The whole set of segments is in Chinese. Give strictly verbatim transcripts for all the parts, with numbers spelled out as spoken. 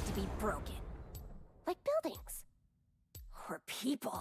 to be broken. Like buildings. Or people.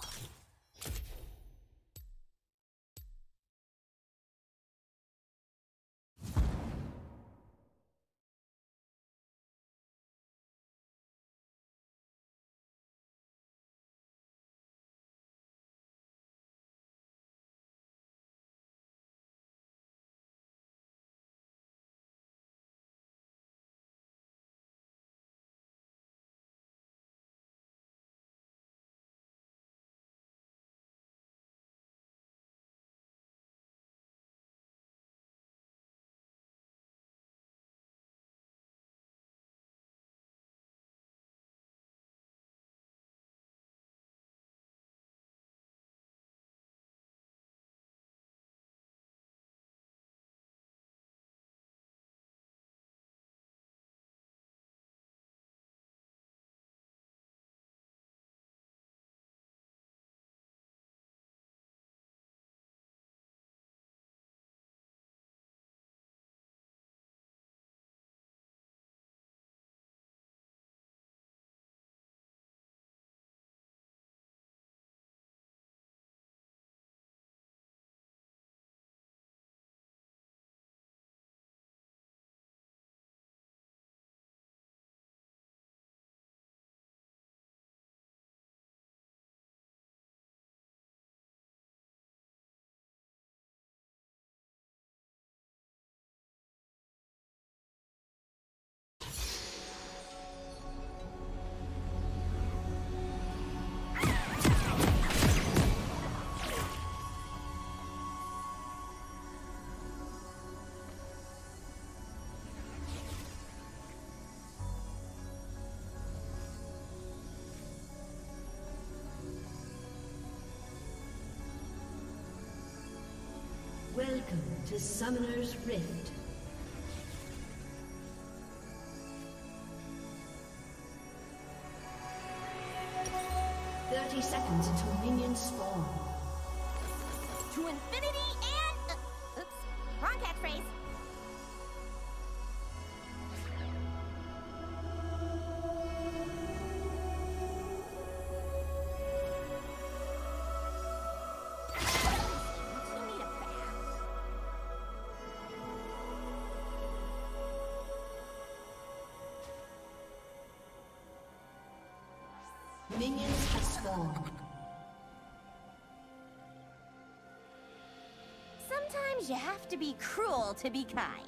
Welcome to Summoner's Rift. Thirty seconds until minions spawn. To infinity and... Uh, oops, wrong catchphrase. Minions have spawned. Sometimes you have to be cruel to be kind.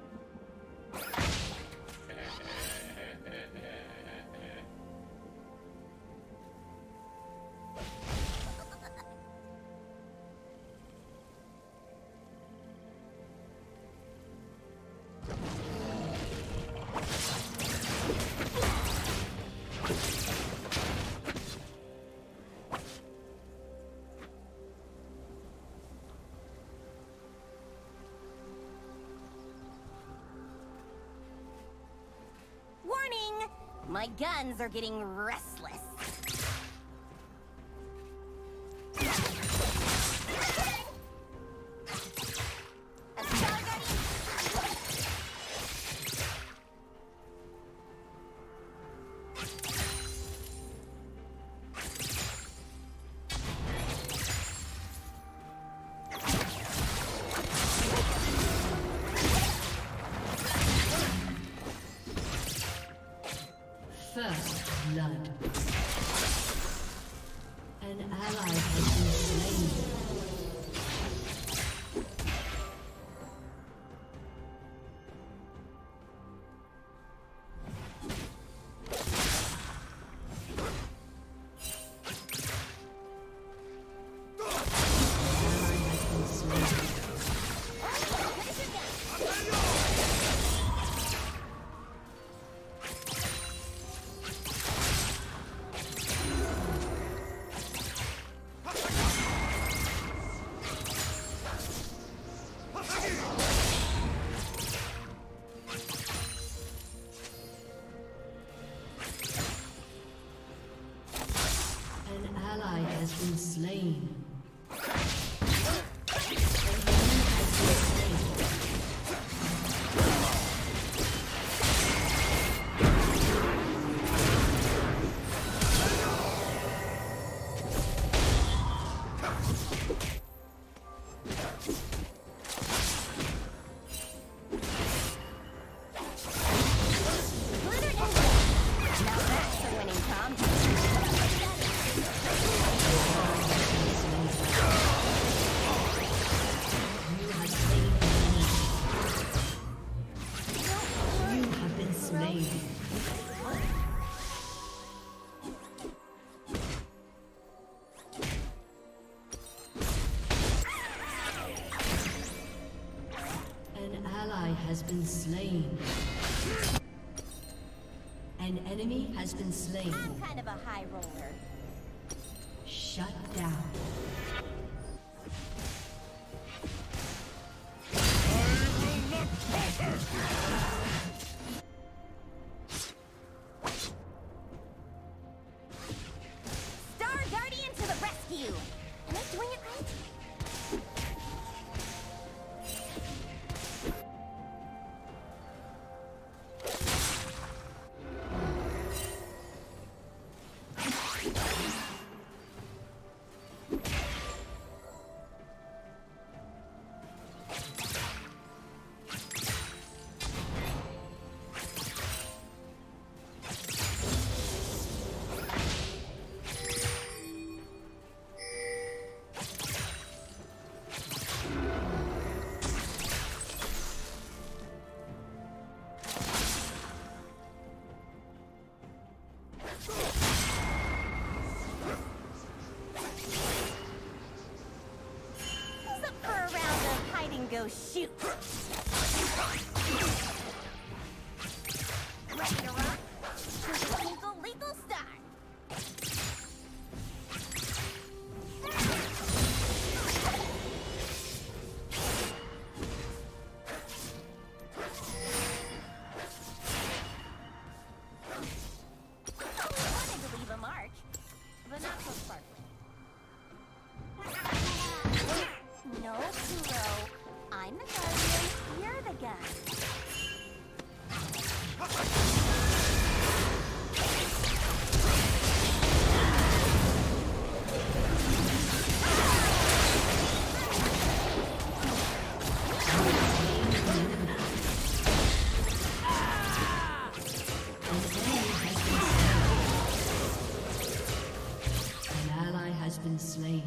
Warning! My guns are getting restless. First blood. An ally has been slain. slain. An ally has been slain. An enemy has been slain. I'm kind of a high roller. Shut down. Star Guardian to the rescue! Am I doing it right? Go shoot. Ready to rock? Legal, legal start. I wanted to leave a mark, but not so sparkling. No, Kuro. I'm the guardian, you're the gun. An ally has been slain.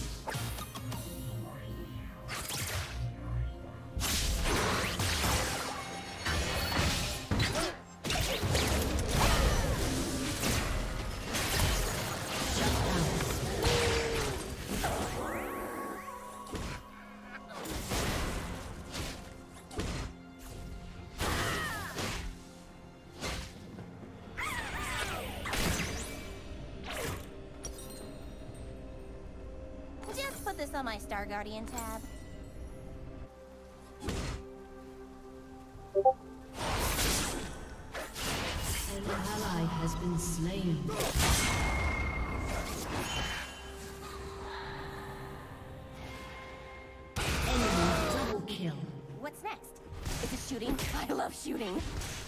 Put this on my Star Guardian tab. An ally has been slain. Enemy double kill. What's next? Is it shooting? I love shooting.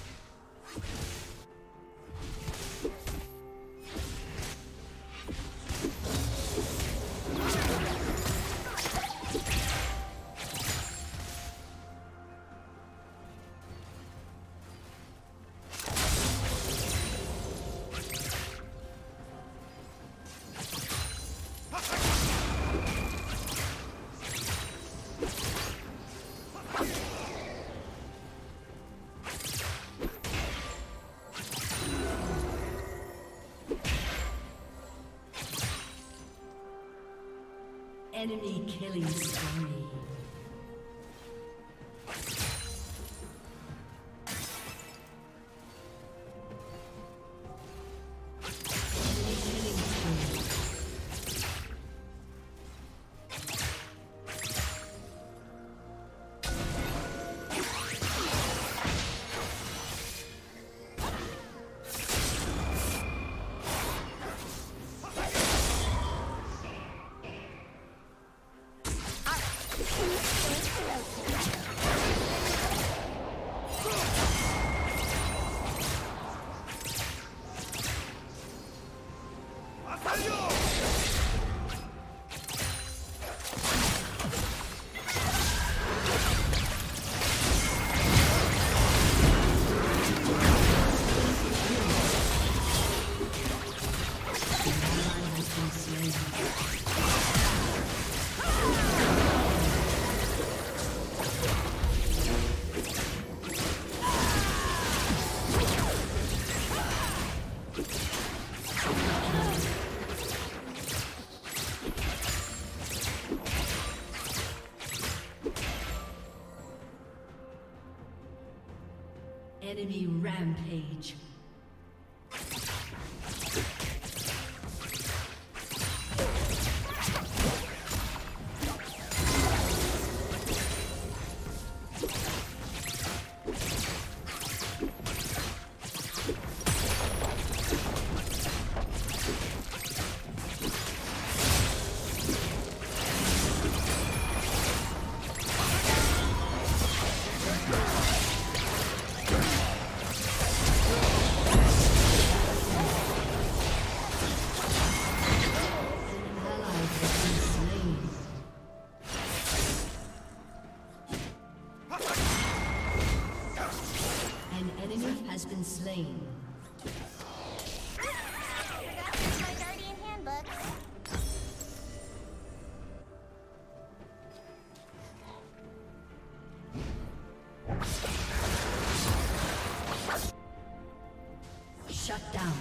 Enemy killing spree. Enemy rampage. Has been slain. My guardian handbook. Shut down.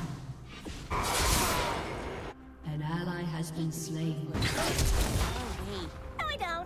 An ally has been slain. Oh, wait. No, I don't.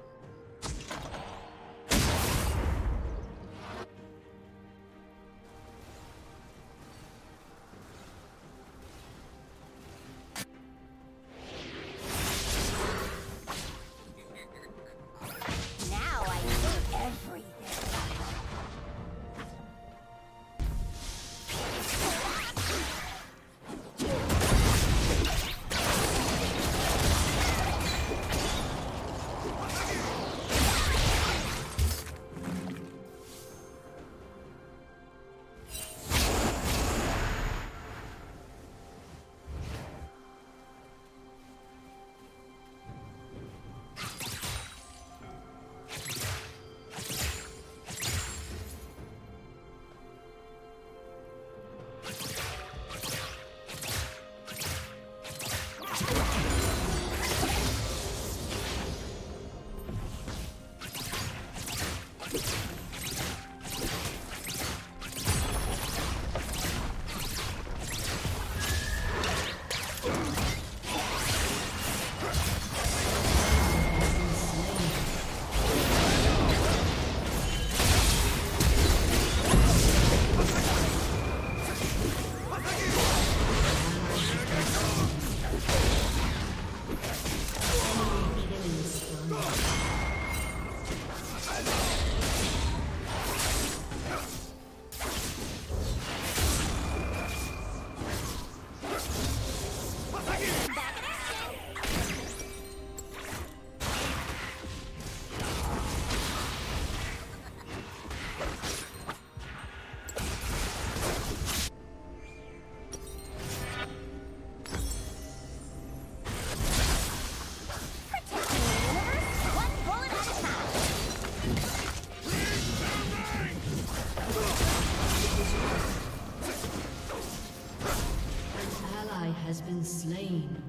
Has been slain.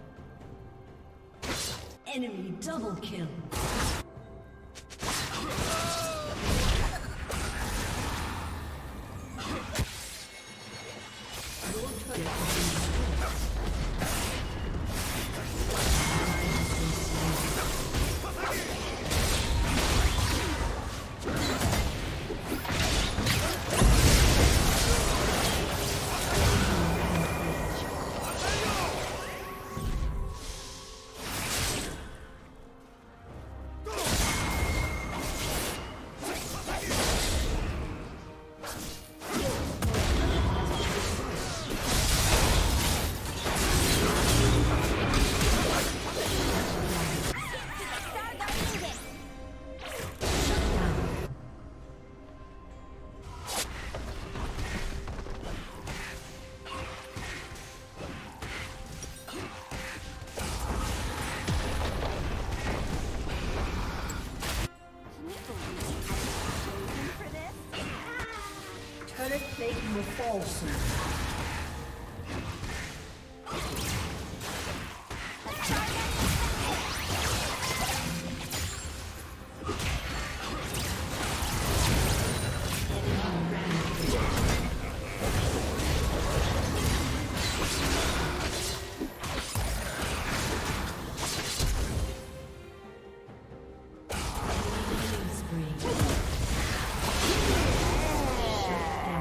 Enemy double kill. Your turret has been Turret plating will fall soon. Shut down.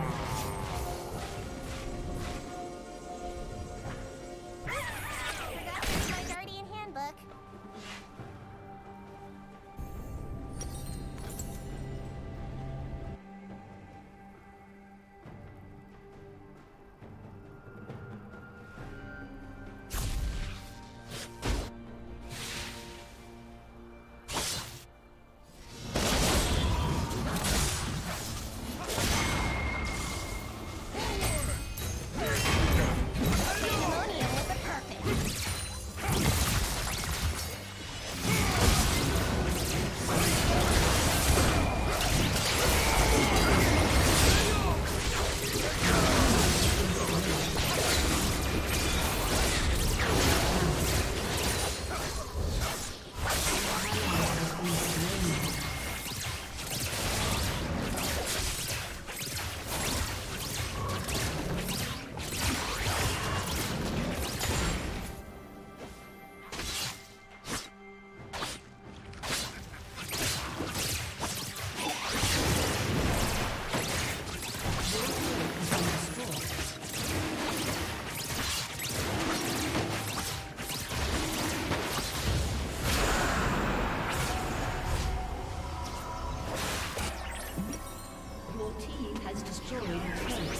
destroyed a turret.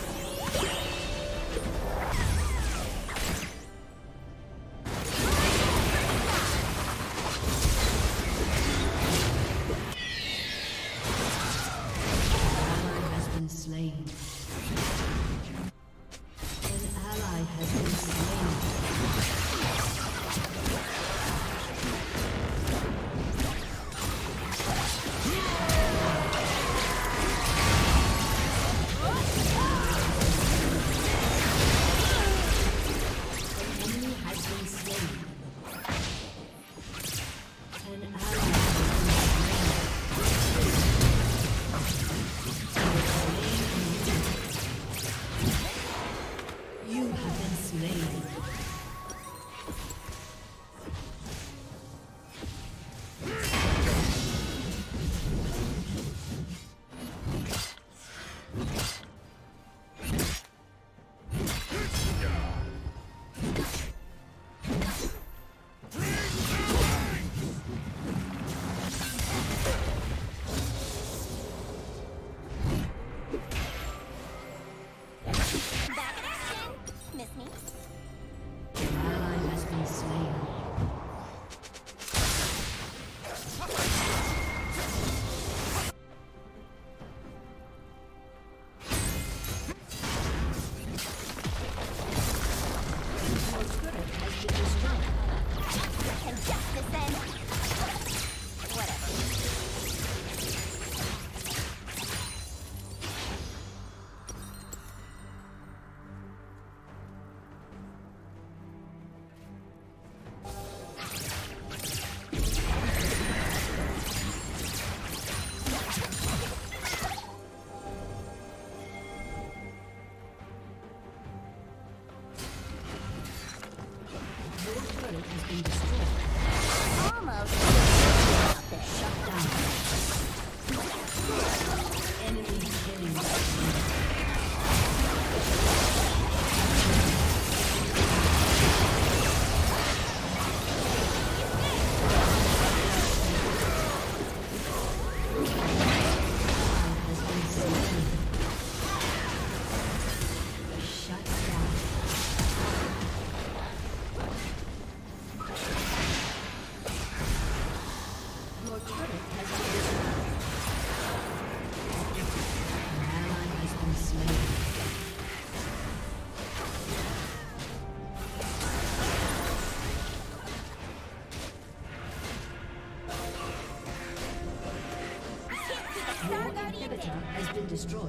Has been destroyed.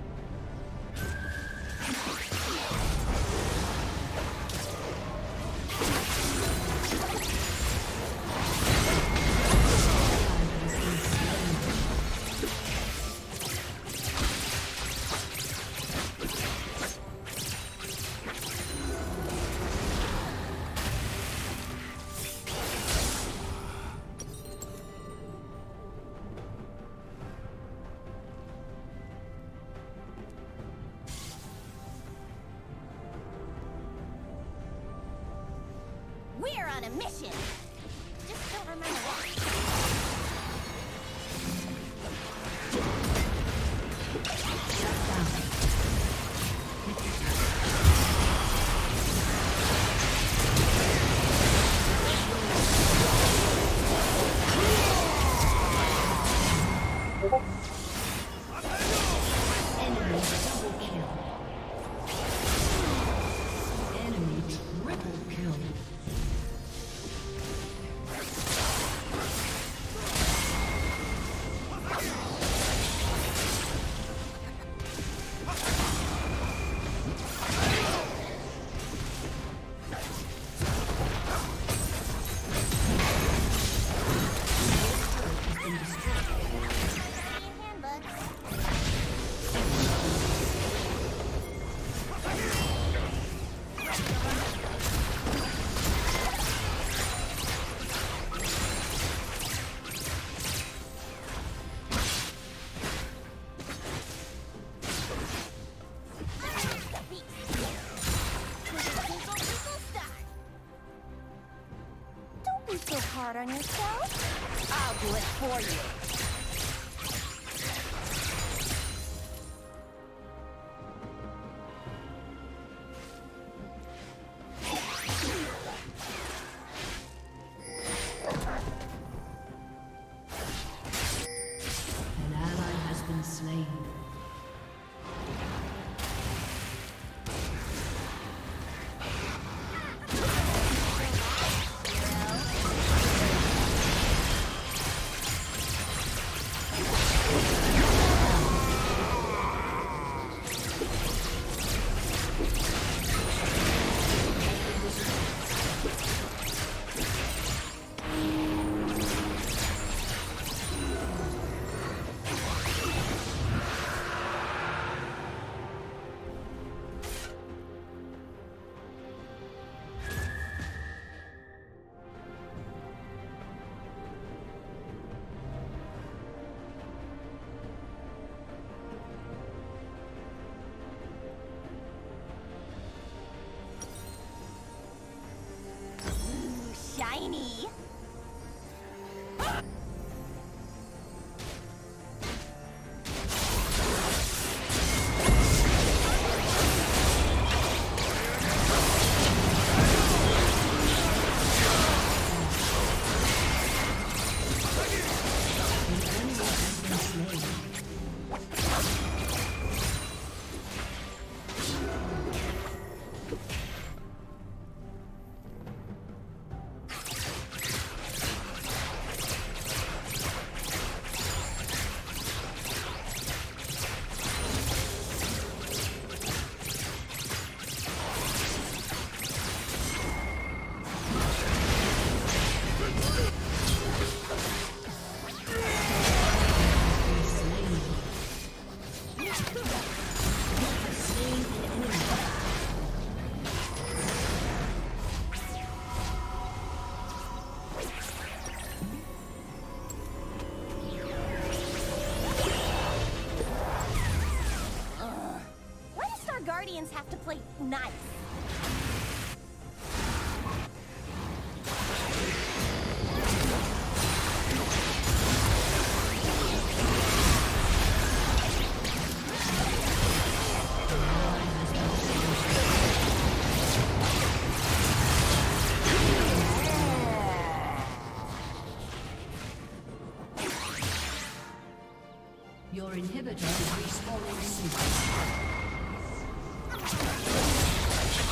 We're on a mission. Just don't remember what. Enemy double kill. Enemy triple kill. So hard on yourself? I'll do it for you. tiny. Guardians have to play nice. Your inhibitor is respawning soon.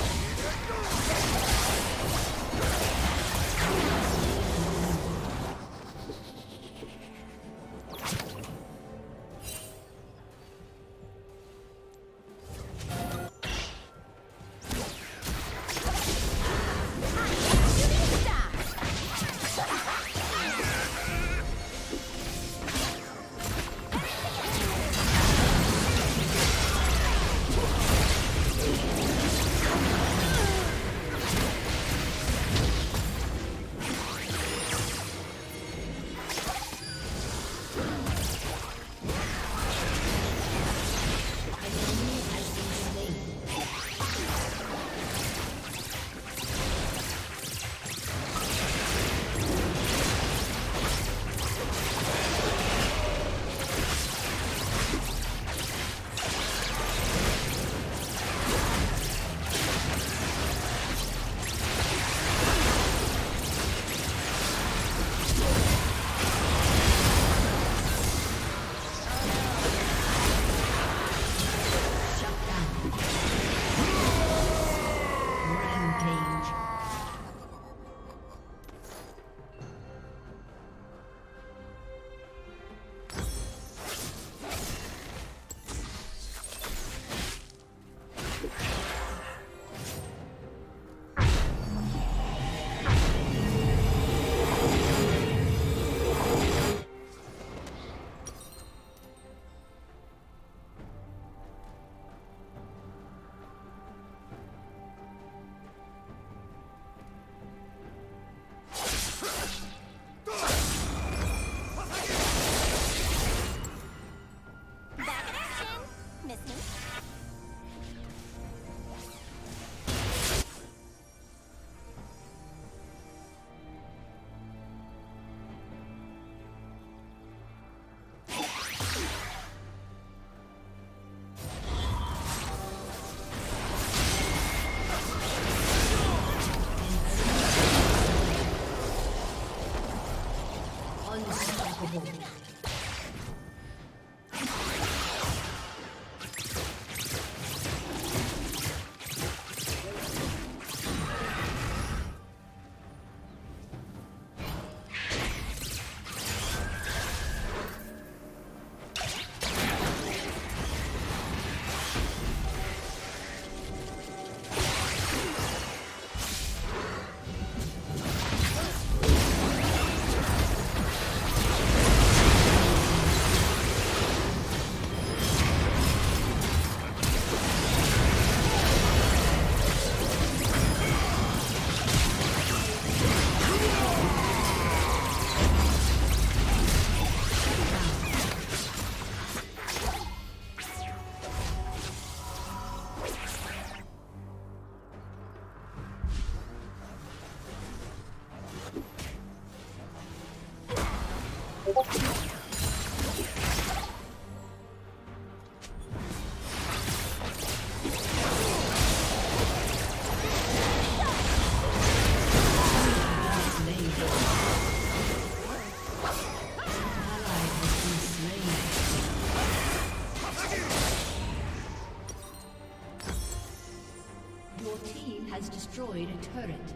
Has destroyed a turret.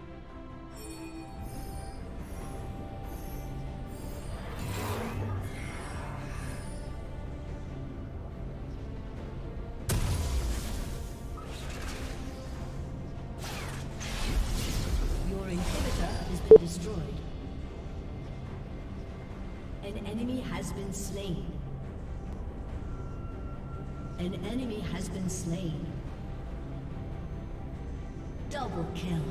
Your inhibitor has been destroyed. An enemy has been slain. An enemy has been slain. Double kill.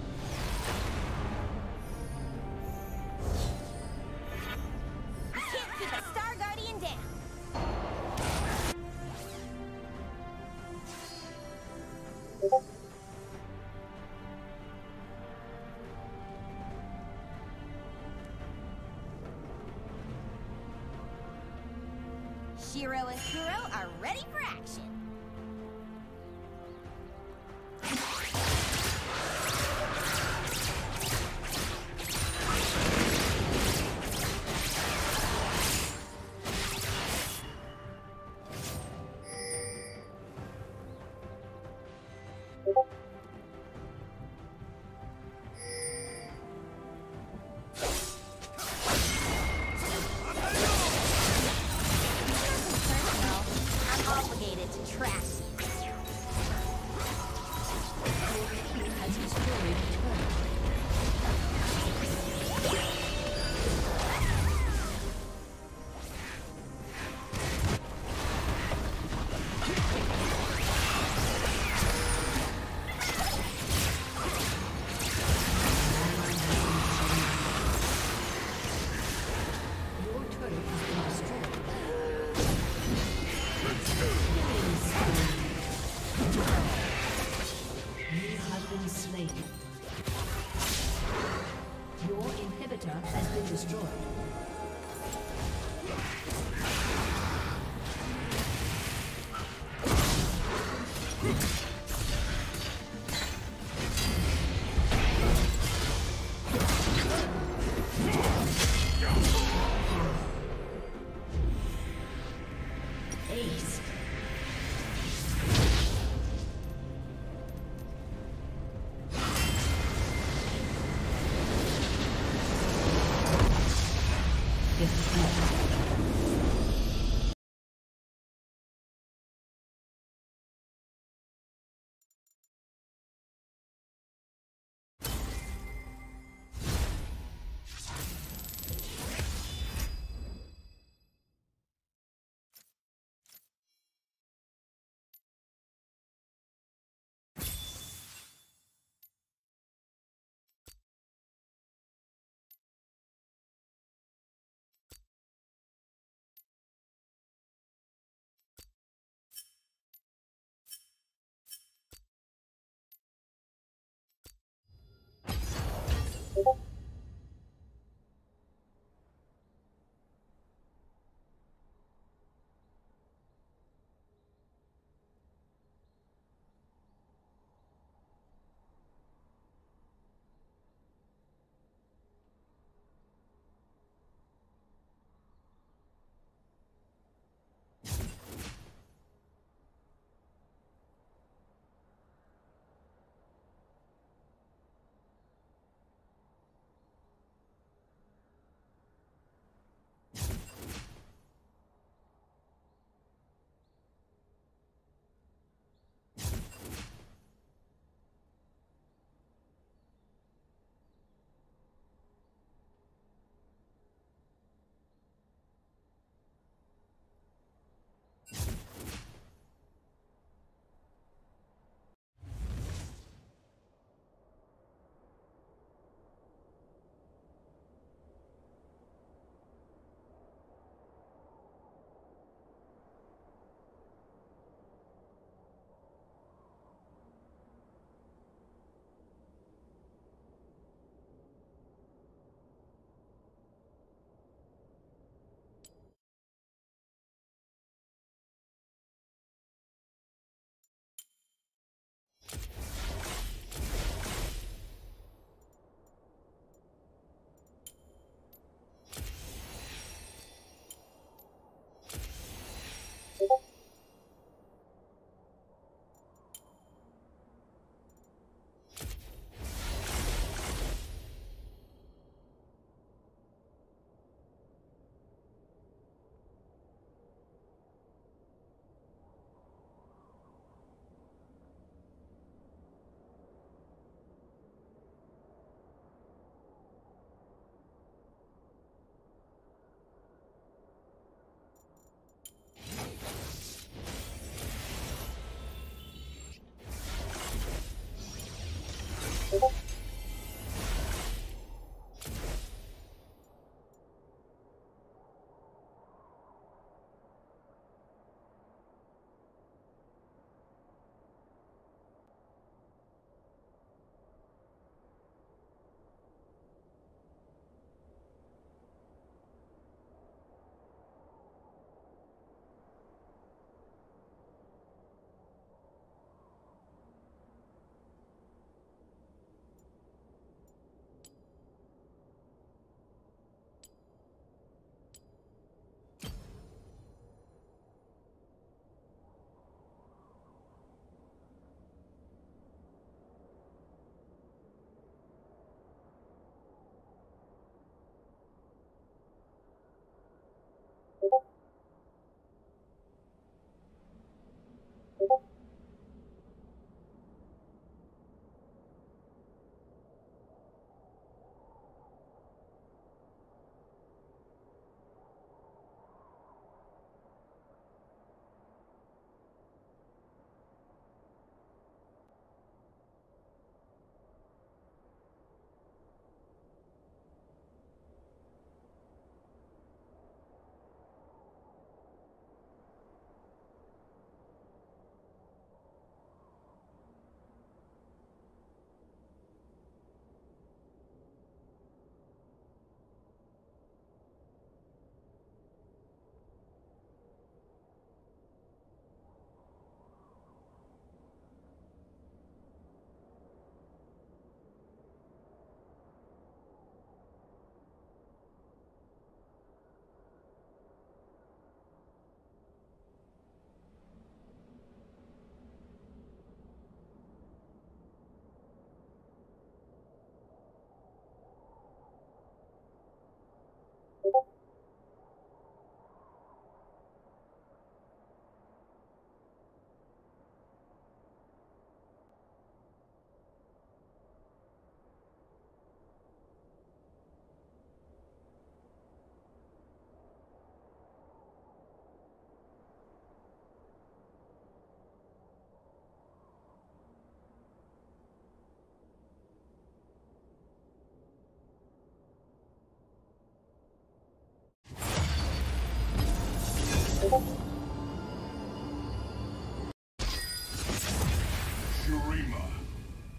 I can't keep a Star Guardian down. Shiro and Kuro are ready for action. Has been destroyed. Ace.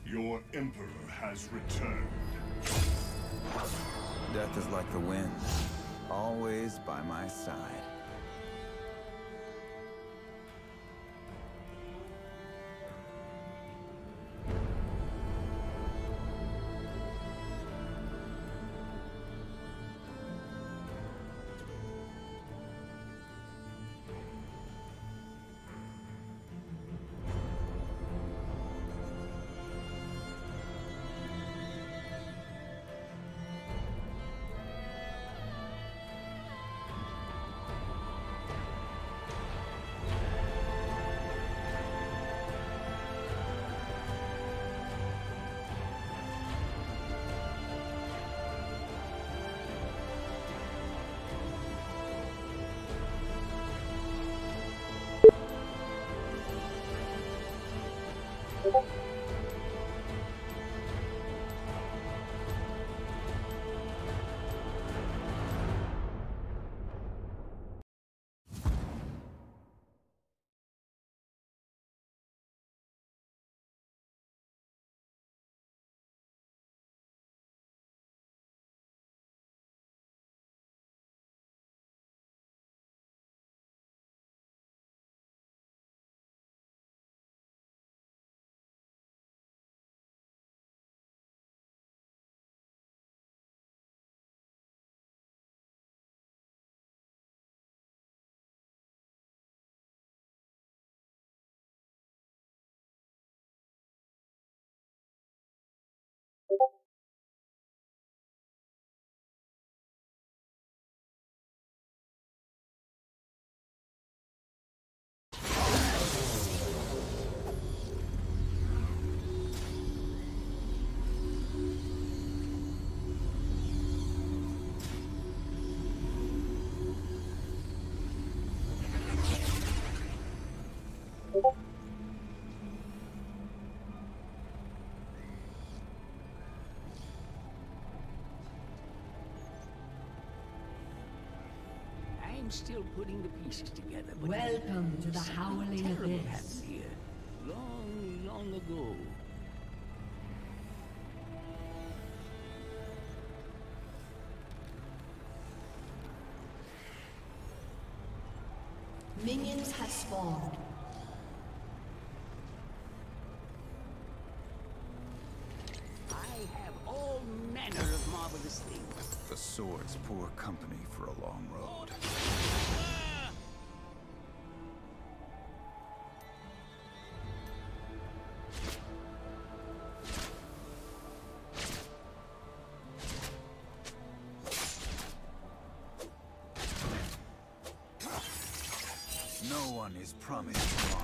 Your Emperor has returned. Death is like the wind, always by my side. I'm still putting the pieces together. But Welcome to the Howling terrible Abyss. happened here, long, long ago. Minions have spawned. I have all manner of marvelous things. The sword's poor company for a long road. No one is promised tomorrow.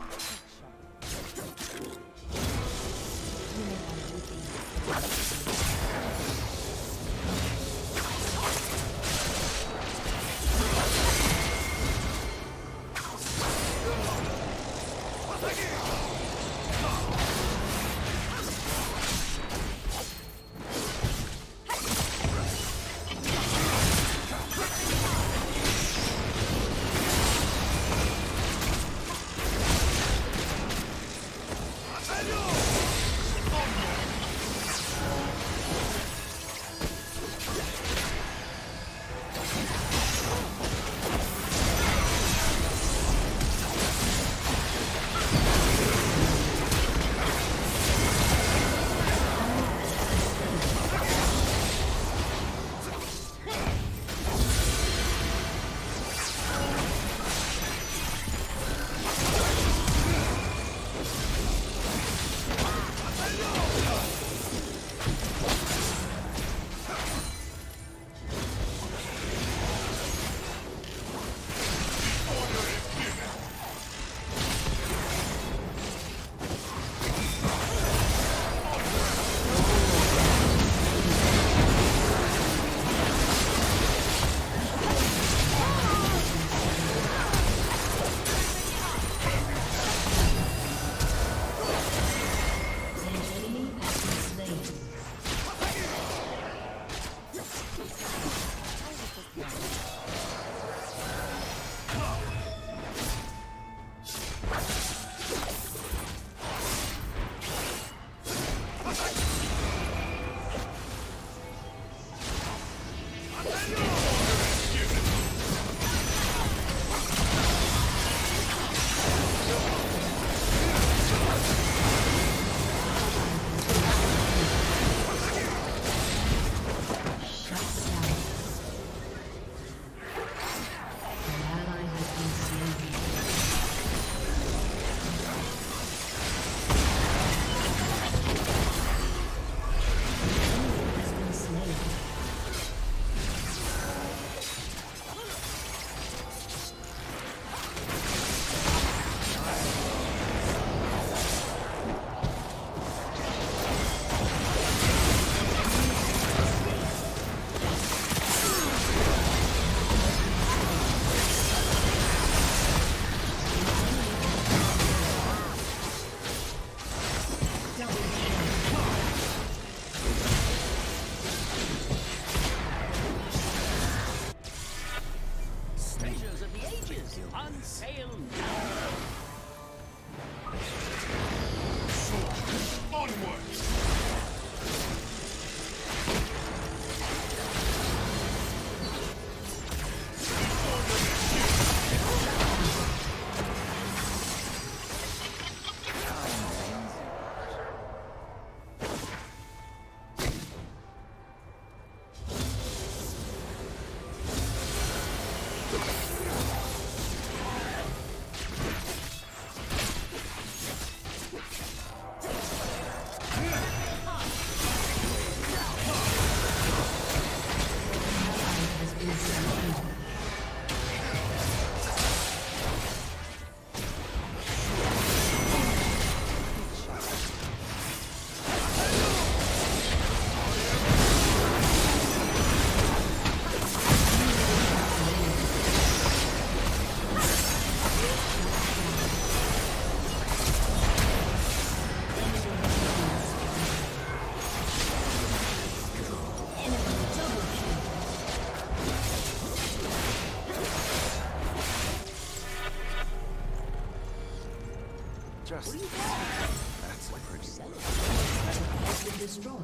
destroyed.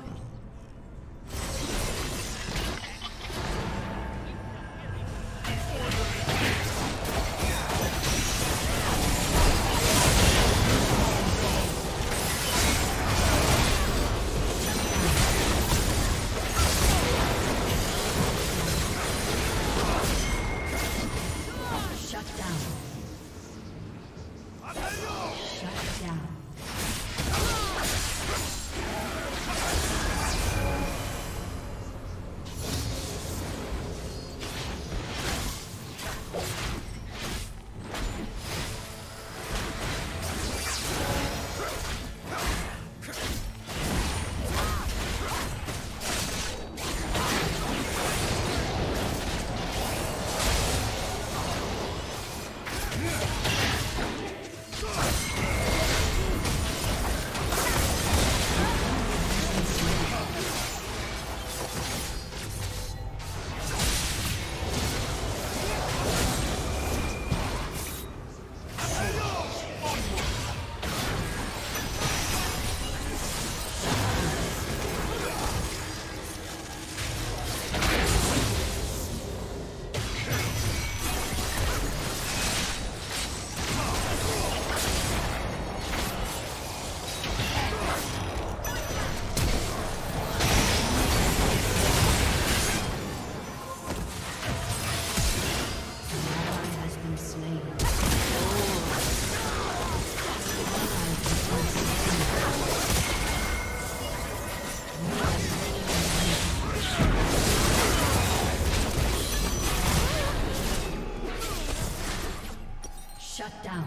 Shut down.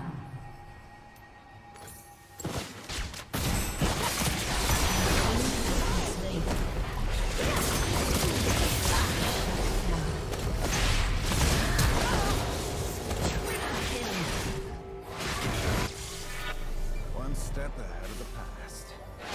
One step ahead of the past.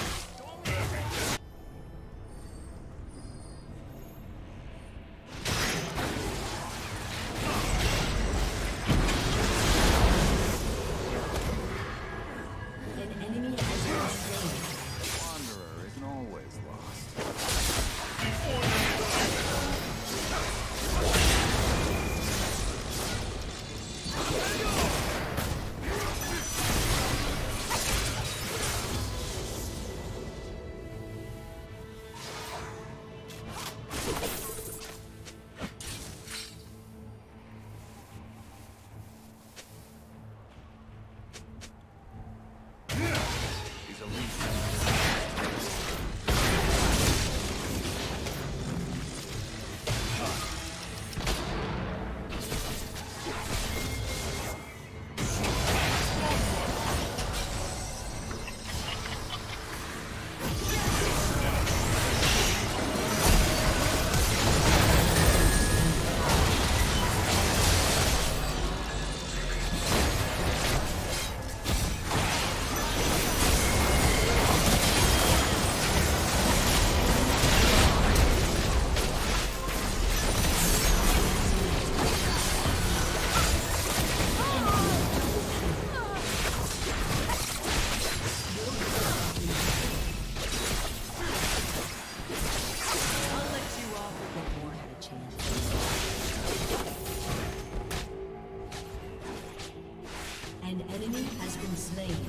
An enemy has been slain.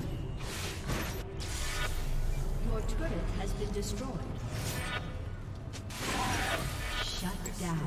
Your turret has been destroyed. Shut down.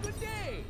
Good day!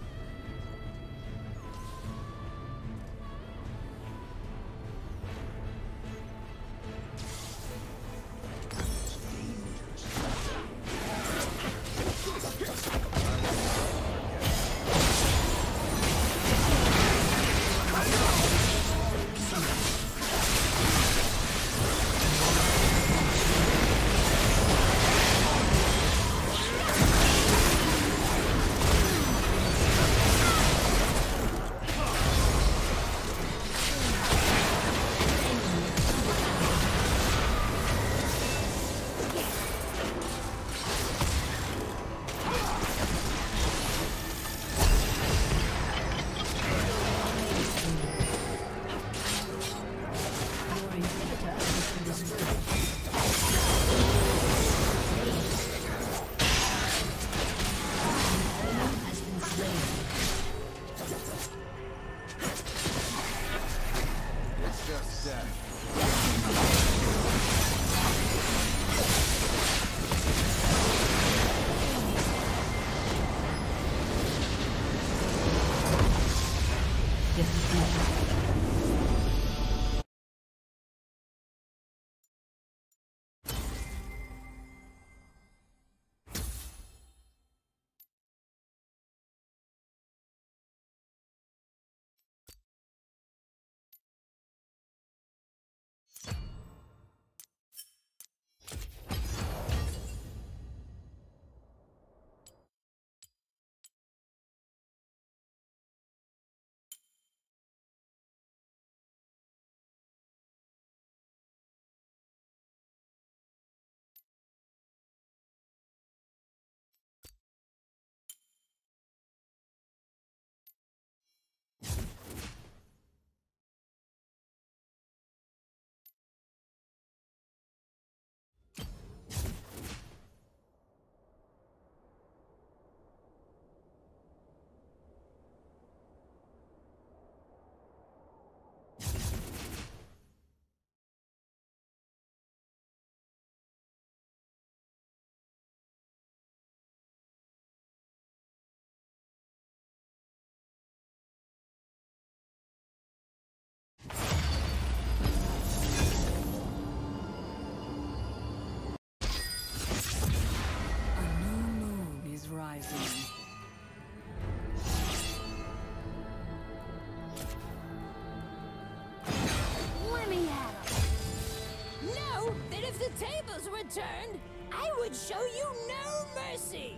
tables were turned, I would show you no mercy!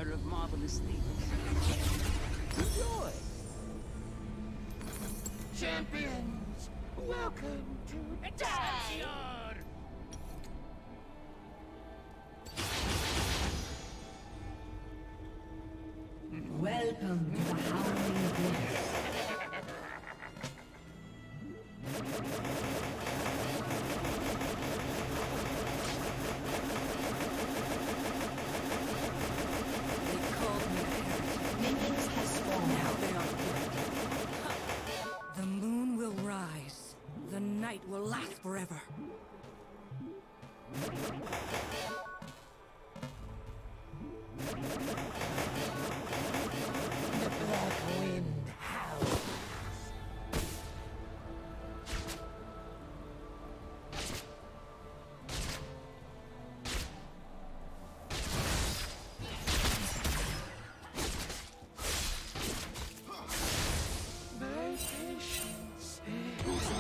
Marvelous things. Enjoy! Sure. champions! Welcome to Excelsior! Welcome to the Howling Glen. Will last forever. The black wind howls. My patience is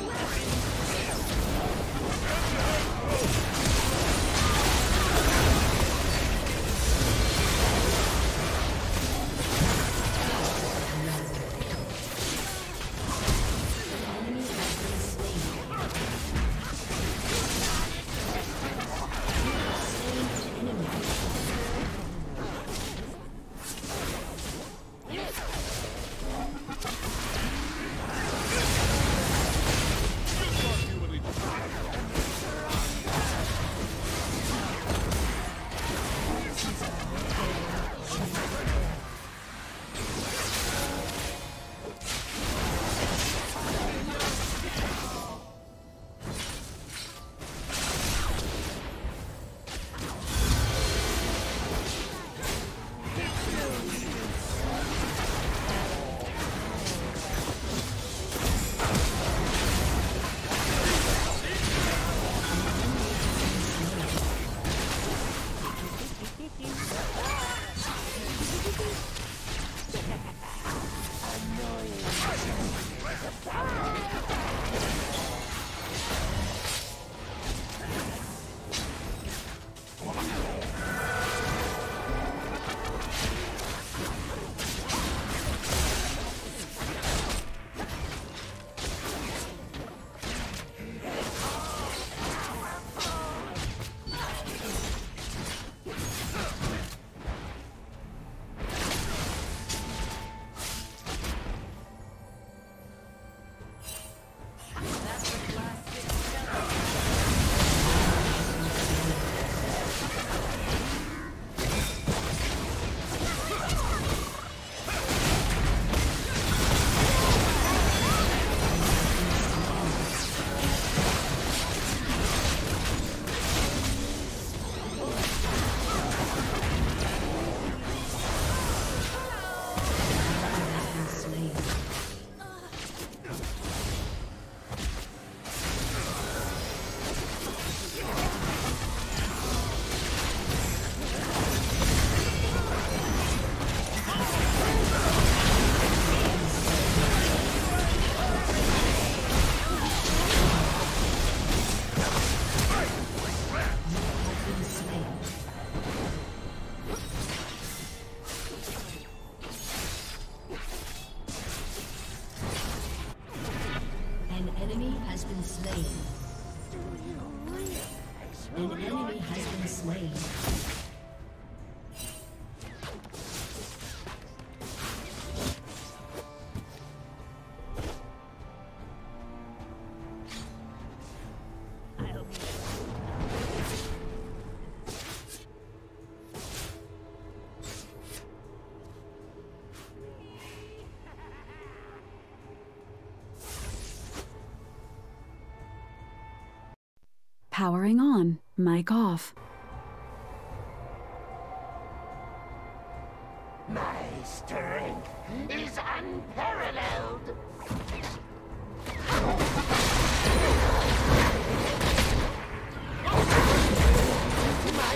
An enemy has been slain. Powering on. Mic off. My strength is unparalleled. My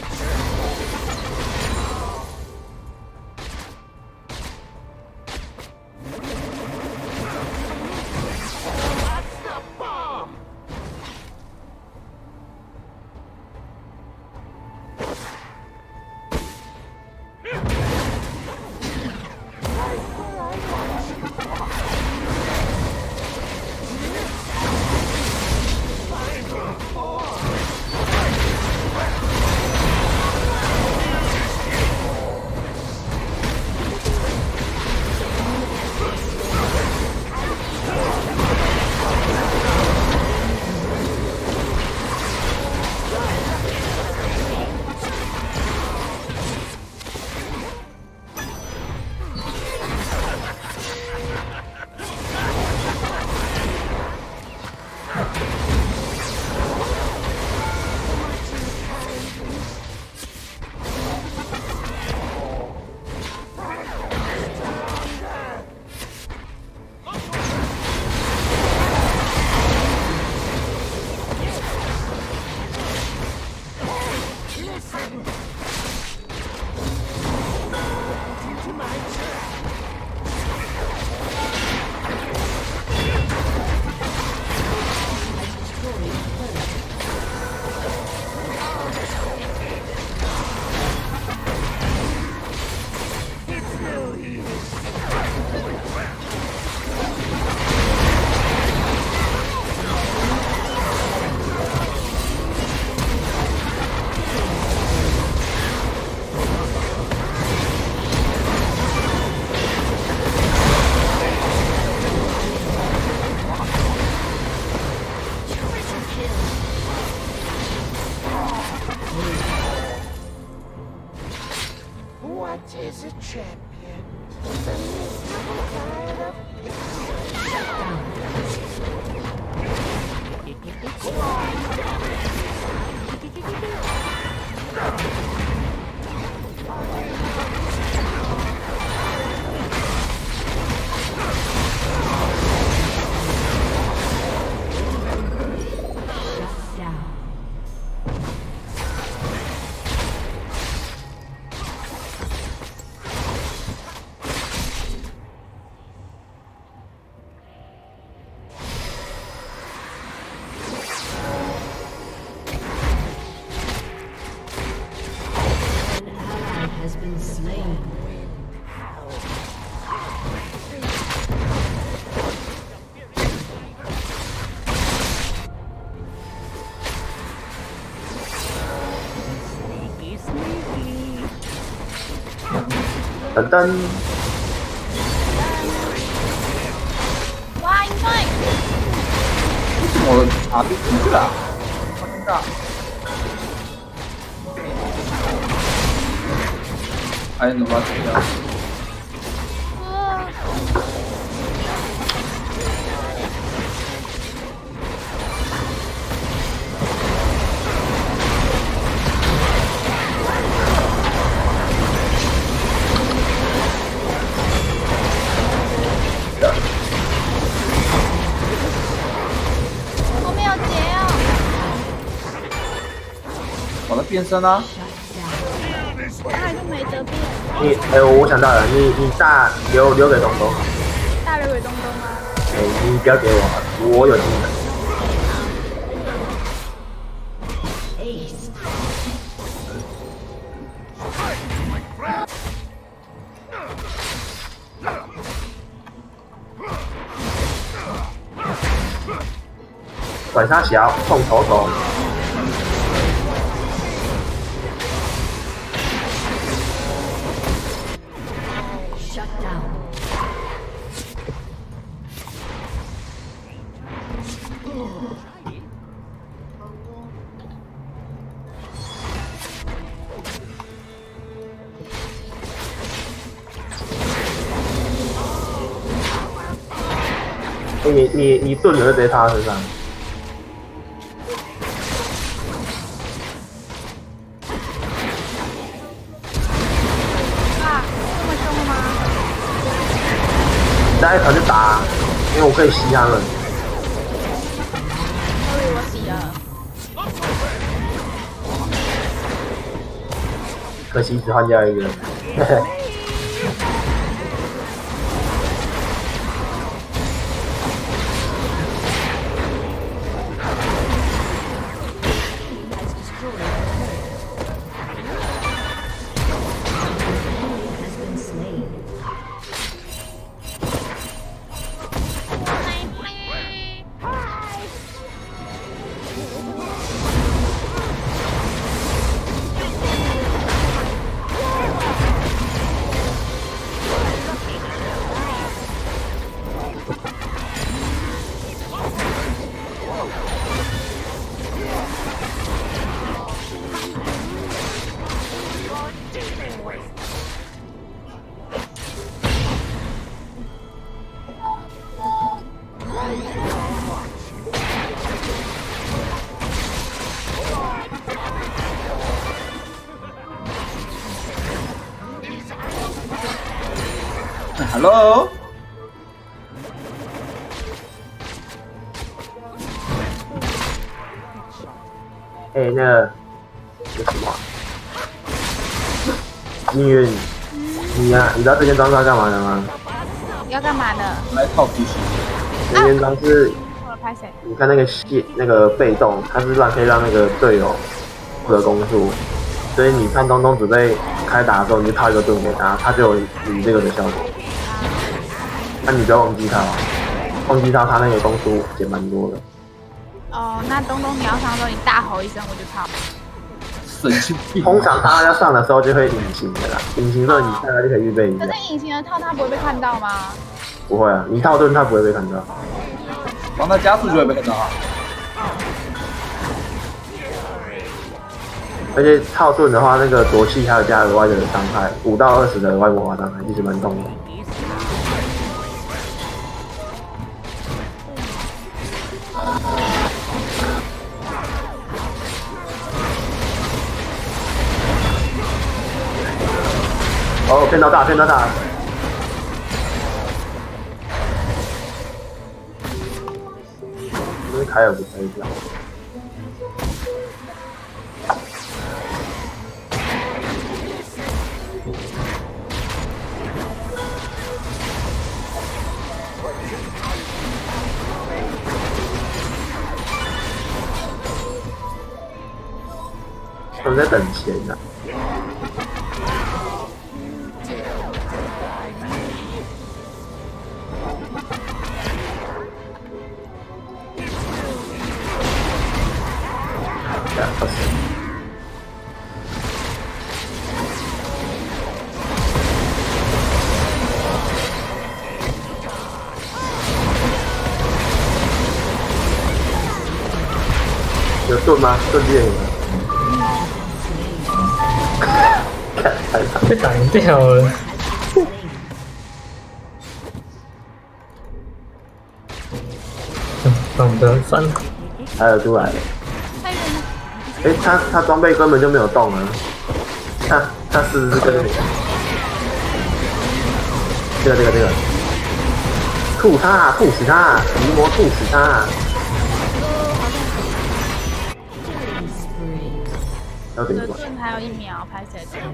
噔噔。 哇，应该。 为什么我啊被进去了？好尴尬。还有怎么办？变身啊！ 他还是没得变。 你哎、欸，我想到了，你你大留留给东东。 大留给东东吗？ 哎、欸，你不要给我，我有技能。晚上小碰头头。 你你你盾就直接插他身上。 啊，这么凶吗？ 大家团就打，因为我可以吸他们。 所以我洗了。 可惜只换掉一个。嘿嘿。 Hello。 哎、欸，那个那什么，音乐，你呀、啊，你知道这件装是要干嘛的吗？ 要干嘛的？ 来套皮鞋。 这件装是， 拍谁？ 你看那个线，那个被动，它是让可以让那个队友获得攻速，所以你看东东准备开打的时候，你就套一个盾给他，他就有你这个的效果。 那、啊、你不要忘记他，忘记他，他那个攻速减蛮多的。 哦，那东东你要上的时候，你大吼一声，我就套。 神经病！ 通常他要上的时候就会隐形的啦，隐形之后你大概就可以预备一下。 可是隐形的套他不会被看到吗？ 不会啊，你套盾他不会被看到。 帮他加速就会被看到啊。 而且套盾的话，那个夺气还有加额外的伤害，五到二十的额外魔法伤害，其实蛮痛的。 哦，骗到大，骗到大。因为凯尔不可以这样。我们在等钱呢、啊。 有盾吗？盾猎吗？ 被挡掉了。挡得翻。 还有出来了。哎、欸，他他装备根本就没有动啊！他他是这个这个这个这个，吐他，吐死他，伏魔吐死他！要等一会儿。 还有一秒，拍谁的？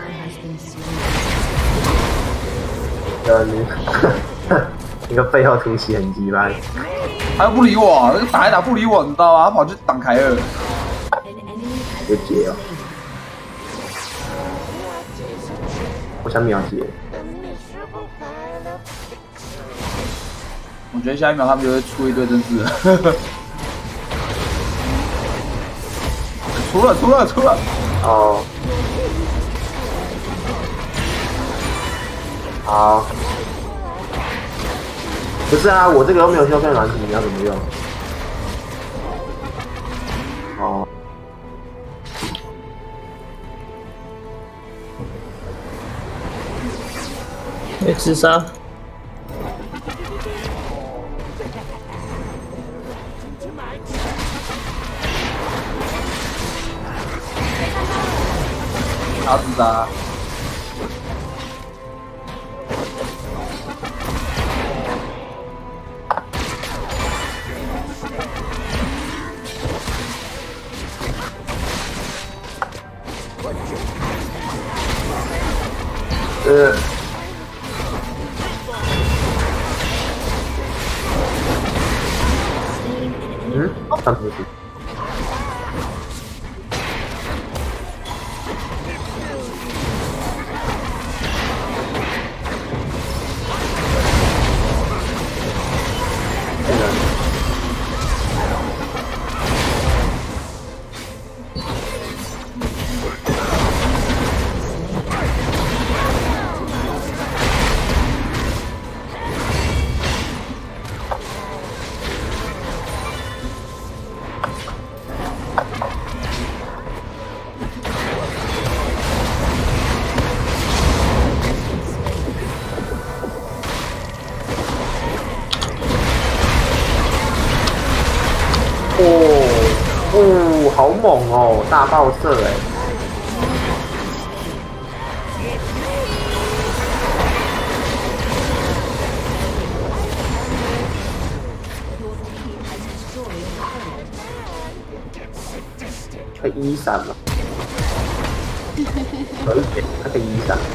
呃，你那个背后突袭很鸡掰。 他又不理我，那个打一打不理我，你知道吗？他跑去挡凯尔。 别接哦！我想秒接。 我觉得下一秒他们就会出一堆真嗣了。出了出了出了！ 哦。好。不是啊，我这个又没有修片软体，你要怎么用？哦。 被自杀。 他自杀。 呃。嗯，上不去。哦哦，好猛哦，大爆射哎！可以一闪吗？可以，它可以一闪。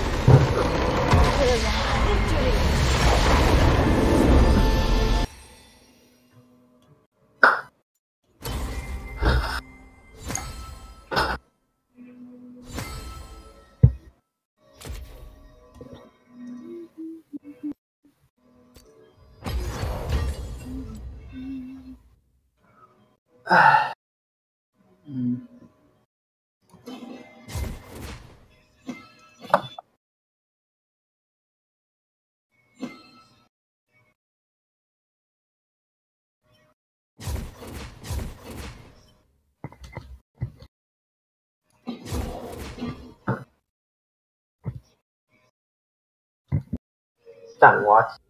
唉， 嗯。 战挖机。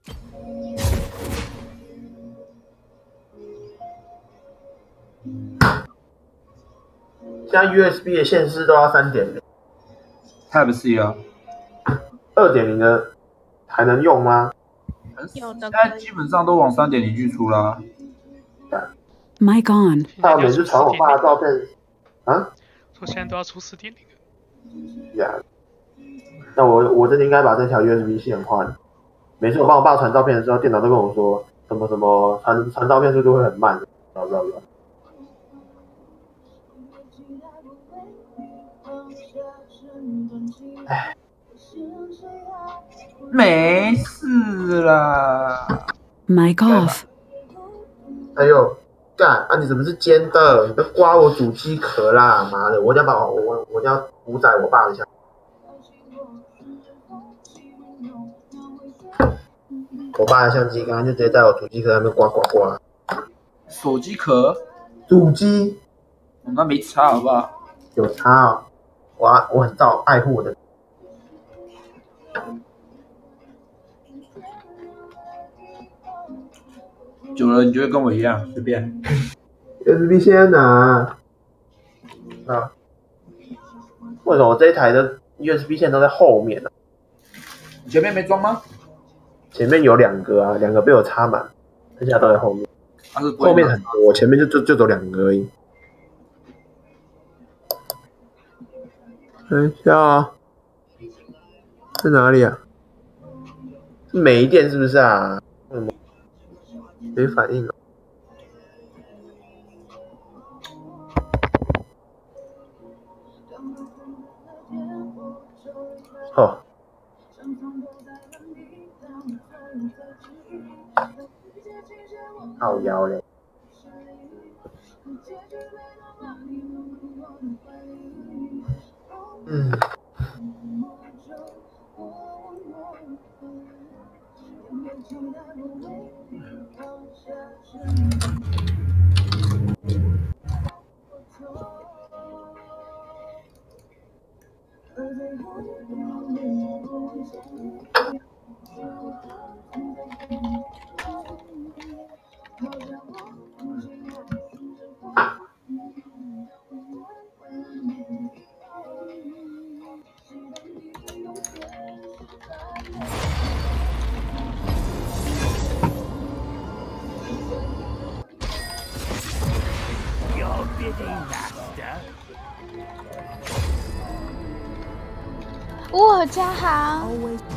现在 U S B 的线势都要三点零 ，Type C 啊， 二点零的还能用吗？ 现在基本上都往三点零去出啦。 Mic on。 他每次传我爸的照片，啊？ 说现在都要出四点零。 呀，那我我真的应该把这条 U S B 线换。每次我帮我爸传照片的时候，电脑都跟我说什么什么传传照片速度会很慢，blah blah blah。唉， 没事啦。 Mic off。 哎呦，干啊！你怎么是尖的？你别刮我主机壳啦！妈的，我一定要把我我我一定要屠宰我爸的小。我爸的相机刚刚就直接在我主机壳上面刮刮刮。 手机壳？ 主机？ 那没差好不好？ 有差哦，我我很照爱护我的。 久了你就会跟我一样，随便。 U S B 先拿啊？为什么我这一台的 U S B 线都在后面呢、 啊？前面没装吗？ 前面有两个啊，两个被我插满，剩下都在后面。 啊、是后面很多，我前面就就就走两个而已。等一下啊，在哪里啊？是没电是不是啊？嗯，没反应了。哦。靠腰嘞。嗯。 哇，加航！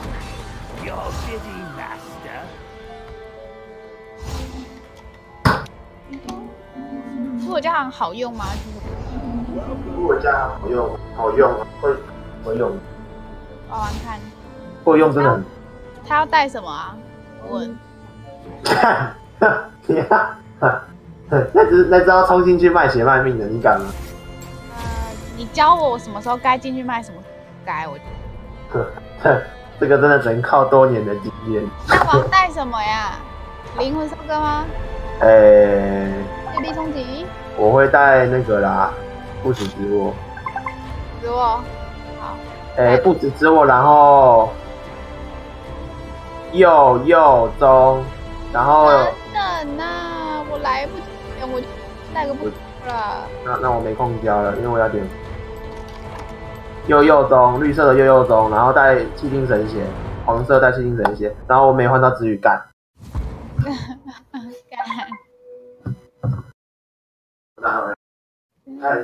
我加航好用吗？ 我加航好用，好用，会会用。 玩玩看。 会用真的很。 他要带什么啊？问。 看，你看，那只那只要冲进去卖血卖命的，你敢吗？ 呃，你教我什么时候该进去卖，什么该我。 这个真的只能靠多年的经验。 那我要带什么呀？灵魂收割吗？ 呃、欸， 月力冲击。 我会带那个啦，不死之握。 之握，好。 哎、欸，不死之握，然后右右中，然后。 等等啊，我来不及，我带个不了。 那那我没空教了，因为我要点。右右中，绿色的右右中，然后带气定神血，黄色带气定神血，然后我没换到止语干。干。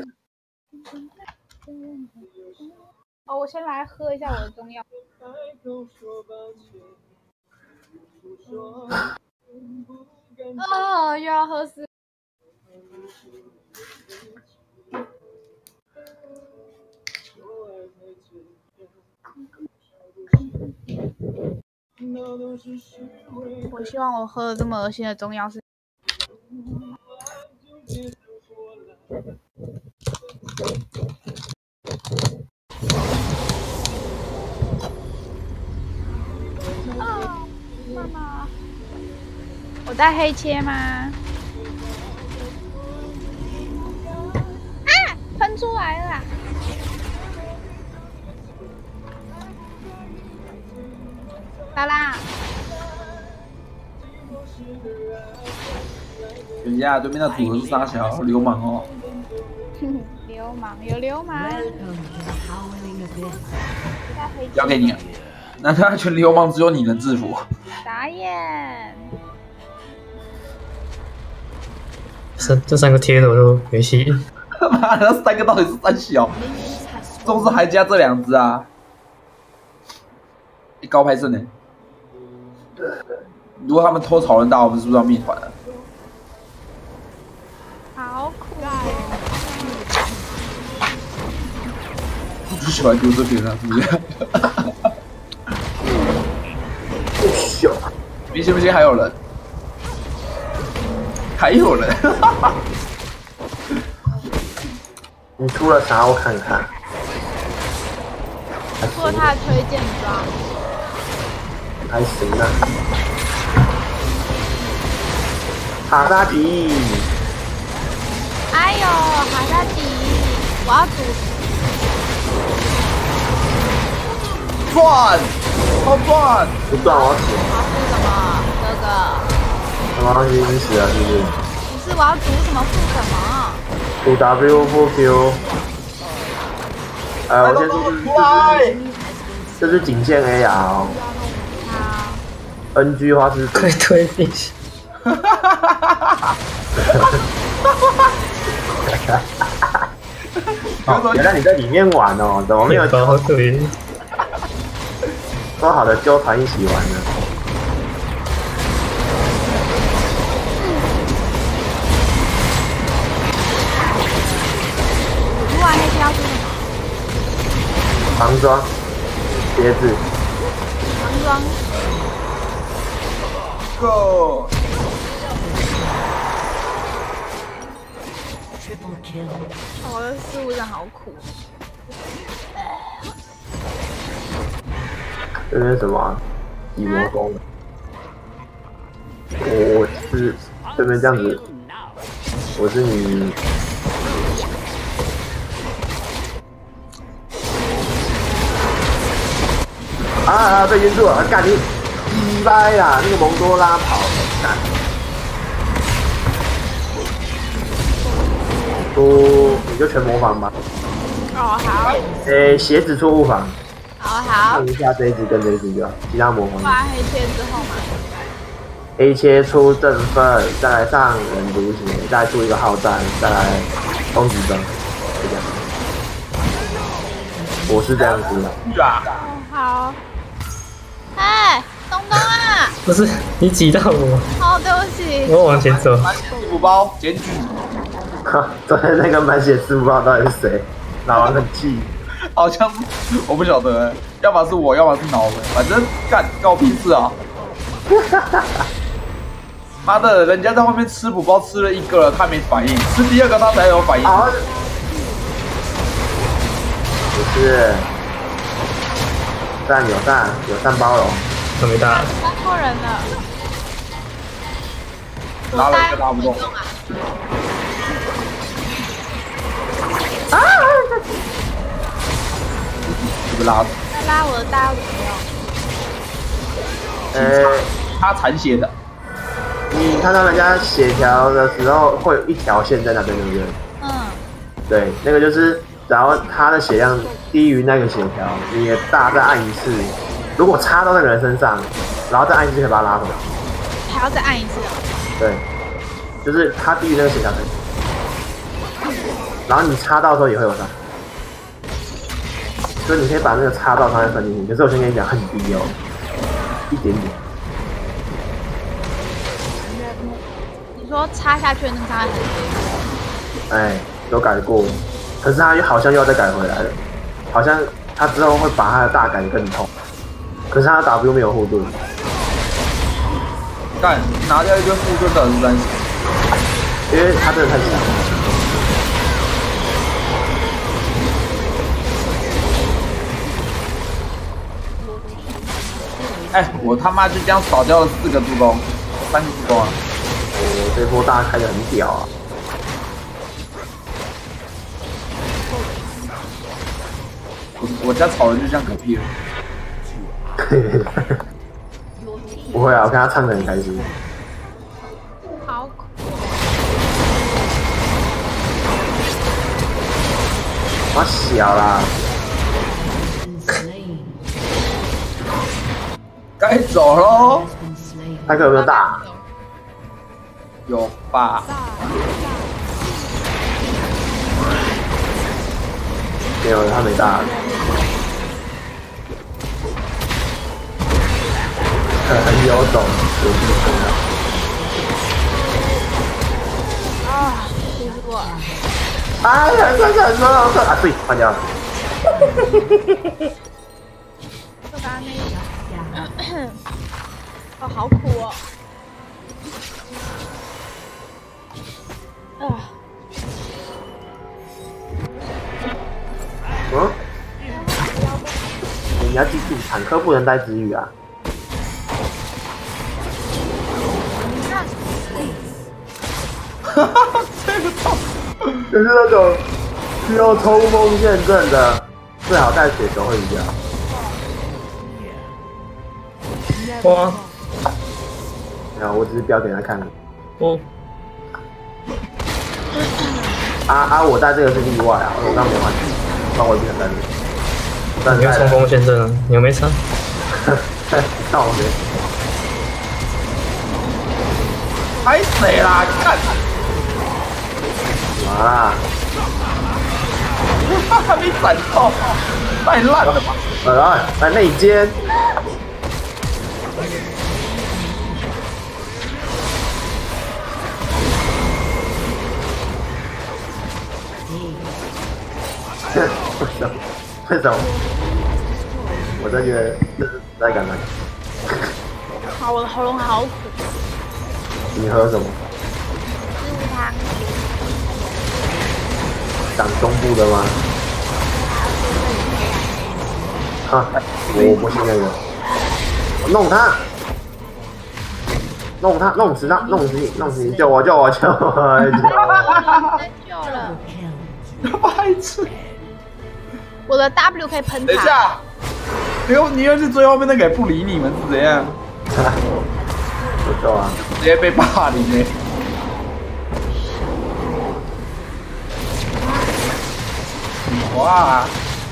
哦，我先来喝一下我的中药。啊、哦，又要喝死。我希望我喝了这么恶心的中药是。啊，妈妈，我带黑切吗？啊，喷出来了啦！来啦！ 等一下，对面的组合是沙小流氓哦。 流氓有流氓。 交给你了。那他全流氓只有你能制服。 傻眼。 这这三个贴的我都没戏。 妈的，那三个到底是三小？中是还加这两只啊？高拍胜呢？如果他们偷草人大，我们是不是要灭团了？ 好苦啊！ 我就喜欢丢这边啊，是不是？ 不小， 明显不行，还有人，还有人。 你出了啥？我看看。 出了他的推荐装。 还行啊。卡扎吉。 哎加油，好大底！我要煮。 赚，好赚！ 不赚我要死。 我要煮什么，哥哥？ 什么东西你死了是不是？ 不是，我要煮什么副什么？ 煮 W 副 Q。呃，我先说这是这是仅限 A R 哦。好。N G 花是快推进去。哈哈哈哈哈哈！ 哦，原来你在里面玩哦，怎么没有包对？ 说好的揪团一起玩呢？ 你玩黑胶是什么？ 防装，鞋子。 防装。 Go。 我的事物真的好苦。 这边什么、啊？以魔攻的。我我是这边这样子，我是你。啊啊！被晕住了！干你！鸡掰呀！那个蒙多拉跑，干！出你就全模仿吧。 哦好。 诶、欸，鞋子错误防。 好好。 看一下这一只跟这一只就好，其他模仿。 画黑切之后嘛。 A 切出振奋，再来上人独行，再来出一个好战，再来攻击装，就这样。我是这样子的。 哦好。哎，东东啊！ 不是你挤到我。 哦，对不起。 我往前走。 支付宝检举。 哈，昨天那个满血支付宝到底是谁？老王很气。 好像我不晓得，要么是我，要么是脑门，反正干告屁事啊！妈的，人家在外面吃补包吃了一个了，他没反应，吃第二个他才有反应。 啊、不是，善友善友善包容， 他没打。 打错人了。 拉了一个拉不动。 啊！ 这个拉。 再拉我的大五没有？呃， 他残血的。 你看到人家血条的时候，会有一条线在那边，对不对？ 嗯。 对，那个就是，然后他的血量低于那个血条，你的大再按一次，如果插到那个人身上，然后再按一次，可以把他拉回来。 还要再按一次啊？ 对，就是他低于那个血条层，然后你插到的时候也会有伤，所以你可以把那个插到伤害算进去。可是我先跟你讲，很低哦，一点点。 你说插下去的那个伤害很低？ 哎，有改过，可是他又好像又要再改回来了，好像他之后会把他的大改更痛，可是他的 W 没有护盾。 干，拿掉一个护盾的是三十， 因为他真的太强了。 哎，我他妈就这样扫掉了四个助攻，三个助攻啊！ 我这波大开的很屌啊！ 我我家草人就这样嗝屁了。 不会啊，我看他唱的很开心。 好苦。 我小啦。 该走喽。 他有没有大？ 有吧。 没有，他没大。很有种，有机会啊！辛苦我。 哎呀，这个很多很啊，对，换掉了。 就刚刚那个，哦，好苦哦。啊。 嗯？你要记住，坦克不能带治愈啊。 哈哈，这个操！ 就是那种需要冲锋陷阵的，最好带雪球会比较好。 哇！ 没有，我只是标给他看。 哦。 啊啊！我带这个是例外啊，我刚没换，不然我也不想带这个。 你要冲锋陷阵啊？你又没差。 那我没。 拍谁啦？看。 啊！ 还没闪到，太烂了吧！ 来来内奸。为什么？为什么？我在觉得这是在干嘛？ 好，我的喉咙好苦。 你喝什么？ 植物汤。 长中部的吗？啊，我不是那个。弄他！弄他！弄死他！弄死你！弄死你！救我！救我！救我！ 救了！ 白痴！ 我的 W 可以喷他。 等一下，你又你又是最后面那个不理你们是怎样？ 不错啊， 直接被霸凌嘞！哇！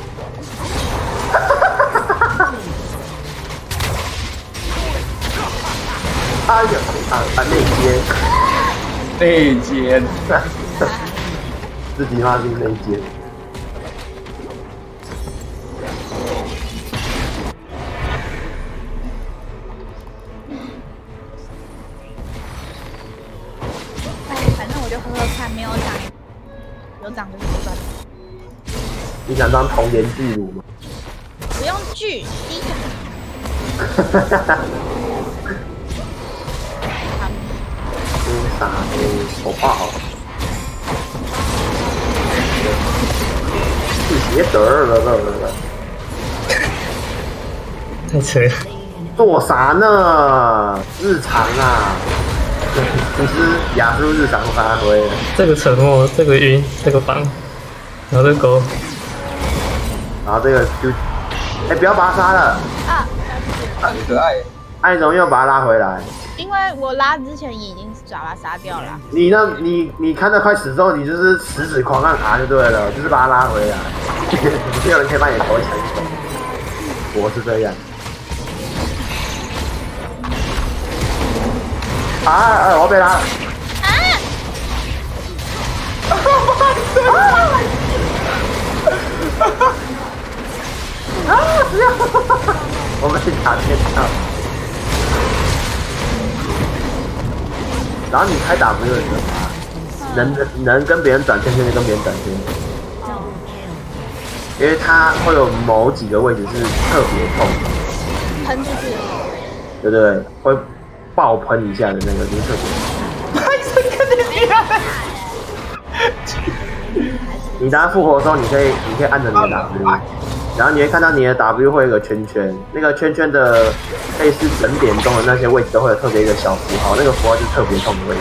哎呀，啊啊内奸， 内奸， 自己骂自己内奸。 哎，反正我就喝喝看，没有涨，有涨就是不算。 你想当童颜巨乳吗？ 不用巨，低就好。傻逼，好不好？自邪得了了了。 太扯了。 做啥呢？日常啊，你是亚洲日常发挥。 这个沉默，这个晕，这个绑，然后这个勾， 然后这个就，哎、欸，不要把他杀了。 啊， 很可爱。 艾总又把他拉回来。 因为我拉之前已经把他杀掉了。 你那，你你看到快死之后，你就是食指狂按 R 就对了，就是把他拉回来。没有人可以把你头抢走。我是这样。啊啊！我要被拉了。啊！啊！不要！我被打天到。然后你开 W 的时候啊，能能跟别人转圈圈就跟别人转圈圈，因为它会有某几个位置是特别痛， 喷出去， 对不对？会爆喷一下的那个就是特别痛。这个你厉害！你当复活的时候，你可以你可以按着你的 W， 然后你会看到你的 W 会有个圈圈，那个圈圈的类似整点钟的那些位置都会有特别一个小符号，那个符号就是特别痛的位置。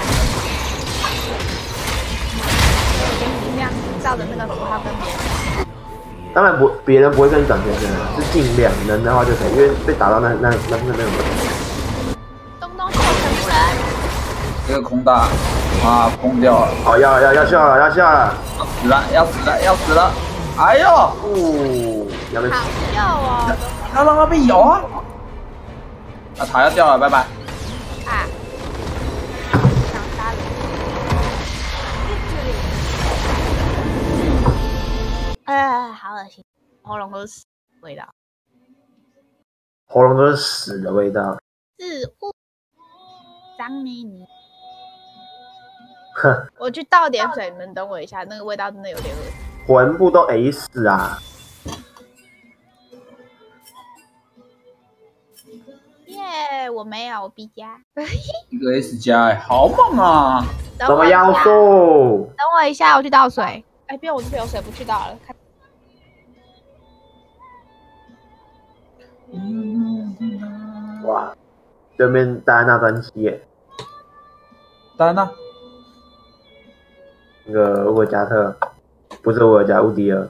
尽量照着那个符号跟别人。 当然不，别人不会跟你转圈圈的，是尽量能的话就可以，因为被打到那那那那那种。 东东笑成神。 这个空大，啊，崩掉了。 哦，要要要笑了，要笑了， 死了，要死了，要死了！哎呦， 哦，要被好笑哦！ 他让他被咬啊！啊，塔要掉了，拜拜。 啊！想杀人。哎，好恶心，喉咙都是屎味道。 喉咙都是屎的味道。 是物，脏泥泥。 哼， 我去倒点水，你们等我一下，那个味道真的有点恶心。 全部都 S 啊！ 耶，我没有，我 B 加。 一个 S 加哎，好猛啊！ 什么要素？ 等我一下，我去倒水。哎，不用，我这边有水，不去倒了。看哇，对面戴安娜专辑耶！ 戴安娜， 那个乌尔加特，不是乌尔加，乌迪尔。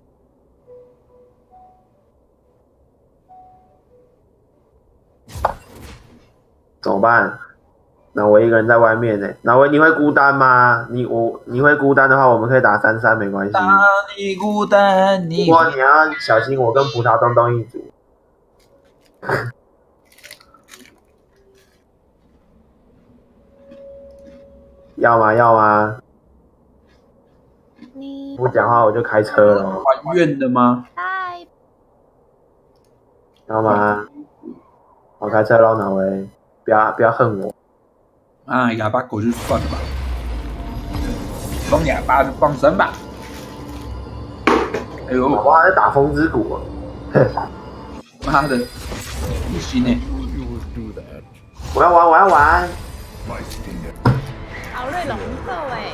怎么办？那我一个人在外面呢。那我你会孤单吗？你我你会孤单的话，我们可以打三三没关系。 当你孤单，你不过你要小心，我跟葡萄东东一组。要吗？要吗？ 你不讲话我就开车了。 还愿的吗？ 嗨， 要吗？我开车喽，哪位？不要不要恨我。 啊，哑巴狗就算了吧，装哑巴就放生吧。哎呦， 我还在打风之谷， 妈的，不行呢！ 我要玩，我要玩。 好瑞龙兽哎！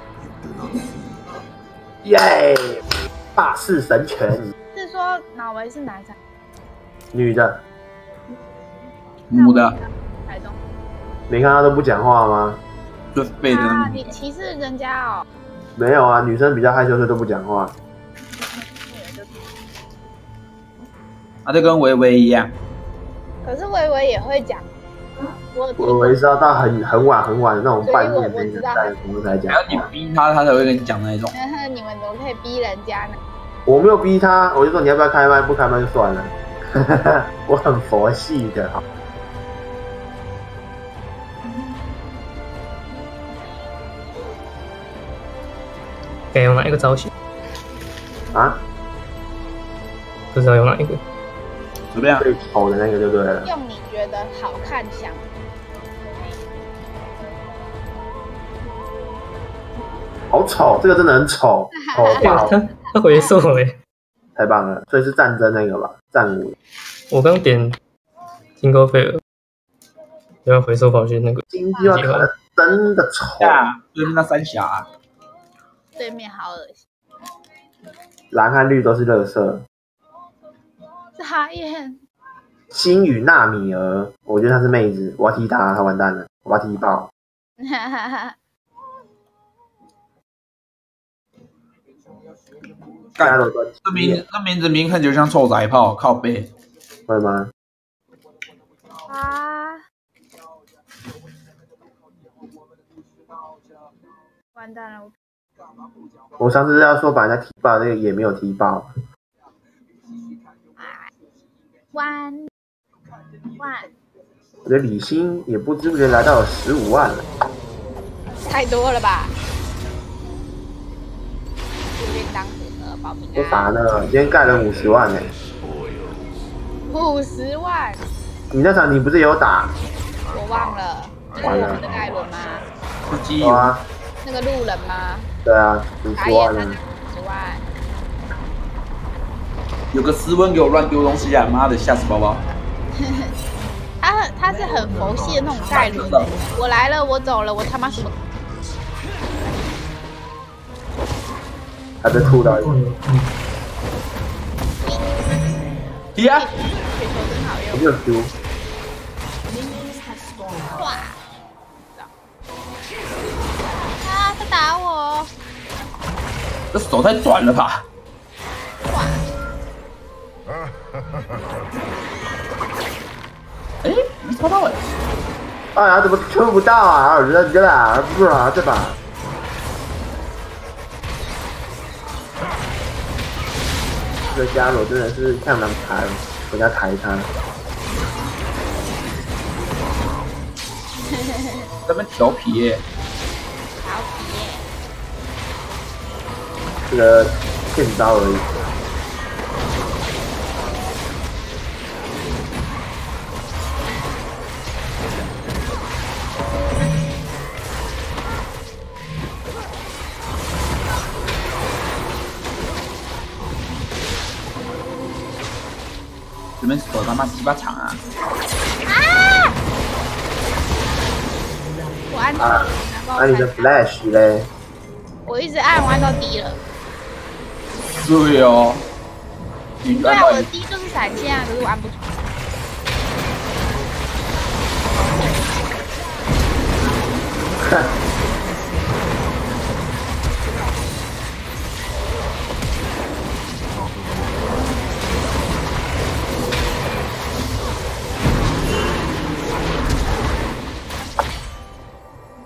耶！霸世神拳。 是说脑维是男生？ 女的。 母的。 台中。 没看他都不讲话吗？ 最废的那啊！你歧视人家哦？ 没有啊，女生比较害羞，所以都不讲话。 啊，就跟维维一样。 可是维维也会讲。我维维是要到很很晚很晚的那种半夜那个在什么才讲。 还要你逼他，他才会跟你讲那一种。 你们怎么可以逼人家呢？ 我没有逼他，我就说你要不要开麦，不开麦就算了。我很佛系的。 该用哪一个造型？ 啊？ 不知道用哪一个。 怎么样？ 最丑的那个就对了。 用你觉得好看想。 好丑，这个真的很丑，丑爆！ 他他回溯哎， 太棒了！所以是战争那个吧？战舞。 我刚点金戈菲尔，然后回溯跑去那个。 金戈菲尔真的丑。 啊，对面那三峡、啊。 对面好恶心。 蓝和绿都是垃圾。 傻眼。 星宇纳米尔，我觉得她是妹子，我要踢她，她完蛋了，我要踢爆。 哈哈哈。 干，这名这名字名看起来像臭仔炮，靠背。 会吗？ 啊！完蛋了！ 我上次要说把人家踢爆，那个也没有踢爆。 万万！ 我的李欣也不知不觉来到了十五万了。 太多了吧？便当盒。 不乏呢，今天盖了五十万呢、欸。 五十万？ 你那场你不是有打？ 我忘了，就是我们的盖伦吗？ 有啊。 那个路人吗？ 对啊，五十万呢。 五十万。 有个斯温给我乱丢东西啊！妈的，吓死宝宝。 他他是很佛系的那种盖伦、欸。我来了，我走了，我他妈什么？ 还被吐到一个。 呀！ 雪球真好用。 我没有丢。 哇！啊！他打我！ 这手太短了吧！ 哇！ 哎，没抽到哎！ 哎呀，怎么抽不到啊？我觉得这啦，不是啊，对吧？这个伽罗真的是看难抬，人家抬他。 这边调皮耶、欸， 调皮耶、 欸，这个骗招而已。 这边手他妈鸡巴长啊！ 啊！我按到啊，那你的 flash 嘞？ 我一直按，我按到 D 了。 对哦。 对啊，我的 D 就是闪现啊，可是我按不出。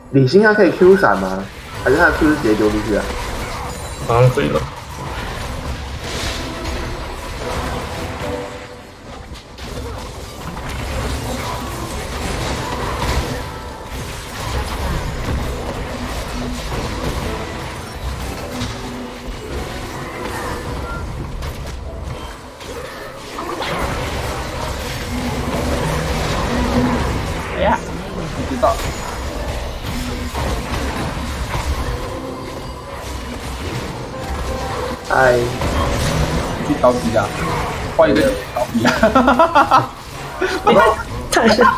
李信他可以 Q 闪吗？还是他的 Q 是直接丢出去啊？ 好像可以了。 哎呀，知道。 哎， 去调皮啊！换一个调皮啊！ 太是，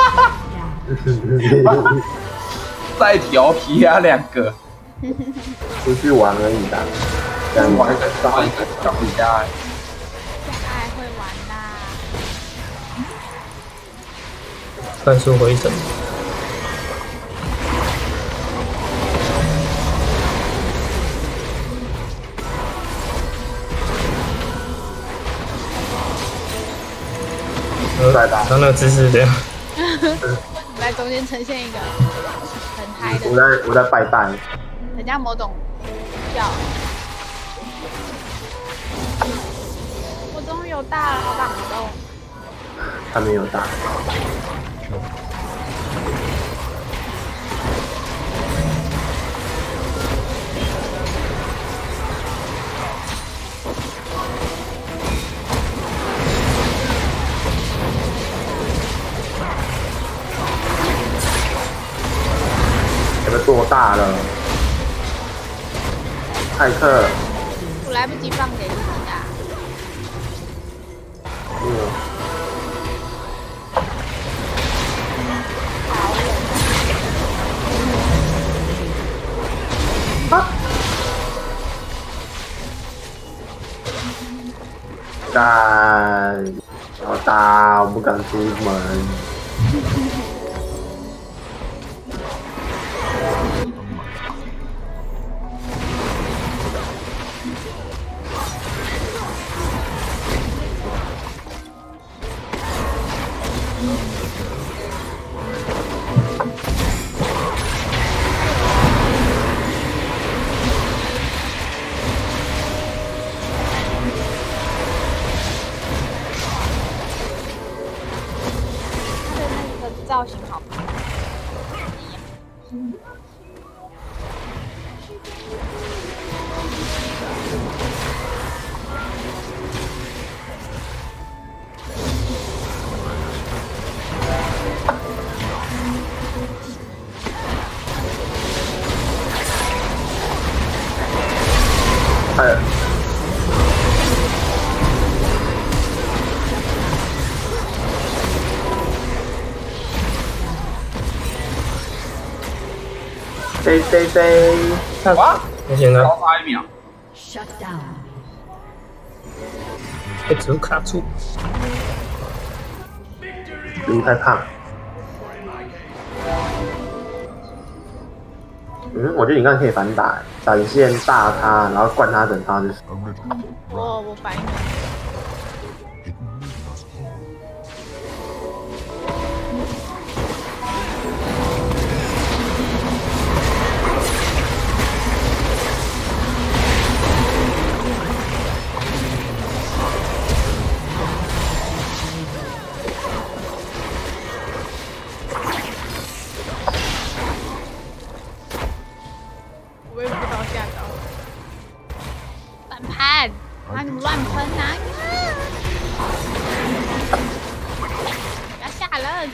再调皮啊，两个。 出去玩而已啦，这样玩个换一个调皮家。 爱会玩啦。 战术回城。他那个姿势这样， 来中间呈现一个很嗨的。 我在我在拜拜， 很像某种叫。我终于有大了，好感动。 他没有大。这个做大了，泰克， 我来不及放给你啊。 嗯。啊！干，好大，我不敢出门。 造型好。 哎。飞飞飞！ 哇！ 不行了， 高差一秒。 Shut down。 被植物卡住。 植物太胖。嗯，我觉得你刚才可以反打，闪现大他，然后灌他整他就是。 我我反应。我也不知道下招。反盘，啊你们乱喷啊！不要吓人！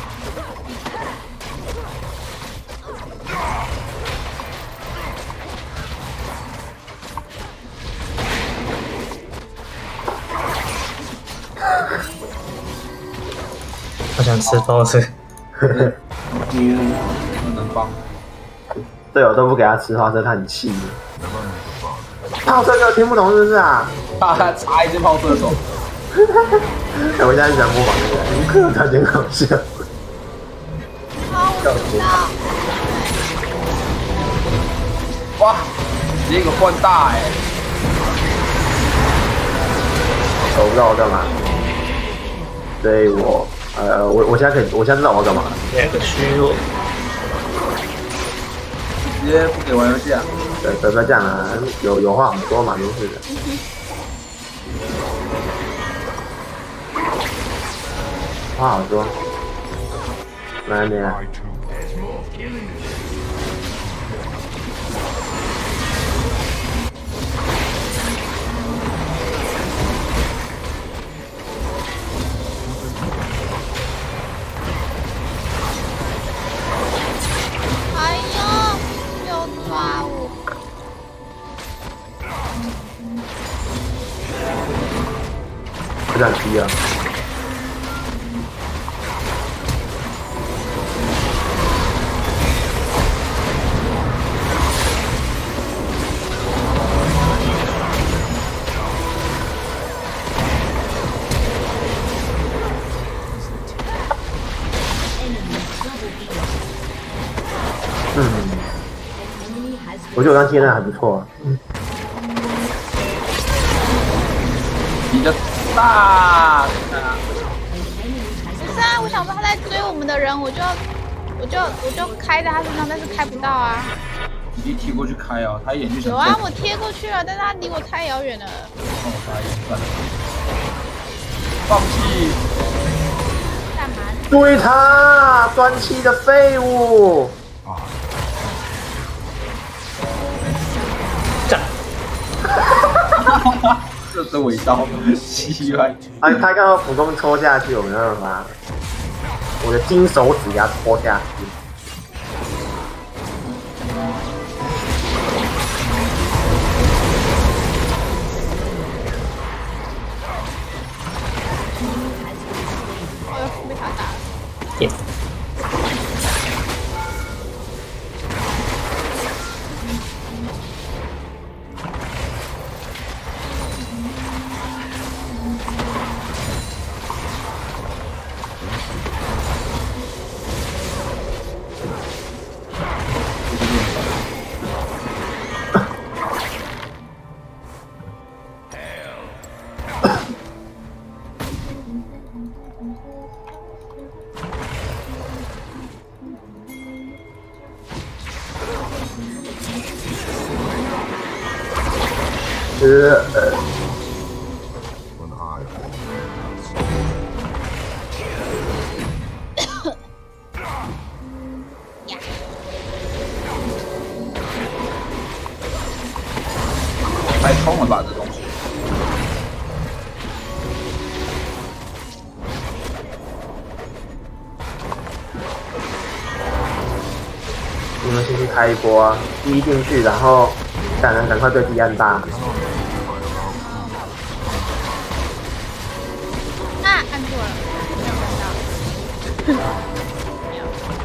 好想吃包子。 嗯，能帮。 队友都不给他吃花生，他很气。炮车就听不懂是不是啊？ 他插一只炮车手。 哎，我现在想模仿那个卢克，他真好笑。 笑死！ 哇，直接一个换大哎！ 我不知道我干嘛，所以我呃，我我现在可以，我现在知道我要干嘛。 两个虚弱。 直接不给玩游戏啊？ 对，不要这样啊，有有话好说嘛，没事的。话好说。来没了。 哎呦，又抓我！ 不想踢啊！嗯，我觉得我刚接的还不错。嗯， 比较大。 不是啊，我想说他在追我们的人，我就我就我就开在他身上，但是开不到啊。 你贴过去开啊，他一眼就想。 有啊，我贴过去了，但是他离我太遥远了。 哦，他眼算了，放弃。 干嘛？ 追他，端气的废物！ 战！这是尾刀，奇怪。 哎，他刚刚普攻戳下去，我没办法，我的金手指给他戳下去。 被他打了。 Yes. 呃。 太冲了吧，这东西！ 你们先去开一波啊，第一进去，然后赶人赶快对敌按大。 啊，按错了，没有看到。没有。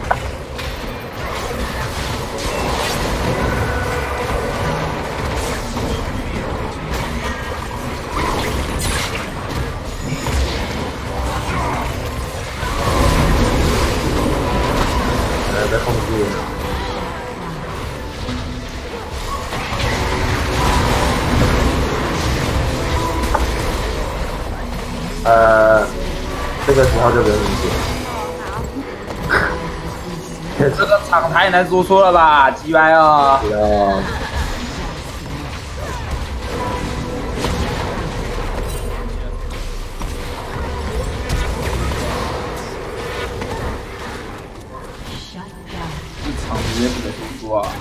呃，被控制。呃，这个时候就不用理解。 这个场太难说错了吧，鸡掰哦！ 哦。 这场直接不得输啊！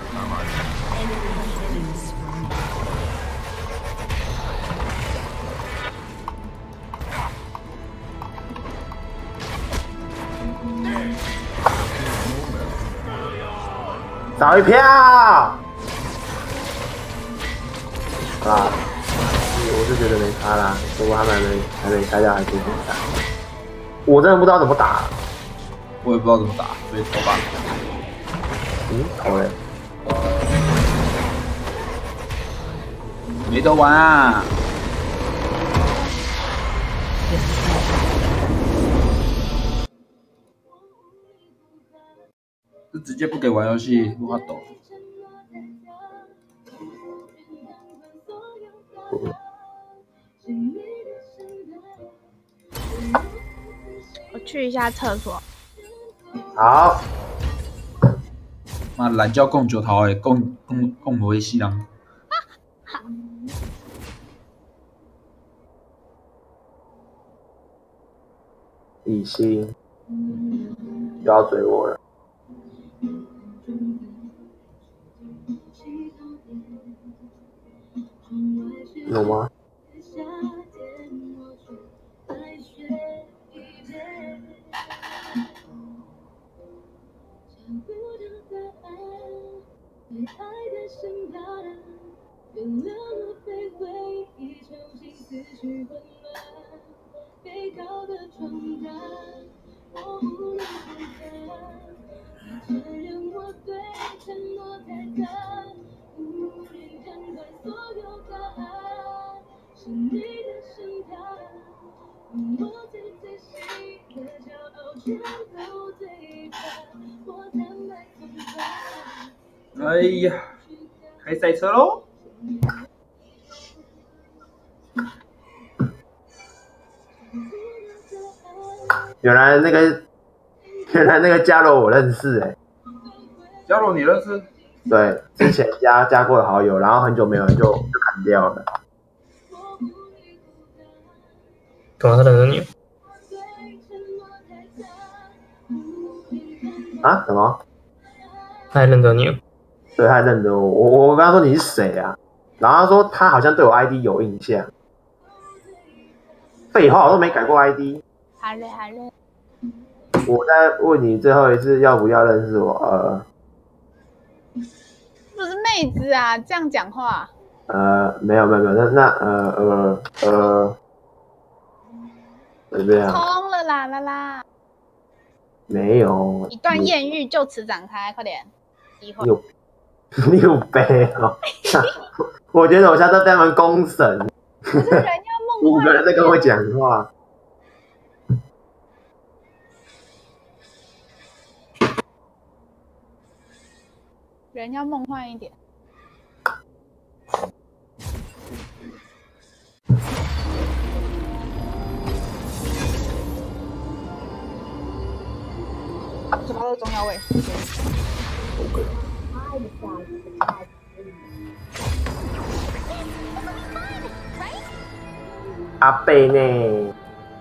少一票！啊，我是觉得没差啦，不过他们还没还没开掉，还可以打。我真的不知道怎么打， 我也不知道怎么打，所以投吧。 嗯，投嘞。 没得玩啊！就直接不给玩游戏，不好抖。 我去一下厕所。 好。 妈懒觉供九桃诶，供供供不会死人。 李欣又要追我了。有吗？ 哎呀，开赛车喽！ 原来那个，原来那个加罗我认识哎、欸。 加罗你认识？ 对，之前加加过的好友，然后很久没有人就就砍掉了。 干嘛他认得你？ 啊？什么？ 他还认得你？ 对，他还认得我。我我跟他说你是谁啊？然后他说他好像对我 I D 有印象。废话，我都没改过 I D。 好嘞，好嘞。 我再问你最后一次，要不要认识我？呃。 不是妹子啊，这样讲话。 呃，没有没有没有，那那呃呃呃，怎么样？ 通了啦啦啦！ 没有。 一段艳遇就此展开，快点！机会。 六六杯哦！我觉得我现在在他们公审。 可是人要梦五个人在跟我讲话。 人要梦幻一点。嘴巴的中药味。 阿贝呢？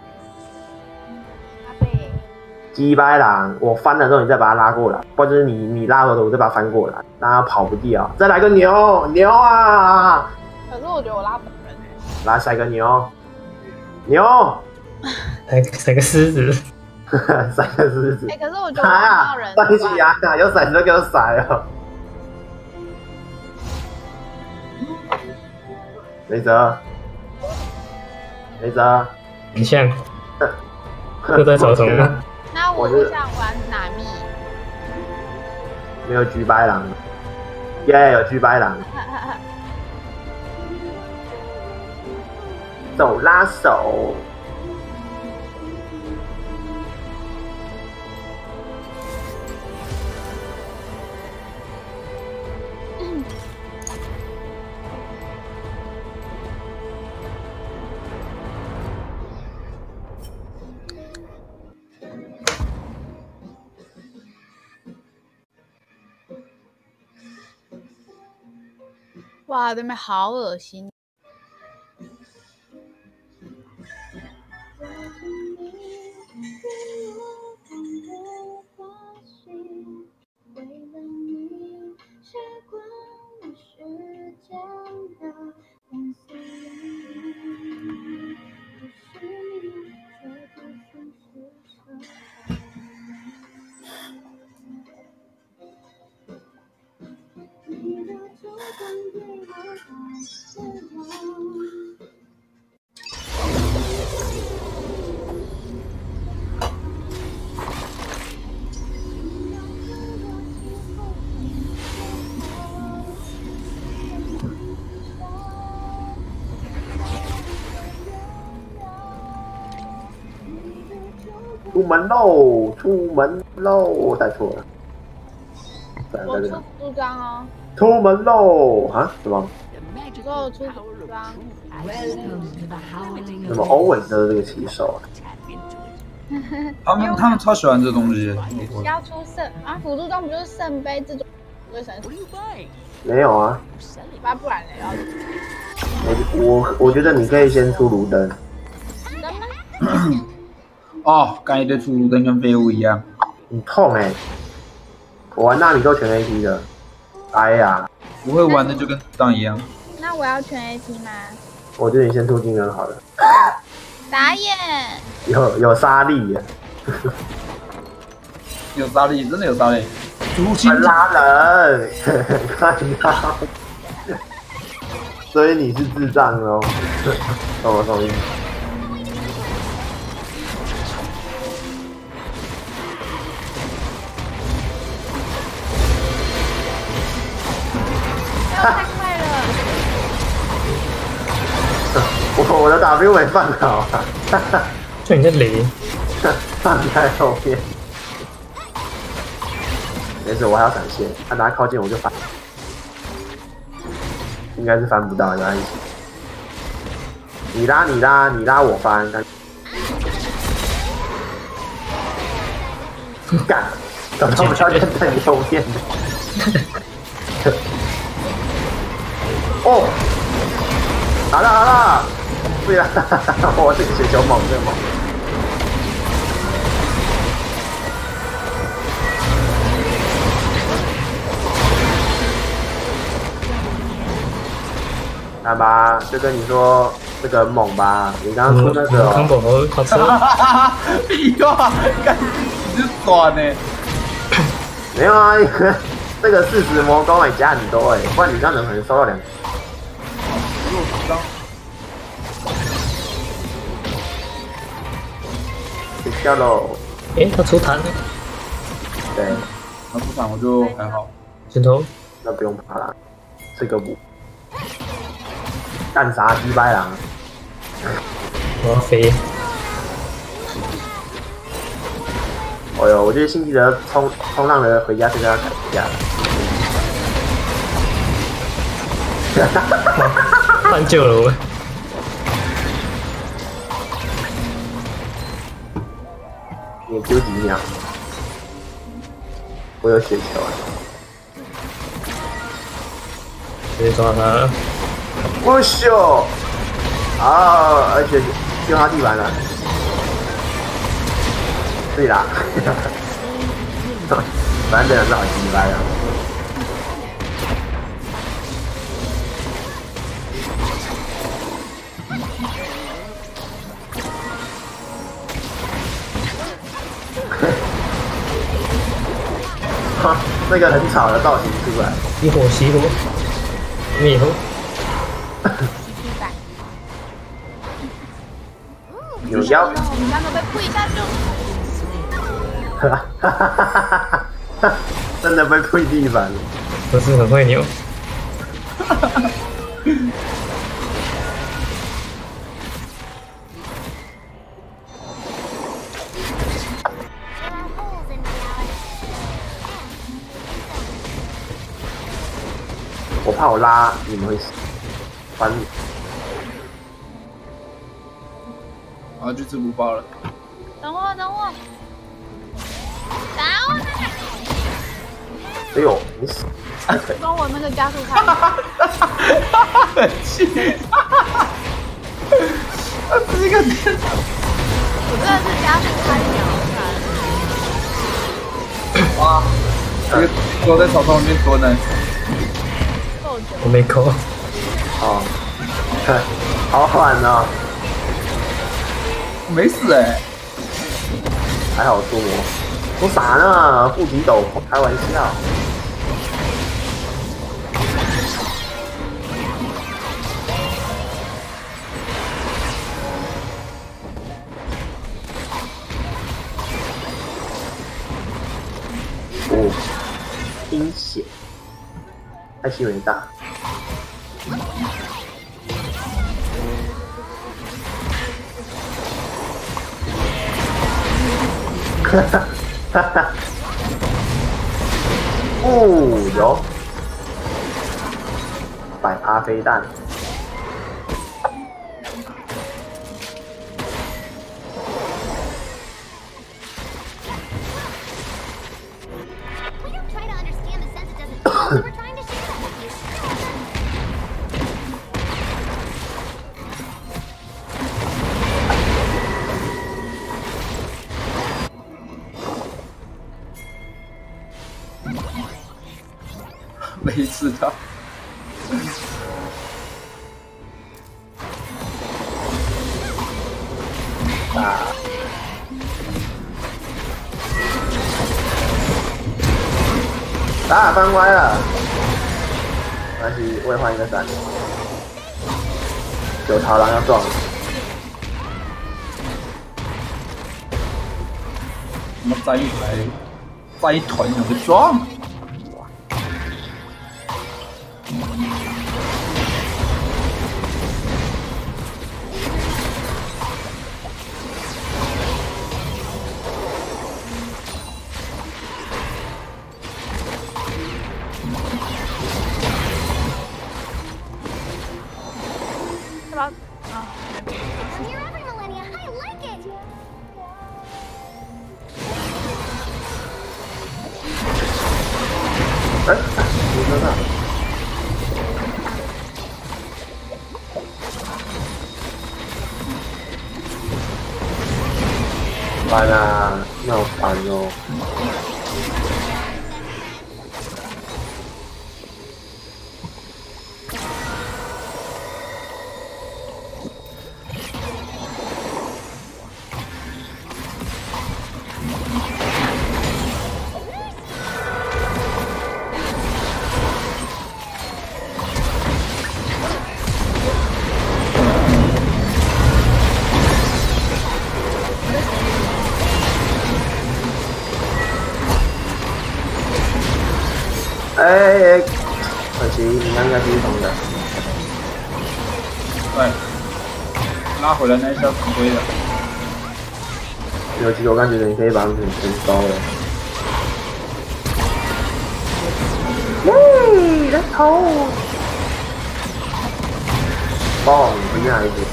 阿贝。 鸡掰狼，我翻了之后你再把它拉过来，或者是你你拉了的我再把它翻过来，让它跑不掉。再来个牛牛啊！ 可是我觉得我拉不人。 来塞个牛牛， 来塞个狮子， 塞个狮子。 哎、欸，可是我觉得我拉到人。 塞起啊！有骰子就给我骰哦。没辙，没辙。 很像。又在找什么？ 那我不想玩哪密？ 没有橘白狼，耶、yeah, 有橘白狼。手拉手。 哇，对面好恶心！出门喽！出门喽！我带错了。 我出服装哦。 出门喽！啊？什么？ 我出服装。 怎么 always 的这个骑手啊？ 他们他们超喜欢这东西。 要出圣啊！辅助装不就是圣杯这种卫生纸。 没有啊。 那不然呢？要我我觉得你可以先出炉灯。 哦，刚一堆出炉灯跟废物一样。 很痛哎、欸！我玩纳米都全 A P 的。哎呀， 不会玩的就跟当一样。 那我要全 A P 吗？ 我觉得你先出金人好了。 打眼。 有有杀力耶！ 有杀力，真的有杀力。主心拉人，看到。所以你是智障哦。什么东西？ 太快了！ 我我的 W 没放好啊！ 就你在雷， 放在后面。没事，我还要闪现，他拿靠近我就翻，应该是翻不到，没关系。你拉你拉你拉我翻，干，怎么不要跟在你后面的？哦，好了好了，对了，我这个雪球猛，这个猛。来吧，就跟你说这个猛吧，你刚刚说那个、哦。 康宝好吃。 屁话，干你是爽呢？ 没有啊，这个四十魔攻也加很多哎，不然你这样能可能收到两。睡觉喽。 哎，他出弹了。 对， 他出弹我就还好。 枕头？ 那不用怕啦，这个补。干啥鸡掰狼？ 我要飞。 哎呦，我觉得星期的冲冲浪的回家这个要改一下。 换救了我。 你丢几秒？我有雪球啊！ 直接抓他。 我秀！啊，而且丢他地板了。对啦，反正这两只好鸡掰啊！哈，那个很吵的造型出来。 熄火熄火，灭火。 有妖。 我们两个被推下去。 哈哈哈哈哈！真的被推地板了。 不是很会扭。 哈哈哈。我怕我拉你们会死，翻你。 我要去吃不爆了。 等我，等我，打我！ 哎呦，你死！ 装我那个加速卡。 很气！啊，这个天！ 我真的是加速开秒看。 哇，这个我在草丛里面蹲呢。 我没扣。 哦，好缓哦。 没死哎、欸， 还好出魔，我傻呢，护体斗，开玩笑。哦，阴险，太心为大。哈哈哈哈！哦，有百趴飞弹。 一次他。 啊！啊！翻歪了，没关系，我也换一个伞。九螳螂要撞了。 他妈站一排，站一团想被撞。 是吧？啊。 哎，你说呢？完了，那好烦哦。哎哎，可惜你应该是一同的。 对，拉回来那一下挺亏的。 有其实我刚觉得你可以把它给全烧了。耶，人头！棒，厉害一点。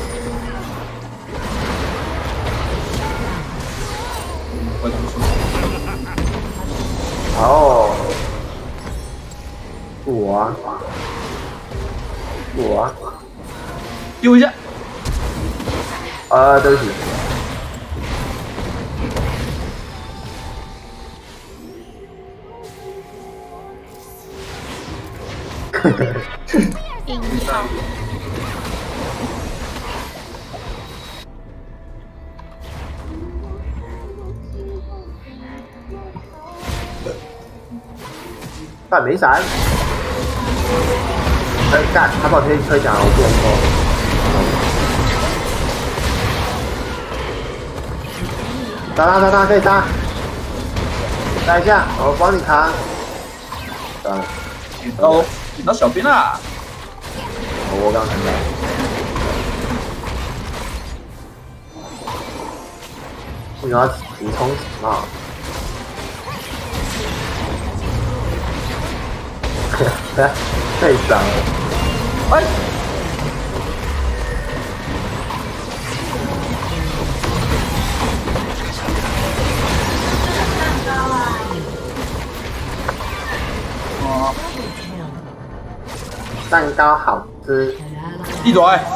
我怎么说？ 哦。 我啊，我啊， 丢一下。 啊，对不起。呵呵呵。但没闪。 哎干！他把我推推墙，我不能抽。杀他杀他可以杀，杀一下，我帮你扛。算了， 捡到捡到小兵啦！ 我刚看到。你要急冲啊！太脏了！哎！ 哦， 蛋糕好吃。 一朵爱。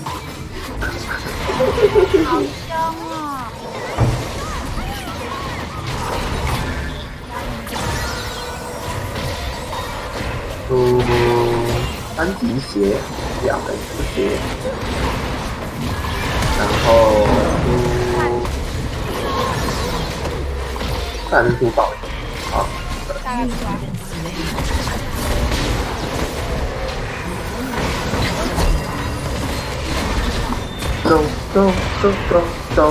好香啊！ 嘟，三级鞋，两个鞋，然后嘟，三珠宝，好。 大概是吧。 走走走走走。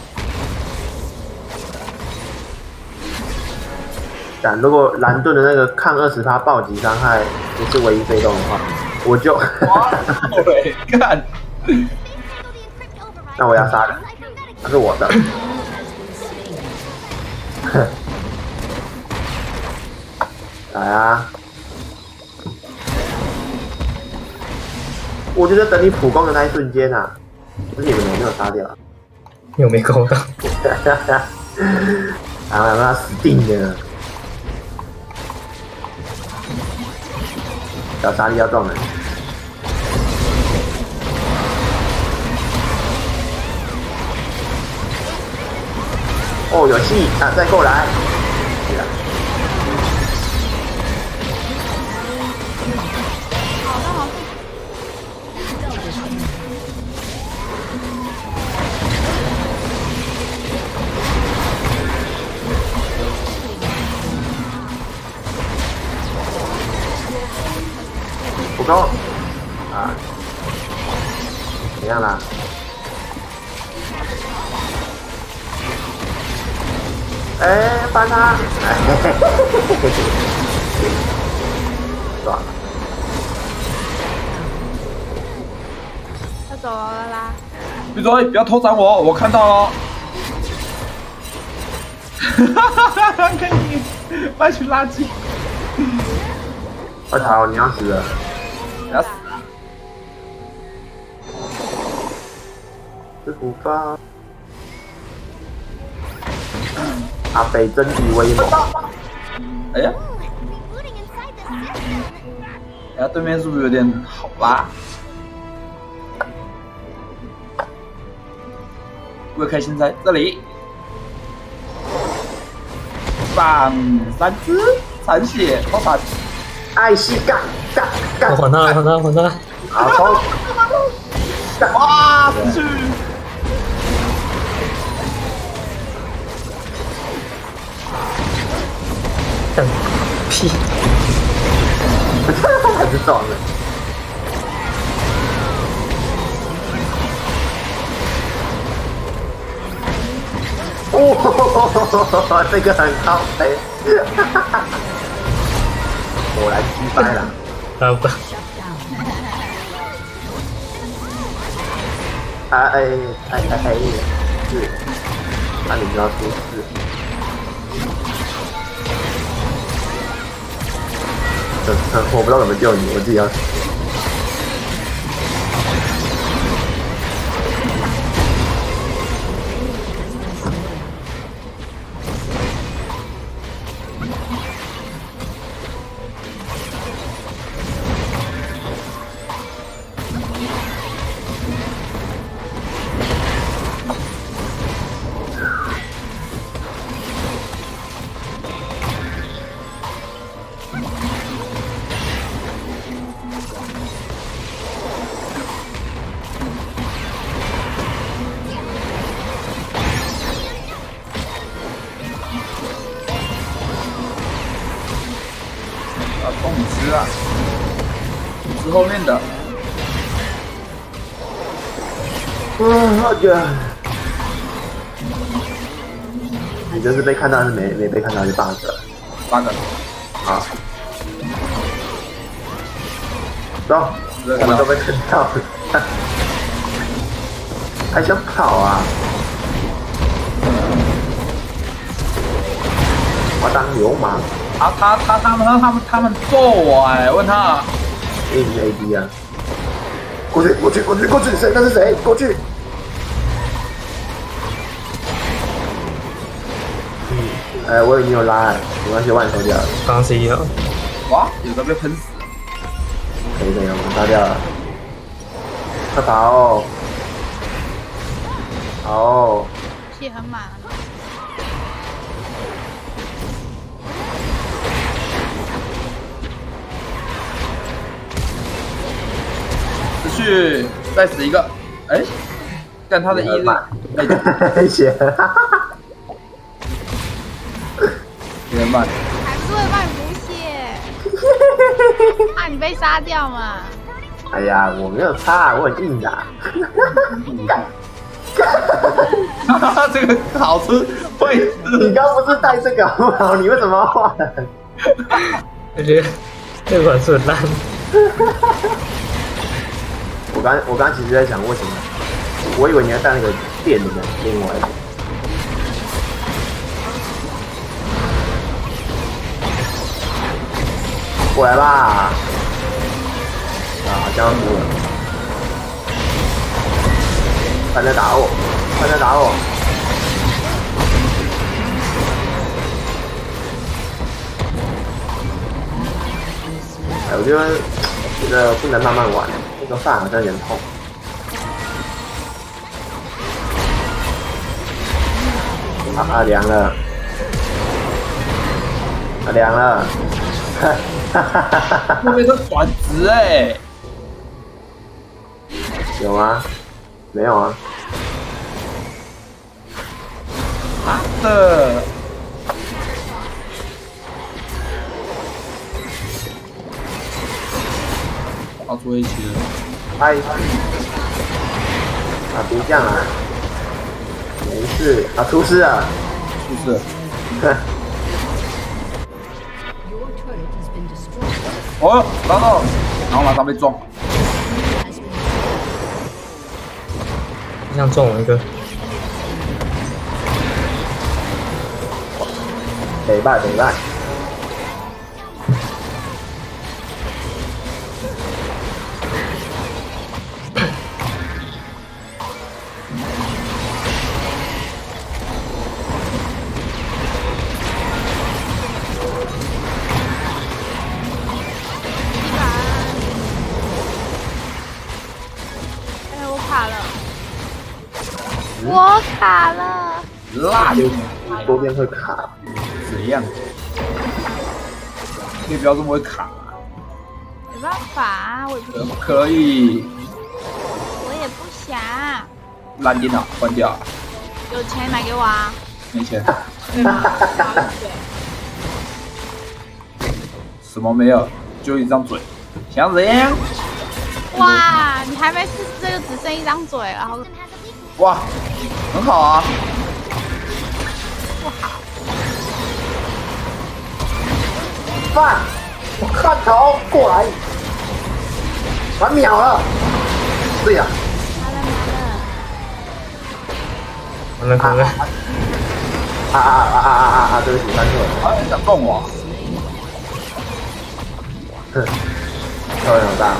但如果蓝盾的那个抗二十趴暴击伤害不是唯一被动的话，我就对干。 那我要杀人，那是我的。来啊！我就在等你普攻的那一瞬间啊！不是你们有没有杀掉？ 又没勾到。 然后让他死定了。 小沙利要撞人，哦，有戏啊！再过来， 中啊，怎样啦？哎，翻他！哎，嘿嘿嘿嘿嘿，爽了。 要走了啦！ 闭嘴！不要偷斩我，我看到了。哈哈哈哈！看你，卖去垃圾。 我操！你要死了！ 要死！ 这股发。阿北真以威猛！ 哎呀！哎呀，对面是不是有点好拉？我开心在这里，放三只残血偷残， 爱惜干干干！ 还他，还他，还他！ 好偷！ 哇，死去！ 屁！ 还是撞了。哦，这个很高飞。我来击败了。 好吧。 啊哎哎哎哎！是，那你就要出事。我不知道怎么救你，我自己要死。 帮你吃啊，吃后面的。 嗯，好的。你这是被看到还是没没被看到？就八个。 八个。 好。走，我们都被看到了。还想跑啊？我当流氓。 啊，他他他们他他们他们揍我哎！问他 ，A D A D 啊，过去过去过去过去，谁？那是谁？过去。嗯，哎，我已经有拉，没关系，万收掉了。 刚 C 了。 哇，有个被喷死。 可以可以，我们杀掉了。快跑哦！跑哦！ 血很满。 去，再死一个，哎，干他的一哎，血， 有点慢， 还不是会帮你补血，怕你被杀掉嘛？ 哎呀，我没有差，我很硬的。 哈哈，这个好吃，会吃。 你刚不是带这个好不好？你为什么要换？ 我觉得这款是很烂。 我刚我刚其实在想为什么，我以为你要带那个电的呢，另外一个。过来吧！啊，好像输了。快点打我！快点打我！哎，我觉得这个不能慢慢玩。这个饭好像有点痛。啊啊凉了，啊凉了，哈哈哈哈哈！ 后面是转职哎， 有吗？没有啊。 妈的！ 跑出一期了。 哎，啊，别这样啊！没事，啊，出事了， 出事了。哦，拉到，然后马上被撞。 像撞我一个。 北拜北拜。 我卡了， 辣的， 多边会卡， 怎样？可以不要这么会卡、啊。 没办法啊，我也不想。 可以。 我也不想。 烂电脑关掉。 有钱买给我啊。 没钱。 对吗？ 什么没有？就一张嘴，想怎样？ 哇，你还没试这就只剩一张嘴了，好。 哇，很好啊！ 不好。 饭，我看头过来，完秒了。对呀、 完了完了。 完了完了。 啊啊啊啊啊啊啊！对不起，犯错了。 啊，你想动我？ 哼，超人好大。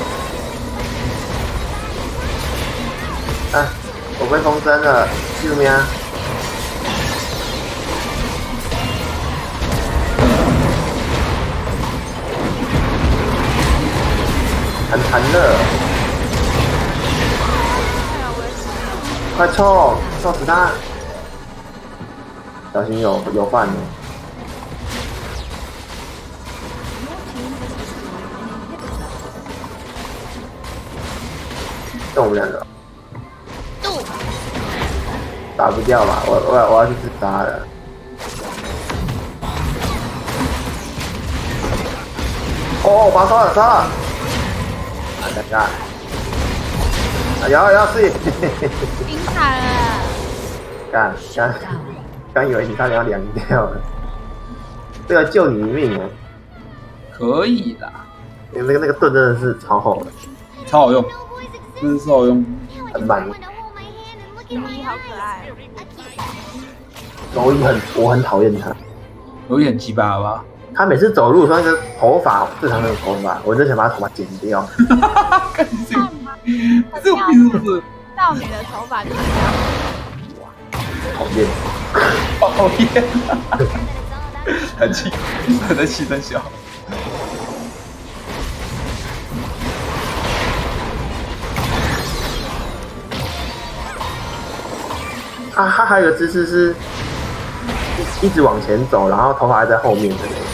啊！我被封针了，救命啊！很很热，快冲！冲死他！小心有有饭哦。就我们两个。打不掉吧，我我我要去自杀了。哦，把烧了烧了！啊，等下，啊，摇摇自己， 冰卡了。 干刚刚以为你差点要凉掉了，这个救你一命哦。 可以的。 那个那个盾真的是超好的， 超好用，真是超好用， 很满。 咪咪好可爱。 柔一很，我很讨厌他。 柔一很鸡巴吧？ 他每次走路的时候，那个头发，正常那个头发，我就想把他头发剪掉。 干这个，这个逼是不是？ 少女的头发就是这样。 讨厌， 讨厌，很气，很在气声小。 他他还有个姿势是一直往前走，然后头发还在后面的那个。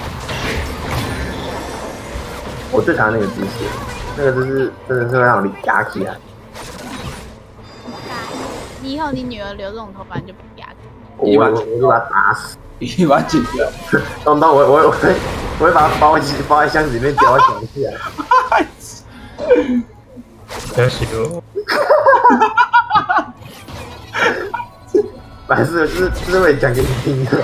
我最讨厌那个姿势，那个姿势真的是会让你压起来。 你以后你女儿留这种头发你就不压。 我我我就把它打死， 你把它剪掉。 东东，我我我会我会把它包起包在箱子里面，丢到墙下。 真是哦。 反正就是就是为了讲给你听的。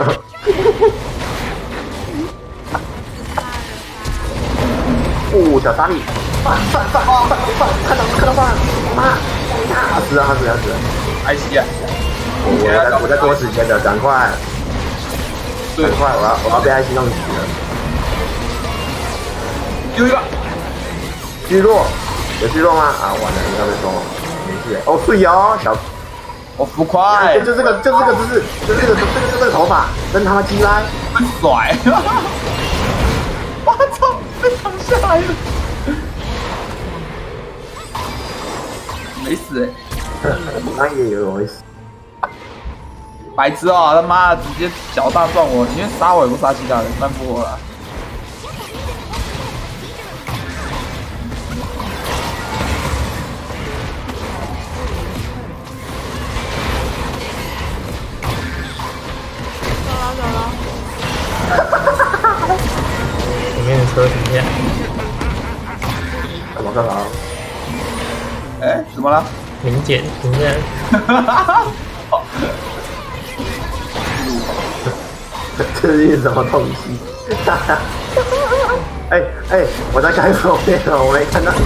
哦，小沙粒，饭饭饭饭饭，看到看到饭，妈，打死啊死啊死啊！ 艾希啊， 我在我在拖时间的，赶快，赶快，我要我要被艾希弄死了。 丢一个， 虚弱，有虚弱吗？啊，完了，你要被说，没事。哦，对哦，小。 我浮夸， 就这个，就这个，就是就这个，这个，就这个头发，真他妈鸡掰， 很甩！我操，被挡下来了，没死哎、欸， 他也有会死， 白痴啊！他妈的，直接脚大撞我，因为杀我也不杀其他人，办不过了。 前面的车停下。 往干嘛？ 哎，怎么了？ 零检，零检。 这是什么东西？哎哎，我在开手电了，我没看到你。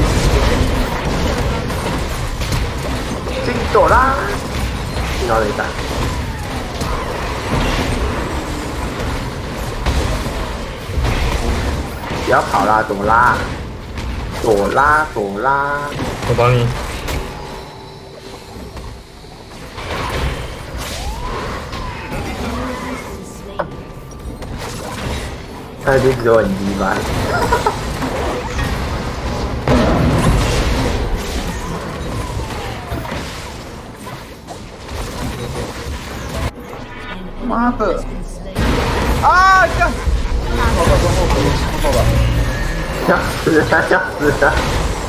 进朵拉，进到雷弹。不要跑啦，朵拉，朵拉，朵拉。 我帮你。 他已经只有很低吧。 妈的！啊！干！跑到中后头，后吧。 要死了，要死了！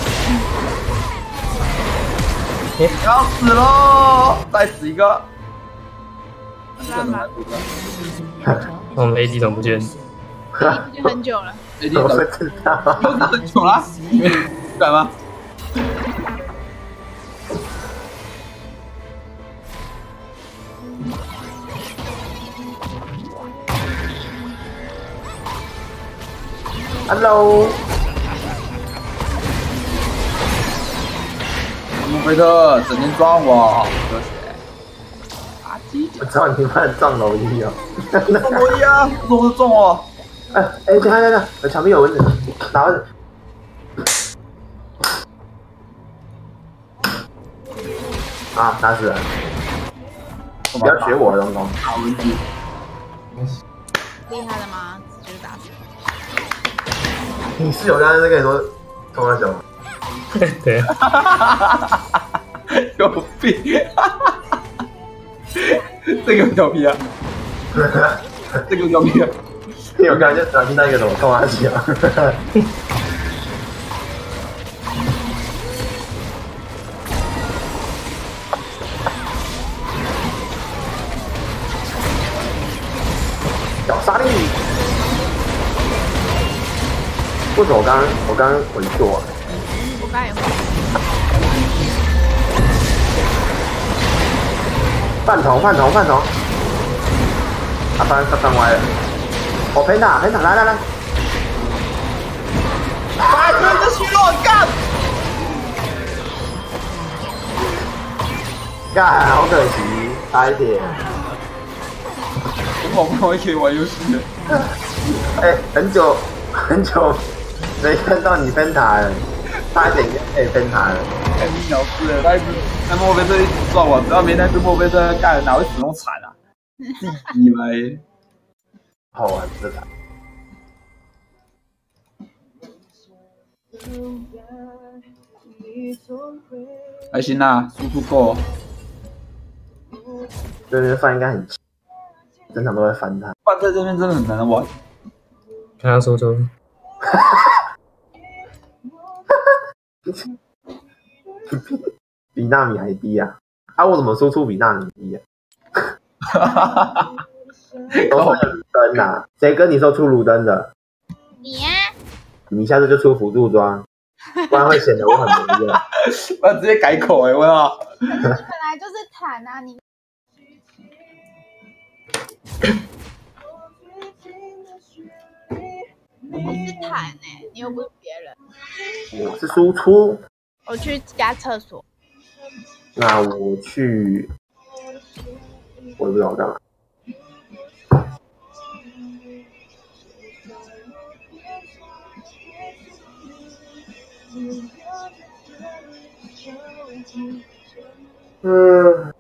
要死喽！再死一个。 干嘛？ 我们 A D 怎么不见？ 已经很久了。 A D 怎么知道？ 又是很久了，敢吗？ Hello， 穆菲特整天撞我，热血！ 我知道你慢撞楼梯哦。 撞楼梯啊！怎么是撞我？ 哎哎，等下等下，我墙壁有蚊子，打蚊子。啊，打死人！不要学我，东东。 打蚊子。 厉害了吗？就是打死。 你室友刚才在跟你说冲他小。 对。 有病！这个有屁啊！这个有屁啊！ 我刚才就想听到一个什么冲他小。小沙粒。为什么我刚我刚回做啊？ 我刚也会。 饭桶饭桶饭桶！他翻他翻歪了。我陪他陪他来来来！ 把人的虚弱干！ 干，好可惜，差一点。 我好不容易可以玩游戏了。 哎，很久很久没看到你分塔了，差一点就可以分塔了。 太你鸟事了，那一只那莫菲特一直撞我，只要没那只莫菲特干，哪会死那么惨啊？自己以为好玩这场。 还行啦，输出够。 这边饭应该很，整场都会翻他。 饭在这边真的很难玩。 看他输出。 比纳米还低啊！啊，我怎么输出比纳米低啊？都是那鲁登呐，谁跟你说出鲁登的？ 你呀、啊。 你下次就出辅助装，不然会显得我很没用。 我直接改口哎、欸，我操！ 可是你本来就是坦啊，你。你是坦哎、欸，你又不是别人。 我是输出。 我去加厕所。 那我去，我也不知道我干嘛。嗯。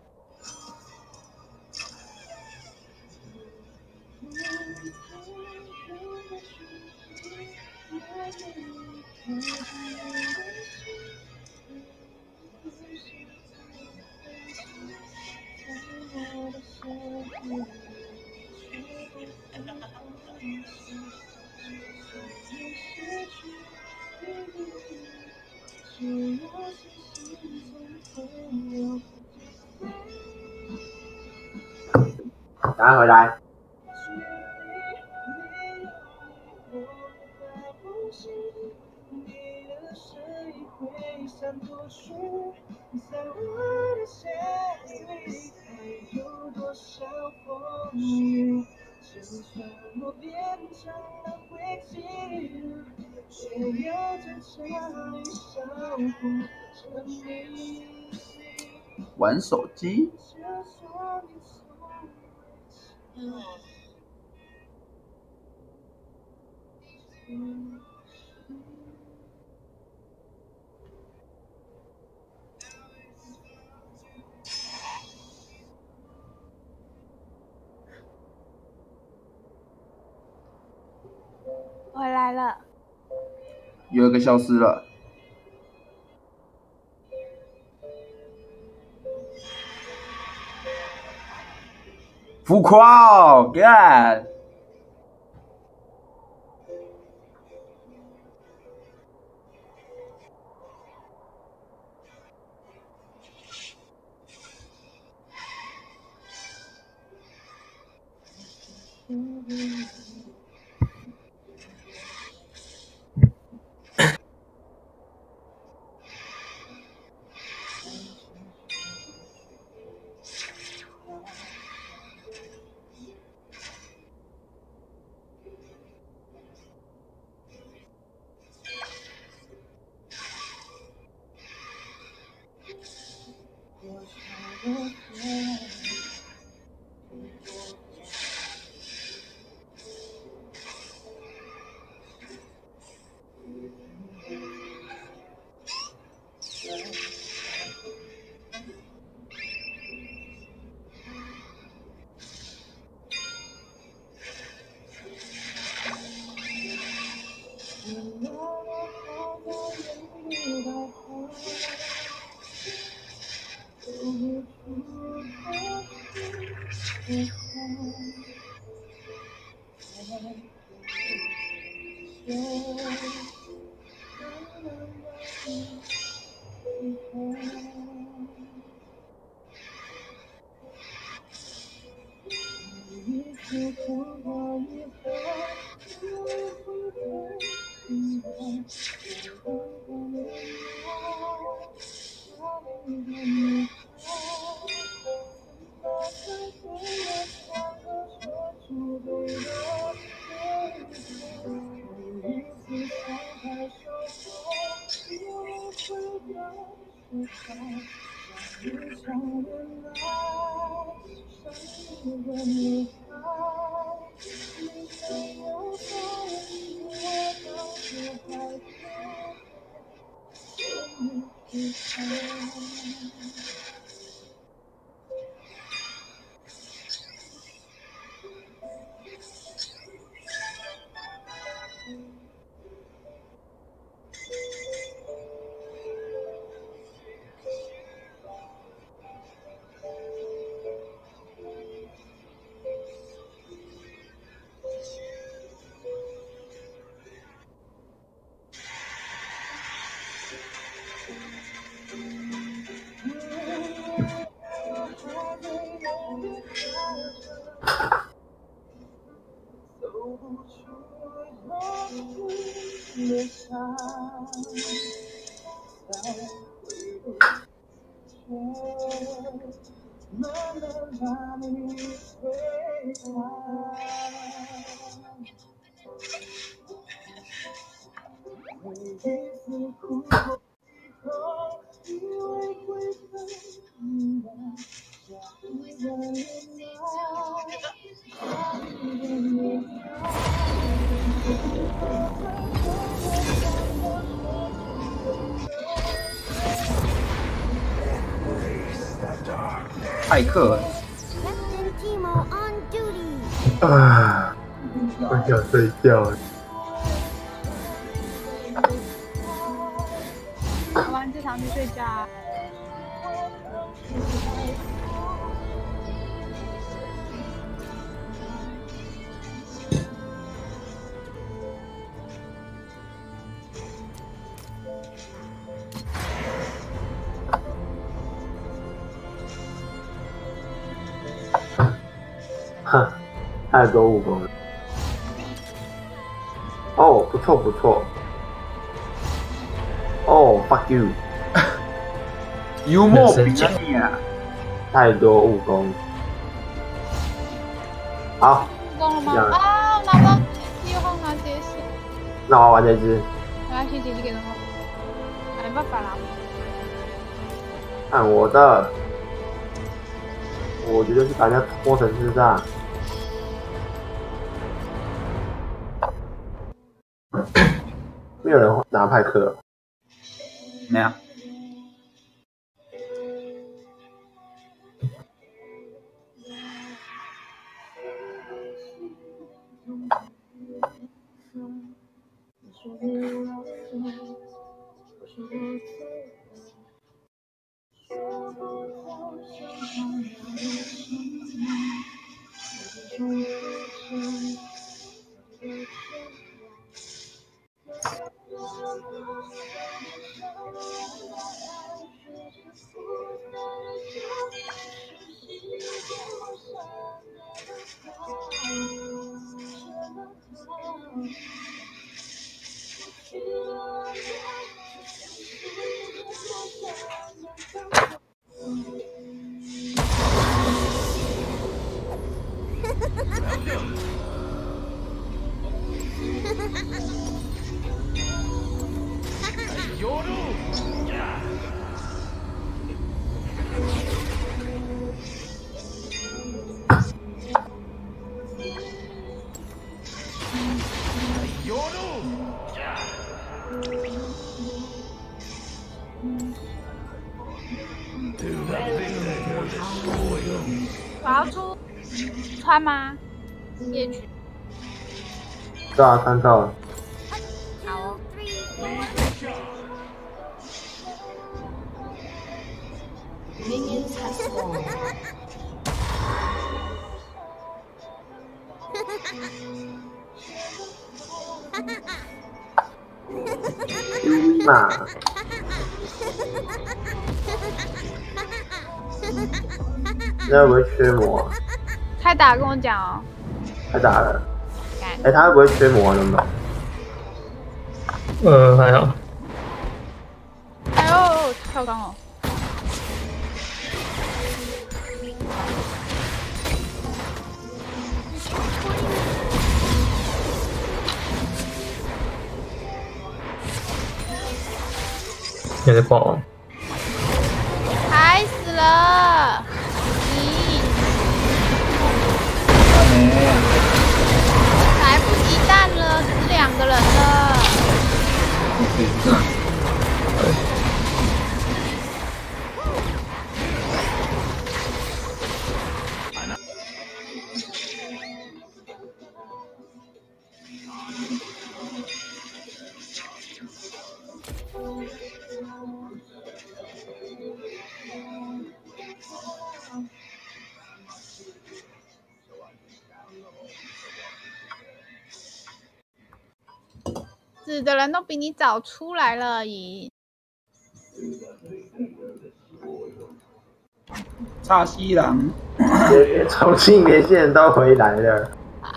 赶快回来！ 玩手机。 回来了。 有一个消失了。浮夸干！泰克， 啊，我想睡觉了。 打完这场就睡觉啊。 哼，太多武功了。哦，不错不错。哦 ，fuck you。 幽默比你啊！ 太多误攻。好。 误攻了吗？啊，我拿不到机后拿结束。 那我要玩这只。 没关系，姐姐给的吗？没办法啦。 看我的，我觉得是把人家拖成智障。没有人拿派克。 没有。 我要出穿吗？夜曲。 对啊，看到了。 好。 Minions have spawned. 嘛。那会不会缺魔？ 开打跟我讲哦。 开打了。哎、欸，他会不会缺魔了吗？ 呃，还好。 哎呦，跳缸哦！ 有点爆。 开死了！你来不及弹了，死两个人了。死的人都比你早出来了，已。 差西郎， 重庆连线都回来了。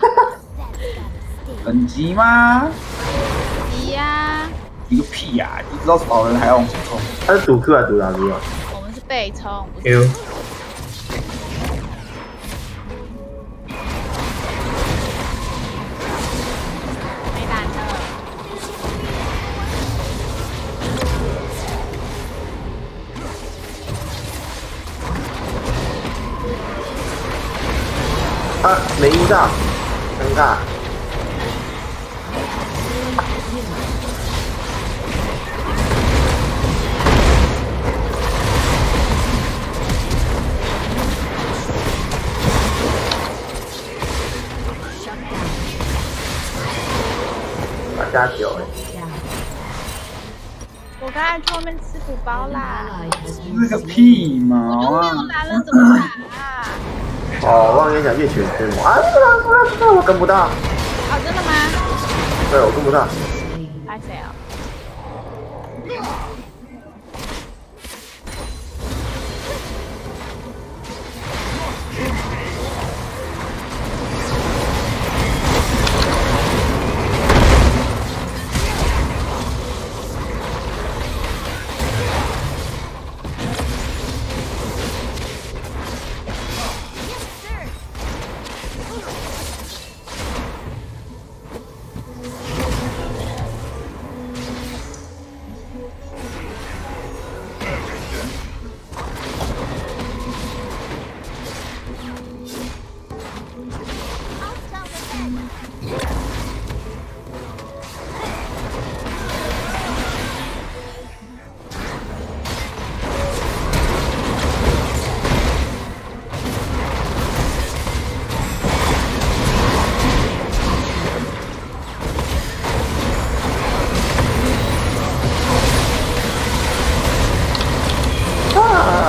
很急吗？ 急呀、啊！ 一个屁呀、啊！你知道少人还要往前冲。 他是赌 Q 还是赌 W 啊？ 我们是背冲。 Q。 没胆的。 啊，没遇到，尴尬。把加酒哎！ 我刚才去外面吃补包啦。 那个屁毛啊！ 我就没有蓝了，怎么打啊？ 哦，我忘跟你讲，夜曲是魔啊！不然不然不然，我跟不到。 哦，真的吗？ 对，我跟不到。 拍谁啊？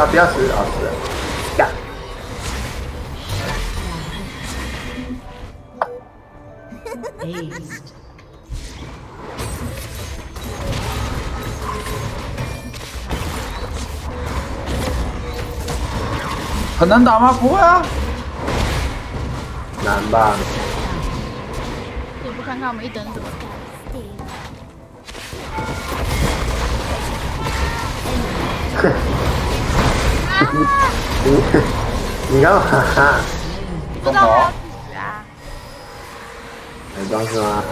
啊！不要死啊！死了！干！ 很难打吗？不会啊。 难吧？ 你不看看我们一等怎么？ 你你干嘛？ 不知道我要死啊！ 没装是吗？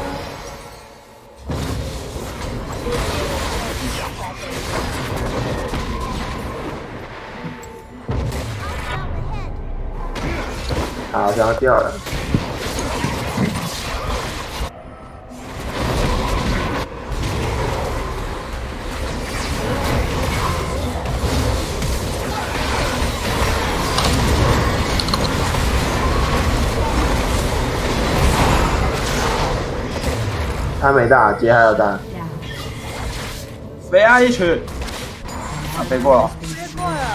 好像掉了。他没大，杰还有大。 飞啊一曲，啊飞过了。 飞过了。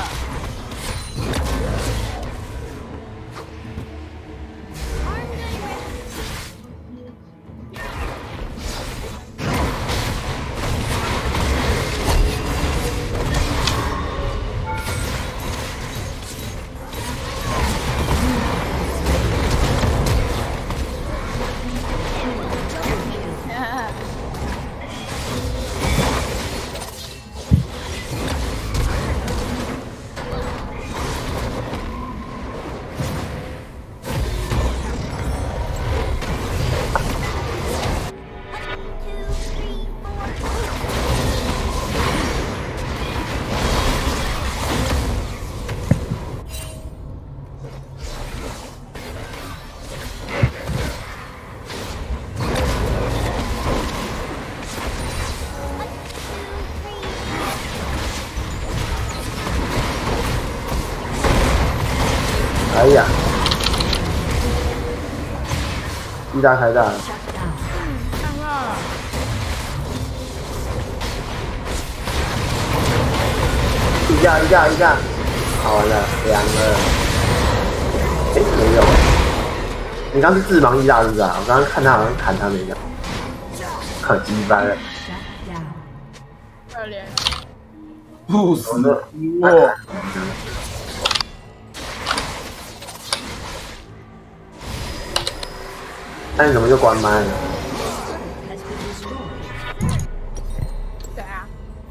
哎呀，一大开大。 看到。 一架一架一架，好完了，凉了。哎，没有。你刚是自盲一大是不是啊？我刚刚看他好像砍他没有，可鸡掰了。 二连。 不死我。 那你怎么就关麦了？ 对啊。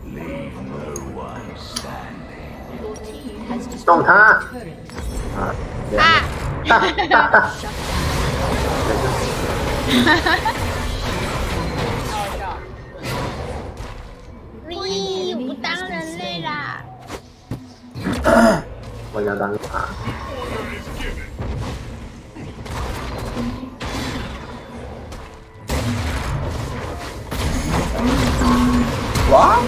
动他！啊！ 啊！哈哈哈哈！喂，我不当人类啦！ 我要当他。 哇！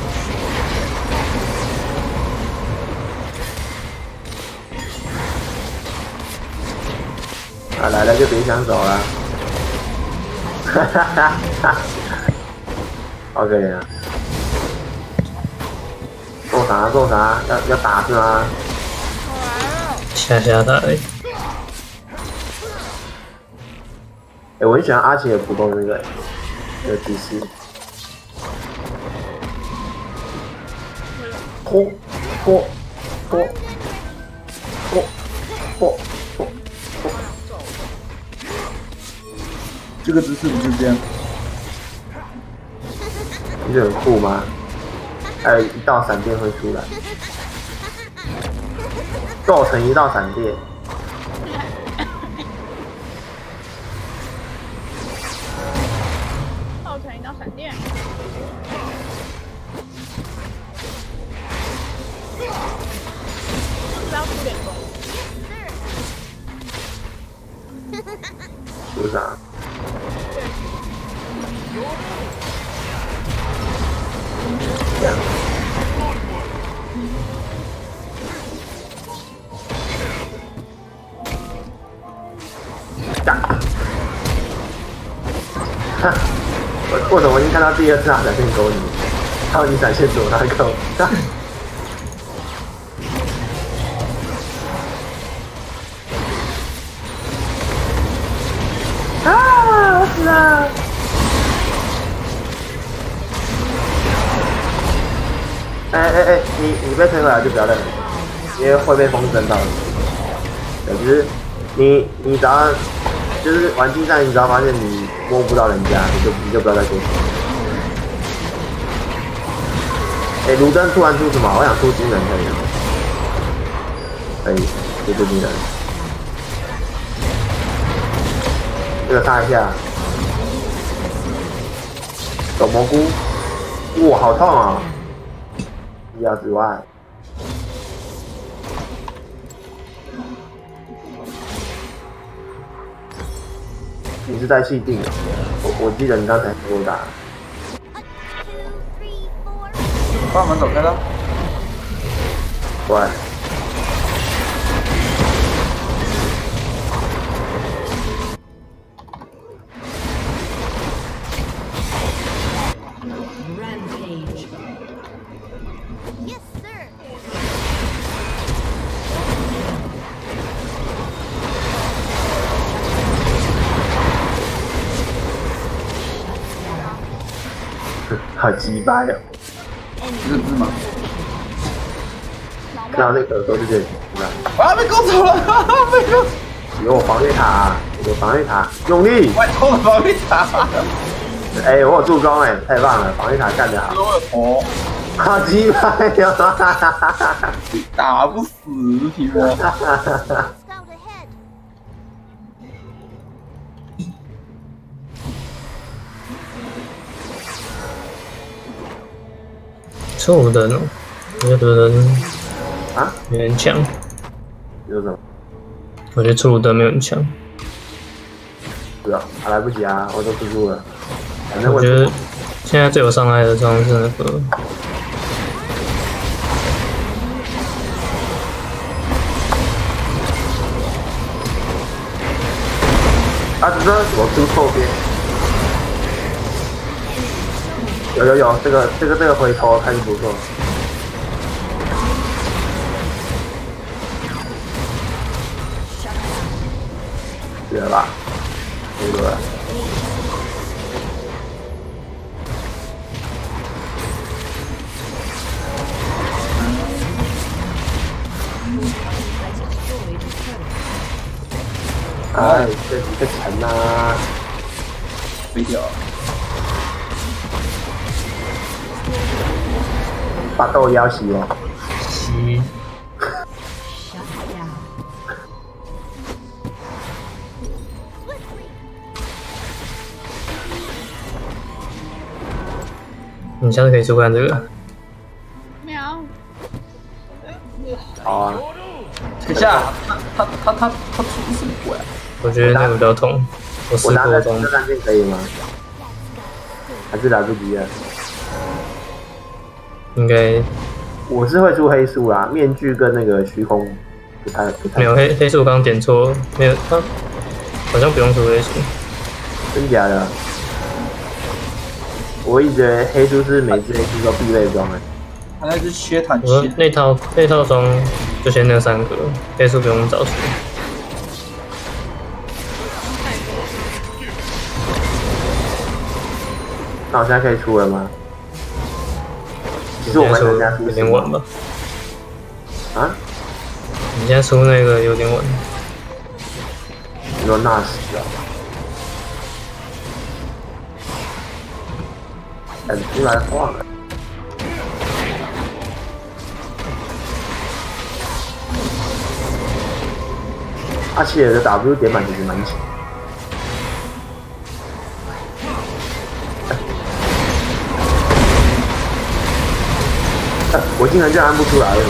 啊，来了就别想走了。哈哈哈哈 ！OK 啊。做啥做啥？要要打是吗？ 吓吓他！哎， 哎，我很喜欢阿奇的普攻那个，有提示。拖拖拖拖拖拖， 这个姿势不是这样？ 不是很酷吗？还有一道闪电会出来，构成一道闪电。 构成一道闪电。不要出点攻。 出啥？这样。干！哈！我我怎么已经看到第二次他闪现勾你？还有你闪现躲他勾？ 死啊！哎哎哎，你你被推回来就不要再，因为会被风筝到。可是你你只要就是玩近战，你只要发现你摸不到人家，你就你就不要再过去。哎，卢登突然出什么？我想出惊人可以吗？可以，就出惊人。这个杀一下。走蘑菇，哇，好痛啊！意料之外。你是在气定？我我记得你刚才给我打。 把门走开了。 喂。 Rampage. Yes, sir. 好鸡掰哦！ 日日嘛， 看到那个耳朵就觉得鸡掰。 啊，被勾走了，被勾。 有我防御塔，有防御塔，用力！ 外偷了防御塔。 哎、欸，我有助攻哎、欸，太棒了，防御塔干得好。 我有头。 好鸡掰哟！ 打不死提莫。 错误的呢，有的人啊有点强。 有什么？ 我觉得错误的没有很强。 是啊，还来不及啊，我都输出了。 我觉得现在最有伤害的装是那个。 啊，只是我出错边。有有有，这个这个这个回头还是不错。对了吧？对了。哎，这几个城啊， 飞掉。 把豆要洗哦。 洗。你下次可以试看这个。 喵。 好啊。 等一下，他他他他他出什么鬼？ 我觉得那个比较痛。我试过中。 我拿可以吗？还是来不及了？ 应该。 我是会出黑素啦，面具跟那个虚空不太不太。 没有黑黑素，我刚刚点错，没有他好像不用出黑素。 真假的？我一直觉得黑素是每只黑素都必备装诶。 他那是缺弹性。我那套那套装就先那三个，黑素不用找出。 那我现在可以出了吗？其实我们人家出有点晚吧？ 啊？ 你现在出那个有点晚。 你说那时啊？等出来晃了。阿切尔的 W 点满其实蛮强。我竟然这样按不出来了！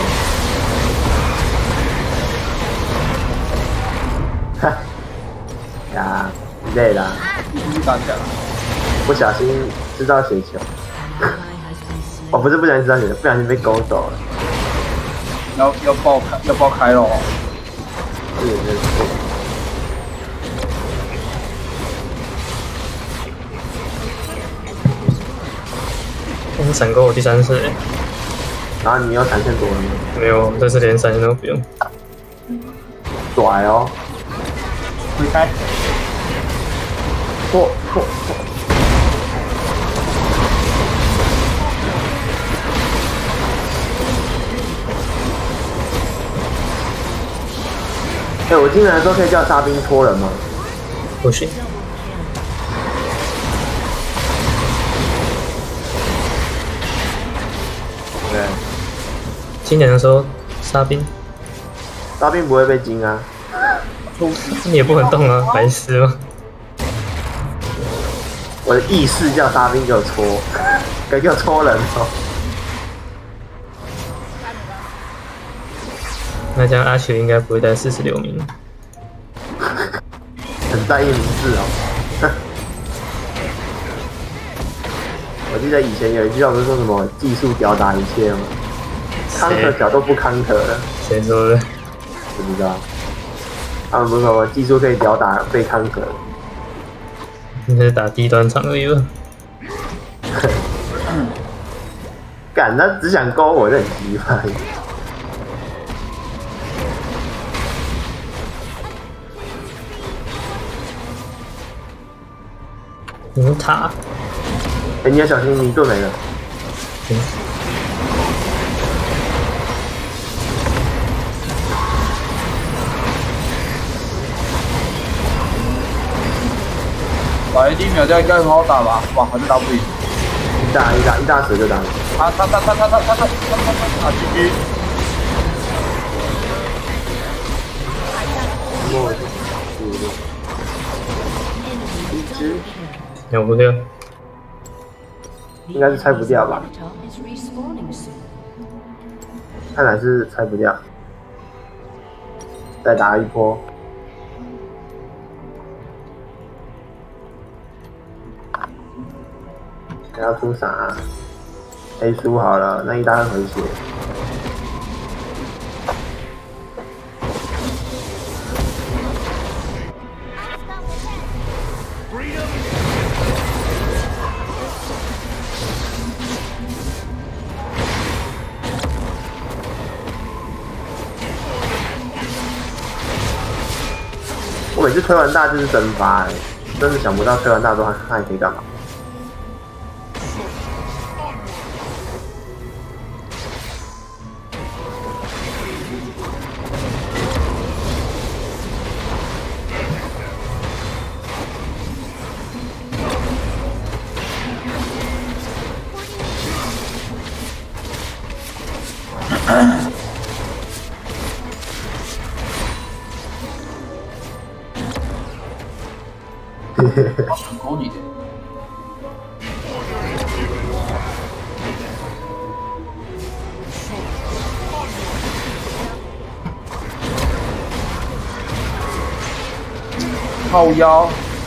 哈呀，累了。 继续打起来。 不小心制造血球。我不是不小心制造血球，不小心被勾走了。 要要爆开，要爆开了。 是是是。 我是闪过我第三次哎。 然后你要闪现多了吗？ 没有，这次连闪现都不用。 拽哦！ 推开。 破破破！哎、欸，我进来的时候可以叫沙兵戳人吗？ 不行。 对。 今年的时候，沙兵， 沙兵不会被惊啊。 你也不能动啊，白痴吗？ 我的意识叫沙兵给我戳，该给我戳人哦。 那这样阿雪应该不会带四十六名。 很在意名字哦。我记得以前有一句话不是说什么技术吊打一切吗？康可脚都不康可了。 谁说的？ 不知道。他们不是说技术可以吊打被康可？ 你是打低端场而已吧？ 干，他只想勾我，这很奇怪。 有塔。 哎、欸，你要小心，你盾没了。 嗯。 把 A D 秒掉应该很好打吧？哇，还是打不赢。 一大一大一大死就打。 他他他他他他他他他他啊 ！G G。 我一只。 秒不掉。 应该是拆不掉吧？看来是拆不掉。再打一波。还要出啥、啊？黑书好了，那一大回血。我每次推完大就是蒸发、欸，真的想不到推完大之后他还可以干嘛？ 我想勾你的。靠腰。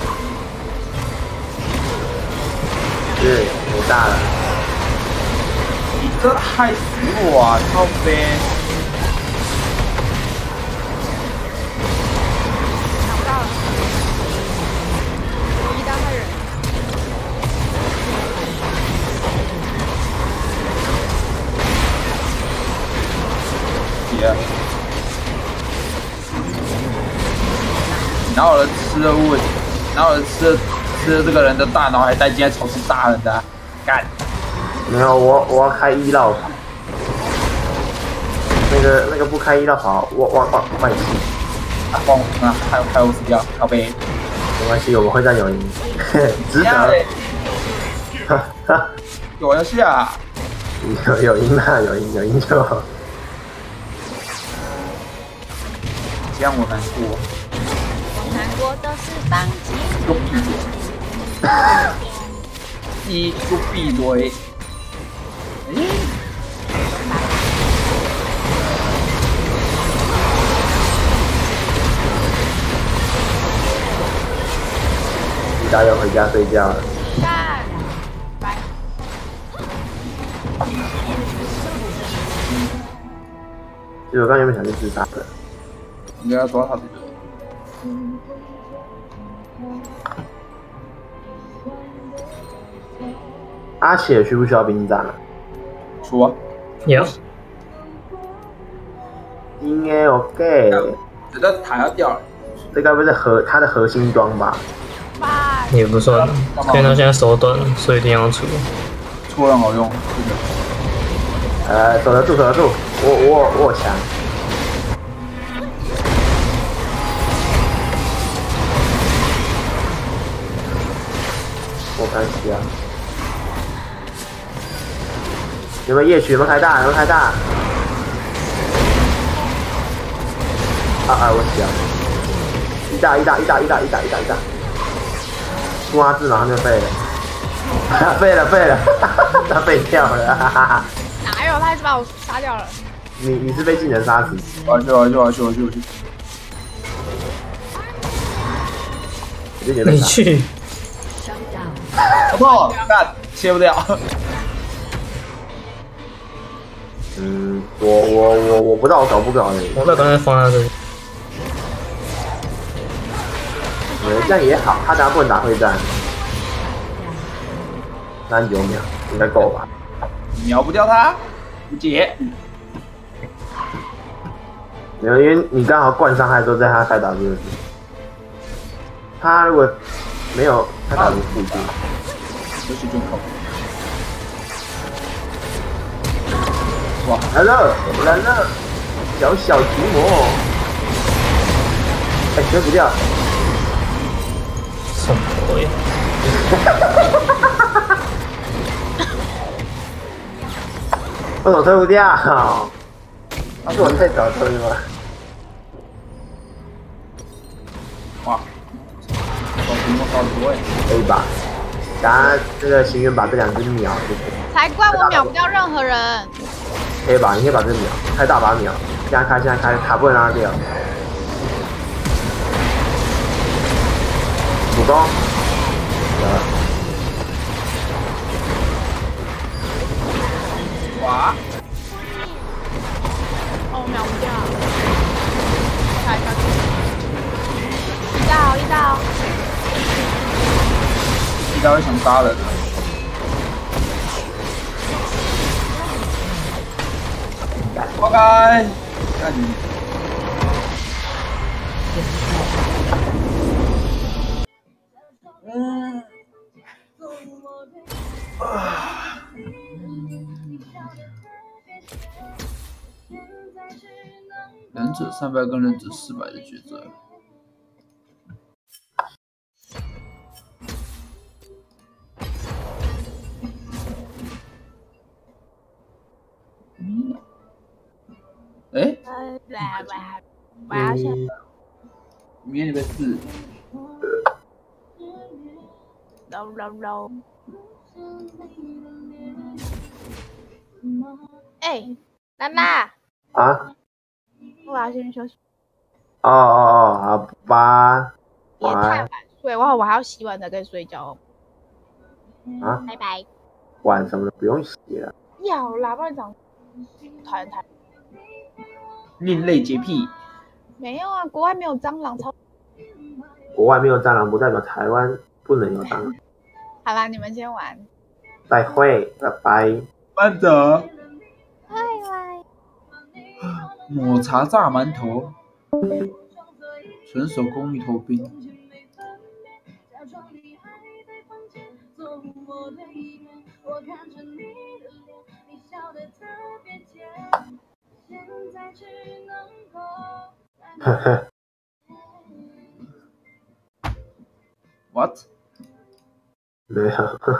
是，没大了。 你这害死我啊！靠背。哪有人吃了物？哪有人吃了吃了这个人的大脑还带进来仇视大人的、啊？干！ 没有，我我要开一绕跑。那个那个不开一绕跑，我我我换气。 啊，换啊，还有还有死掉，靠背。 没关系，我们会战有赢，值得。 有玩游戏啊？ 有有赢啦，有赢有赢就好。 这样我难过。 难过的是当机。 就闭嘴。一就闭嘴。诶。 你大要回家睡觉了。 干。拜。 其实我刚原本想去自杀的。 应该要抓他这个。 阿且需不需要兵站啊？ 需要。 有。 应该 OK。 这个塔要掉了。 这该不是核它的核心装吧？ 拜。 也不算，看他现在手短，所以一定要出。 出很好用，真的。 呃，守得住，守得住，我我我有枪。我开始啊！有没有夜曲？有没有开大？有没有开大？啊啊！我死了！一大一大一大一大一大一大一大！出阿字马上就废了，废了废了，他废掉了，哈哈哈！ 哪有？他还是把我杀掉了。 你你是被技能杀死？ 我去我去我去我去我去！ 你去！ 我操！干切不掉。 嗯，我我我我不知道我搞不搞的。 我把刚才放在这里。 嗯，这样也好，他等下不能打会战。三十九秒应该够吧？ 秒不掉他，无解。 没有，因为你刚好灌伤害的时候，在他开打就是。他如果没有开打的附近， 这是就靠。 哇，来了来了，小小提摩，哎，推不掉。 什么呀？ 为什么推不掉？他是我太早推吗？ 哇，小提摩好多哎， 可以吧？等下这个行员把这两只秒就可以。 才怪，我秒不掉任何人。 可以吧？你可以把这秒开大把秒，现在开现在开，卡不能让他掉。主攻， 哇！ 哦，秒不掉。开下去。一刀一刀。 一刀会想杀人。活该！看你。嗯。啊。忍者三百跟忍者四百的抉择。嗯。哎， 我要先。 明天礼拜四。 揉揉揉。哎，兰娜。 啊。 我要先休息。 哦哦哦，好吧。 也太晚睡，我我还要洗碗才可以睡觉。 啊。 拜拜。 碗什么的不用洗了。 要啦，不然长团团。 另类洁癖。 没有啊，国外没有蟑螂，超。 国外没有蟑螂，不代表台湾不能有蟑螂。 好啦，你们先玩。 再会，拜拜。 慢走。 拜拜。 抹茶炸馒头，纯手工芋头冰。呵呵。What？ 没有。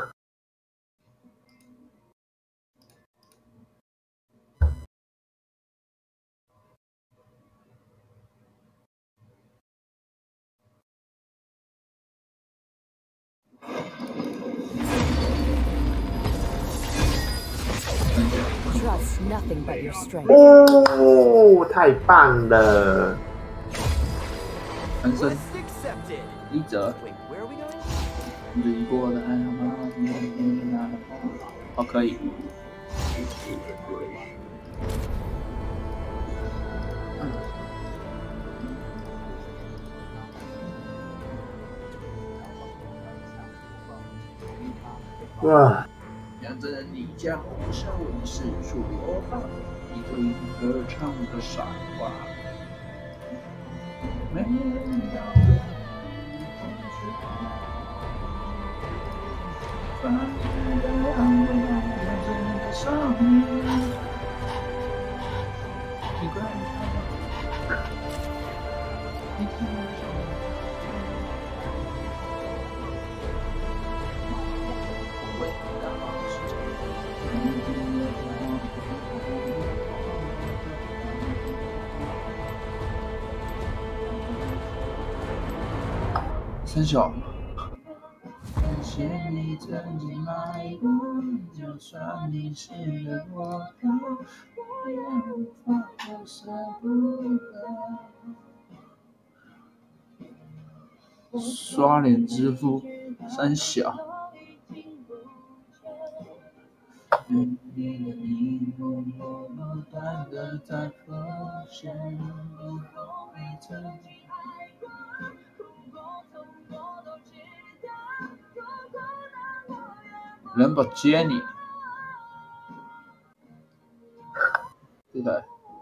哦，太棒了！ 男生，一折，你过的爱吗？好，可以。 哇！ 两个人你将红烧为是处流放，一个一个唱的傻瓜。没人要的三小。刷脸支付三小。兰博基尼，对的。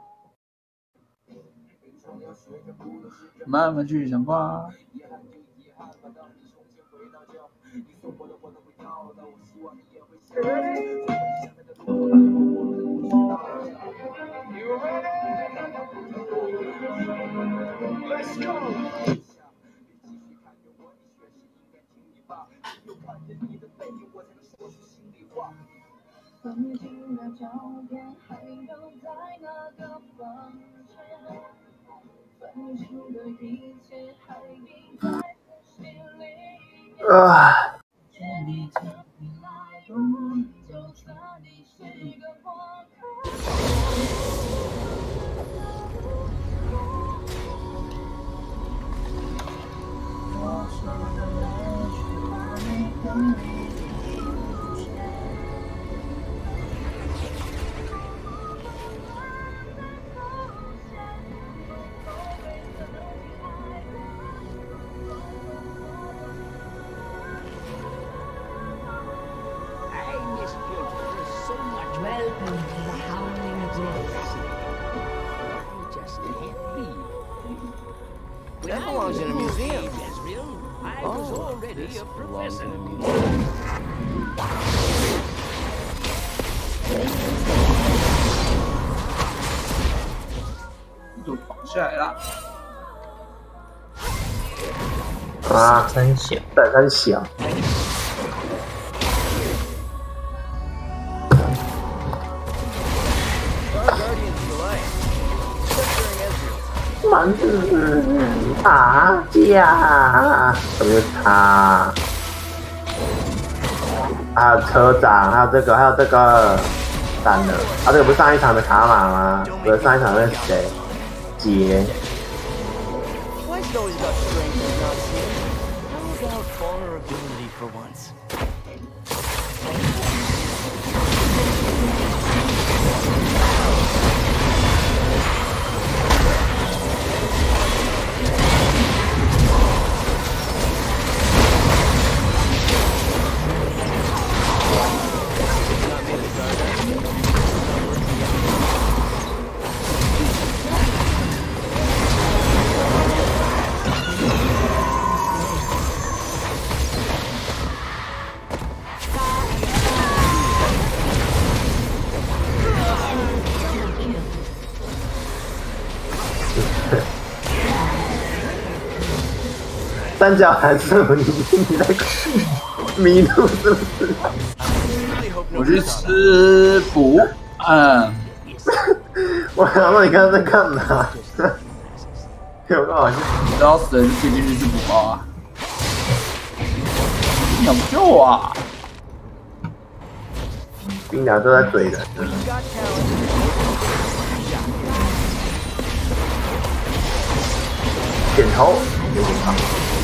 慢慢去想吧。Let's go。 啊！ That belongs in a museum. I was already a professor. 都绑下来了。 啊！ 三小， 带三小。满字打架，怎么他？还有车长，还有这个，还有这个，散了。啊，这个不是上一场的卡玛吗？不是上一场那是谁？杰。三角函数，你你在迷路是不是？ 我去吃补，嗯。 我想说你刚刚在干嘛？有个好像。 你知道死人进进去吃补包啊？抢救啊！ 兵俩都在怼人。点头，有点长。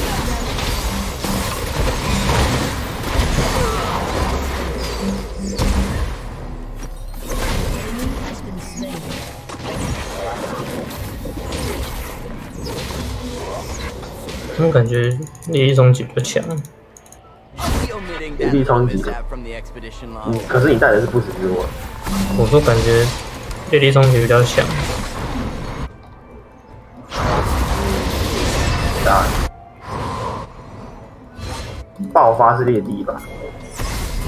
他们感觉烈力冲击比较强。 烈力冲击，嗯，可是你带的是不死之握。 我说感觉烈力冲击比较强。 爆发是烈地吧？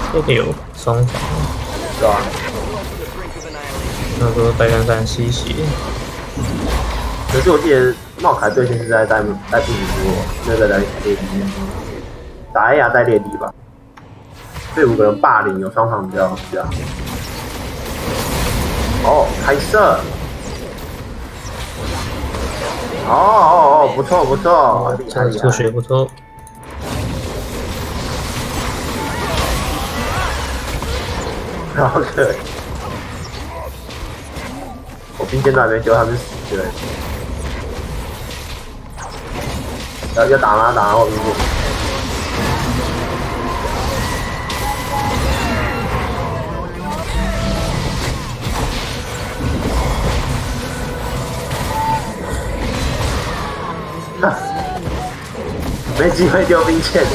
这个有双防， 对吧？ 那个白干干吸血。 可是我记得茂凯队现在在在不直播，那个在猎地，打艾亚在猎地吧。这五个人霸凌有双方比较比较好。哦，开射！哦哦哦，不错不错，厉害厉害！ 数学不错。 好可怜。我兵线都还没丢，他们死对。要要打吗？打吗？我兵线。没机会丢兵线。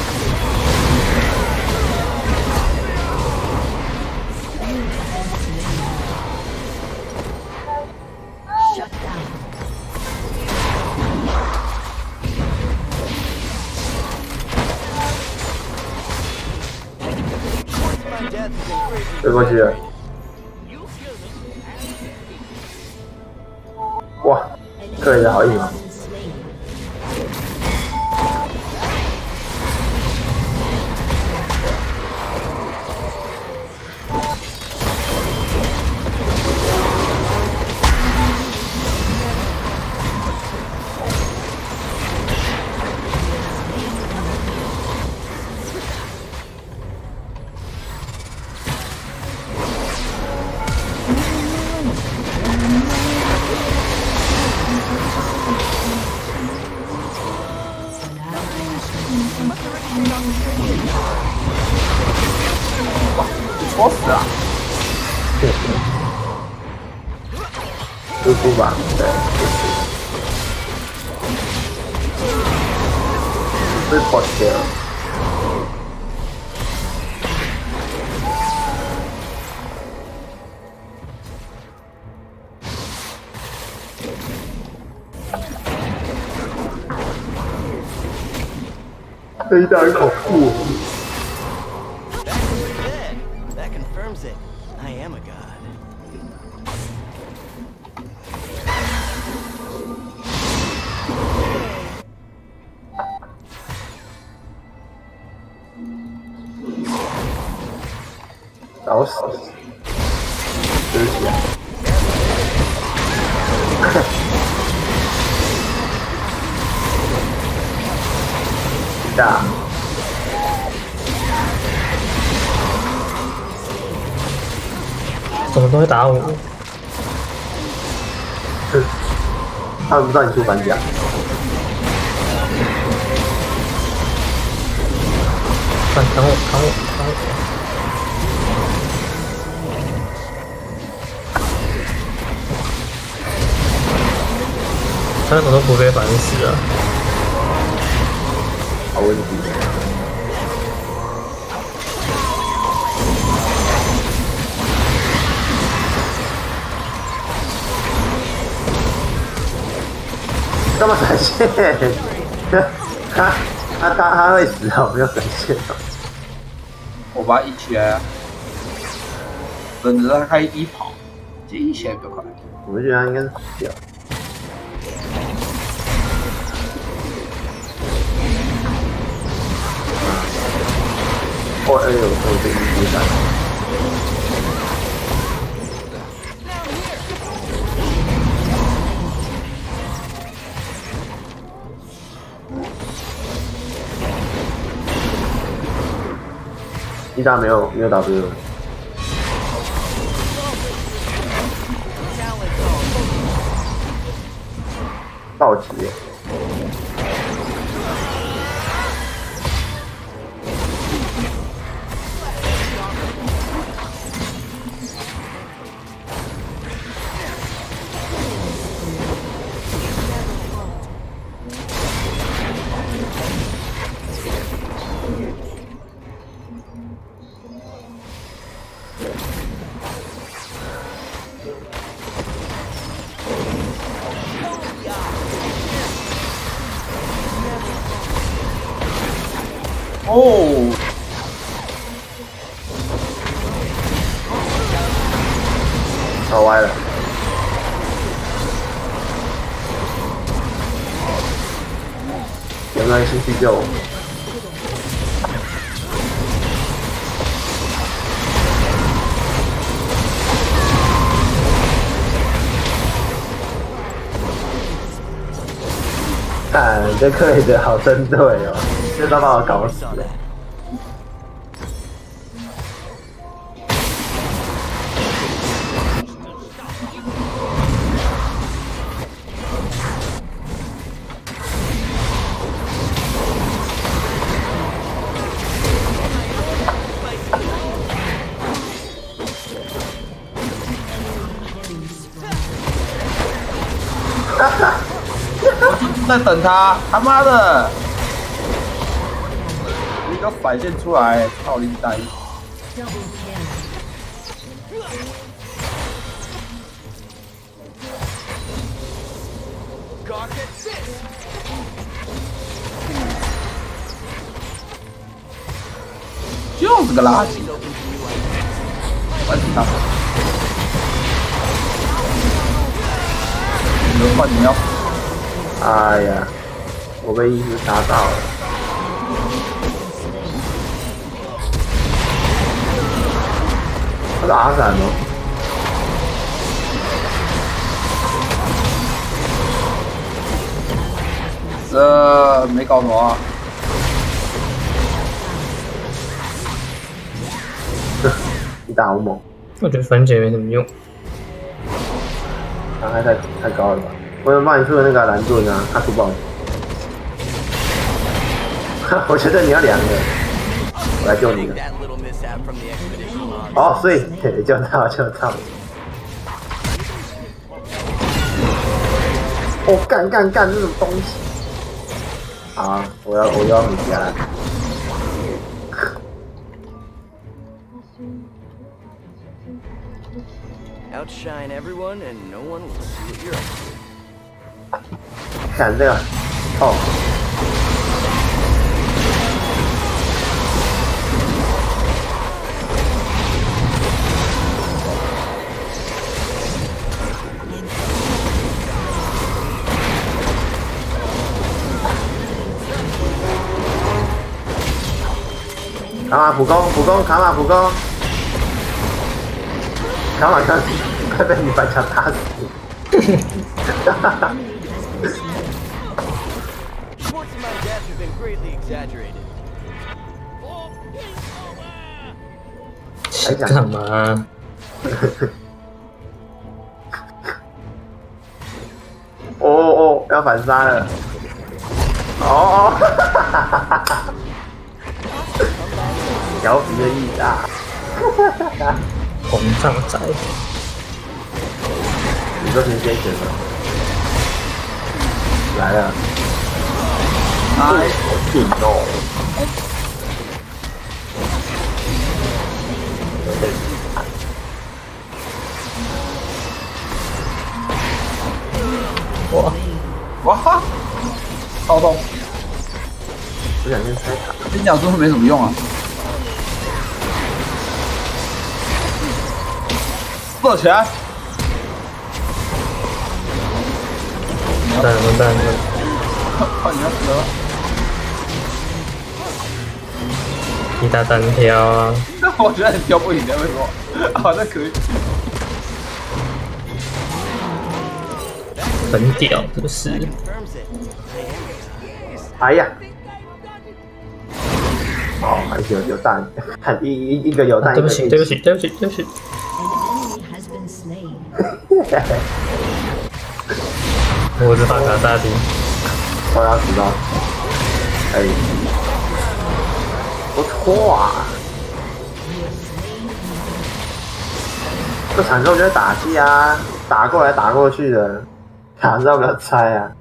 追过去了。哇，克雷的好硬啊！戳死了！输出吧，对，是破切了。这一打很恐怖。找死！对不起啊！大。 怎么都会打我？ 他们不知道你出反甲。 看，砍我，砍我，砍我！他怎么都不被反死啊？ 好问题。干嘛闪现？他他他他会死啊！我没有闪现啊！ 我把他一起来啊！等着他开一跑，这一起来比较快。 我觉得他应该是死掉。哦，哎呦，我这一击闪。一打没有没有 W， 暴击。 哦， 搞歪了。有没有人兴趣救我？看这克雷德好针对哦，这都把我搞死了。哈哈。 在等他，他妈的！一个反线出来，操你呆！就是个垃圾！我操！轮换你要。 哎呀，我被一直杀到了。他是阿闪吗？ 这没搞头啊！ 一大好猛。 我觉得分解没什么用， 伤害太太高了吧？我有帮你出的那个蓝盾啊，他出不好。我觉得你要两个，我来救你了。哦，所以救到救到。哦，干干干这种东西！啊，我要我要回家了。 Outshine everyone and no one will see what you're up to. 看这个，哦。卡玛普攻，普攻，卡玛普攻。卡玛快快被你反墙打死！哈哈哈。 还干嘛？ 哦哦，要反杀了！哦，哈哈哈哈！调皮的意大，哈哈哈！ 膨胀仔， 你说谁先选的？来了！哎，好劲哦！ 哇哇哈！超痛！ 我想先拆塔。 跟你讲，说没什么用啊。射起来！ 完蛋完蛋了！ 快你要死了！ 一大单挑啊！ 我觉得你挑不赢的，为什么？好像可以。 很屌，是不是？ 哎呀！哦，还是有有蛋，看一一一个有蛋。 对不起，对不起，对不起，对不起。我是发卡大兵， 我要死到，哎，不错啊！这场之后就是打戏啊，打过来打过去的，卡知道不要猜啊！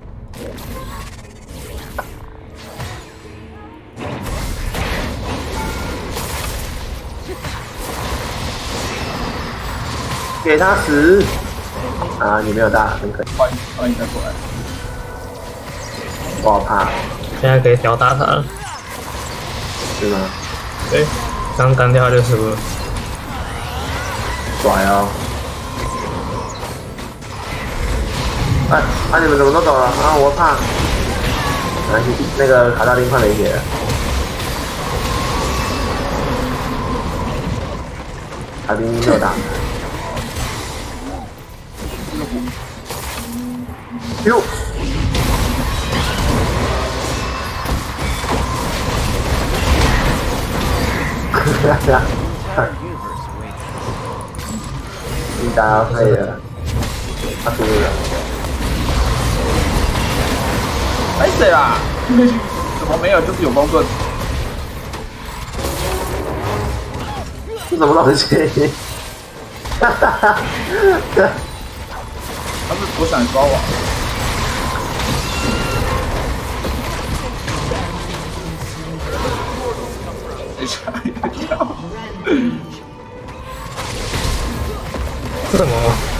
给他死！啊，你没有大，很可惜。 欢迎欢迎再过来。 我好怕。 现在可以吊打他了。 是吗？ 对，刚单挑就输了。 拽哦！ 哎，啊你们怎么都走了？啊，我怕。没关系，那个卡萨丁快没血了。卡丁没有打。哟。哈哈哈！你打废了，他输了。 哎谁啦？怎么没有？就是有光盾。 这什么东西？哈哈哈！ 他是多闪烧啊！等一下，一下。 这什么？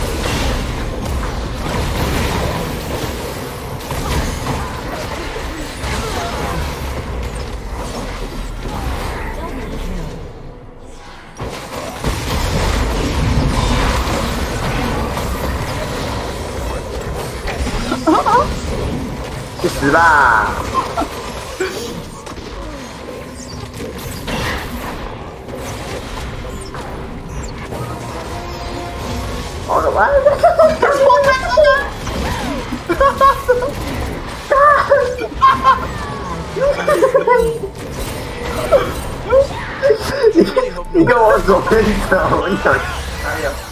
去死吧！好的吧？你你跟我左边走，你想哎呀！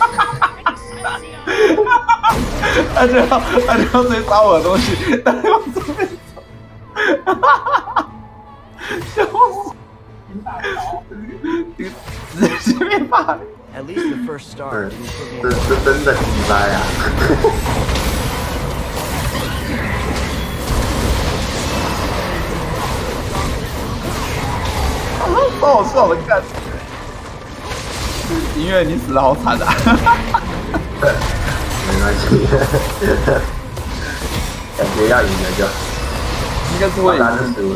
他就要他就要追杀我的东西，他就要左边走，哈哈哈！笑死！你直接被骂。 At least the first star. 这这真的鸡巴呀！ 好好笑的干！音乐你死的好惨啊！ 没关系，感觉要赢了就应该是会赢。 输。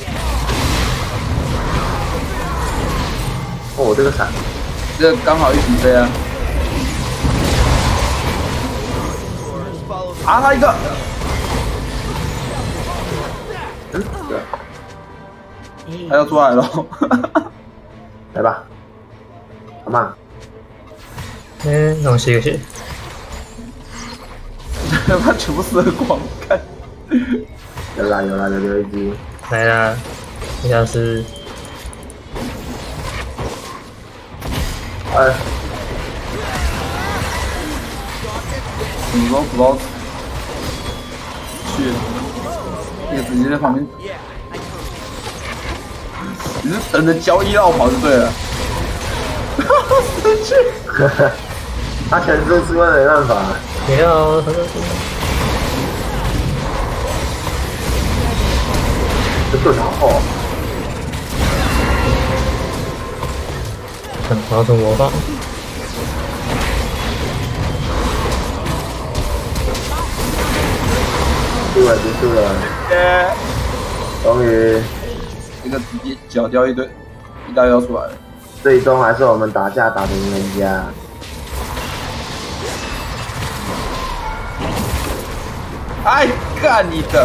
哦，我这个闪。 这刚好一起飞啊！啊，他一个， 嗯，对， 他要出来了， 来吧，好嘛， 嗯，让我吸个血， 他全部射光，看， 有啦有啦有留一击， 来啦，这下是。 哎， 你说不知道去，那个直接在旁边，你是等着交易绕跑就对了。失去， 他全身是没办法。 不要，他就是。 这盾好厚。 拿出魔法， 输了，结束了， 耶！ 终于， 这个直接绞掉一堆，一大要出来了。 最终还是我们打架打得赢人家。 哎，干你的！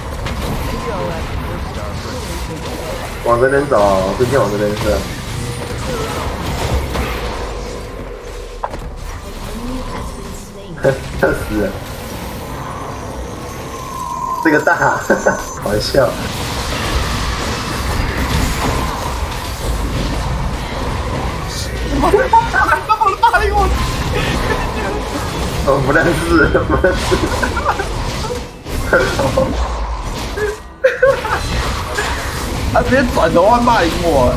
往这边走，最近往这边射。笑死了！这个大，好笑。我不认识，不认识。 他直接转头换骂赢我，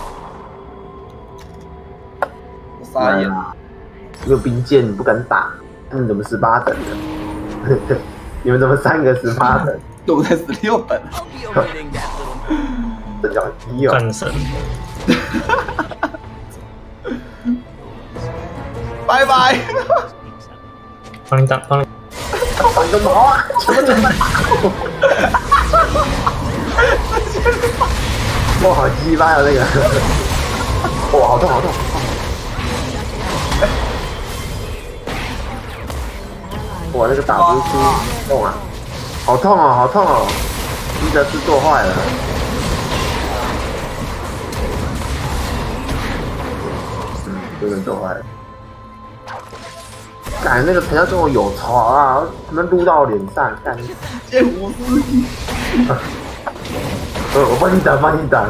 我傻眼。 你有兵剑，你不敢打。你怎么十八等的？你们怎么三个十八等？ 我才十六等。 这叫一哦。 战神。 拜拜。 帮你打，帮你。 打个毛啊！全部都在打我。哇，好鸡巴呀那个！哇，好痛好痛！ 哇，那个打不出痛啊，好痛哦，好痛哦！伊德斯做坏了。嗯，真的做坏了。感觉那个陈教跟我有仇啊，他们撸到我脸上，干。 剑无私义。 呃，我帮你挡，帮你挡。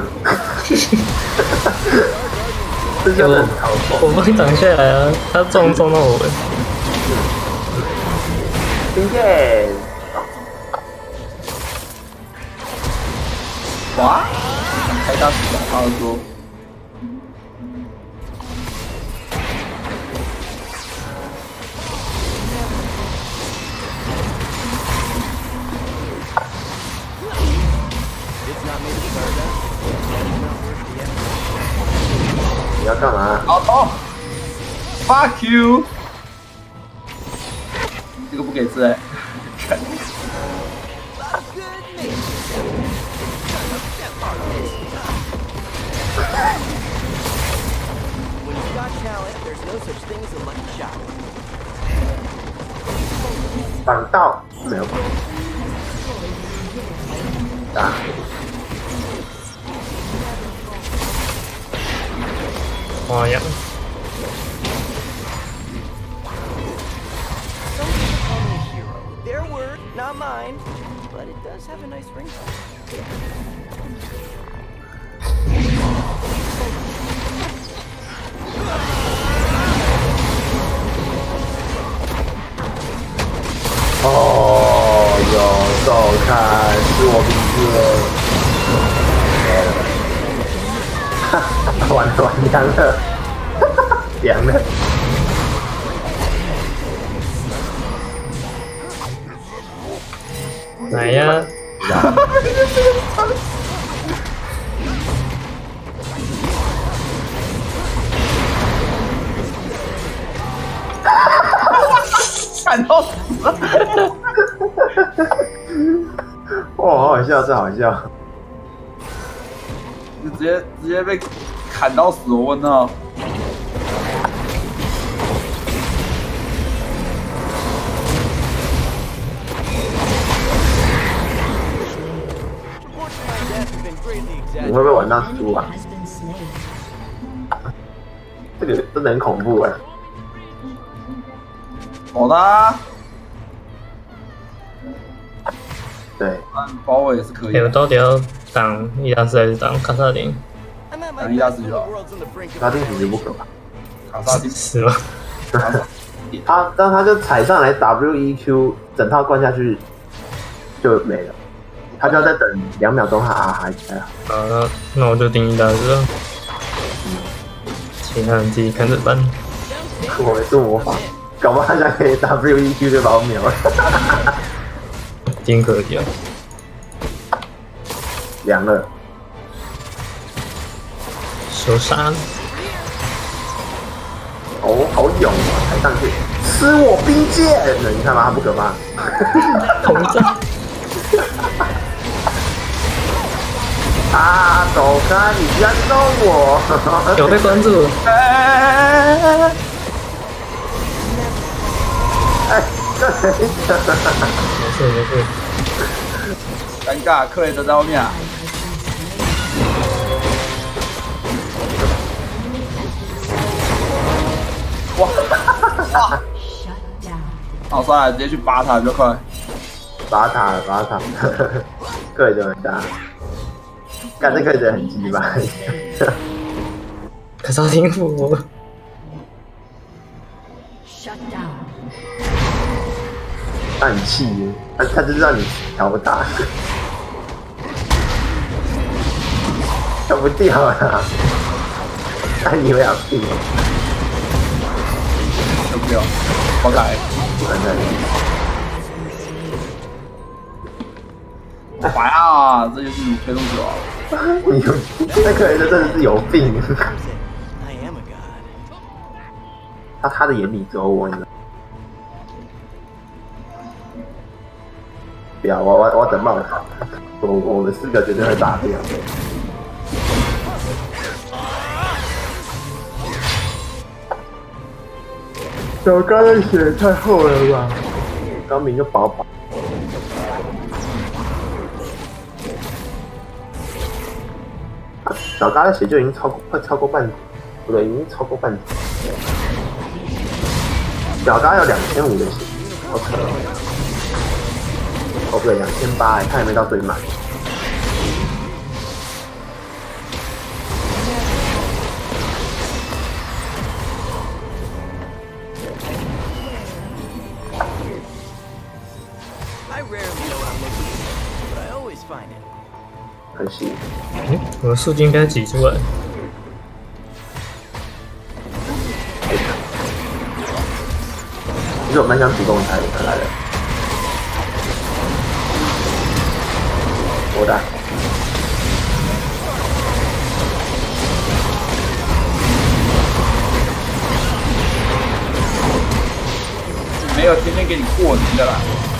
这就很嘲讽。 我帮你挡下来啊，他撞撞到我。 今天。 哇！开大死他的说。 你要干嘛？ 好痛 ！Fuck you！ 这个不给吃哎、欸，看。 挡到没有？打。 花样。 Their word, not mine, but it does have a nice ring. 哦哟，走开，是我名字。哈哈，完了完凉了，凉了。 来呀！ 看到死了！ 哇，好好笑，这好笑。 你直接直接被砍到死，我问他。 你会不会玩到输啊？这个真的很恐怖哎、欸。 好的、啊。 对， 按包围也是可以、 欸。我到底要挡伊拉斯还是挡卡萨丁？ 挡伊拉斯就好。 卡萨丁其实不可怕。 卡萨丁是吗？ 他，但他就踩上来 W E Q， 整套灌下去就没了。他就要再等两秒钟，他还还好。 好，那那我就定伊拉斯了。其他人自己看着办。 我没做魔法，搞不好他现在可以 W E Q 就把我秒了。 一定可以啊！ 凉了。 手杀。 哦，好勇啊！抬上去，吃我冰剑！你看吗？他不可怕。 膨胀。 啊！走开！你不要弄我！ 有被关注。 哎！哎！这谁？ 没事没事。 尴尬，克雷德在后面啊！哇！哇！好，算了，直接去拔他比较快。 拔塔了，拔塔！克雷德很大。干这克雷德很鸡巴。 可是挺服。 他很气耶，他他就是让你调打，调不掉啊！他以为要病， 调不掉，好改， 不可能。 白啊，这就是推动者啊！ 你有那克雷德真的是有病。他他的眼里只有我，你知道。不要，我我我等冒卡，我我们四个绝对会打掉。我刚才血太厚了吧？ 刚明就饱饱。小嘎的血就已经超过快超过半，不对，已经超过半。小嘎要两千五的血，好扯哦！哦不对，两千八，他还没到最满。可惜。 嗯，我的数据应该挤出来。 其实我蛮想主动抬他来的。我的。 没有天天给你过年的啦。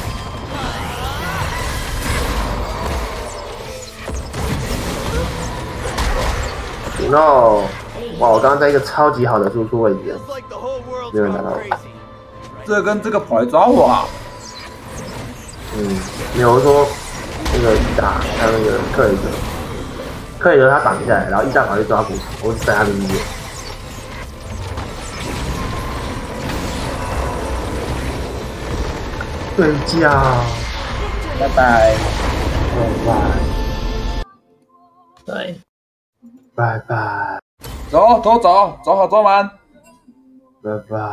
No！ 哇，我刚刚在一个超级好的输出位置，没有人打到我。 这跟这个跑来抓我啊！ 嗯，没有说那个伊达还有那个克雷德，克雷德他挡下来，然后伊达跑去抓骨头，我只在他的里面。睡觉， 拜拜， 拜拜， 拜。 拜拜， 走走走，走好走满， 拜拜。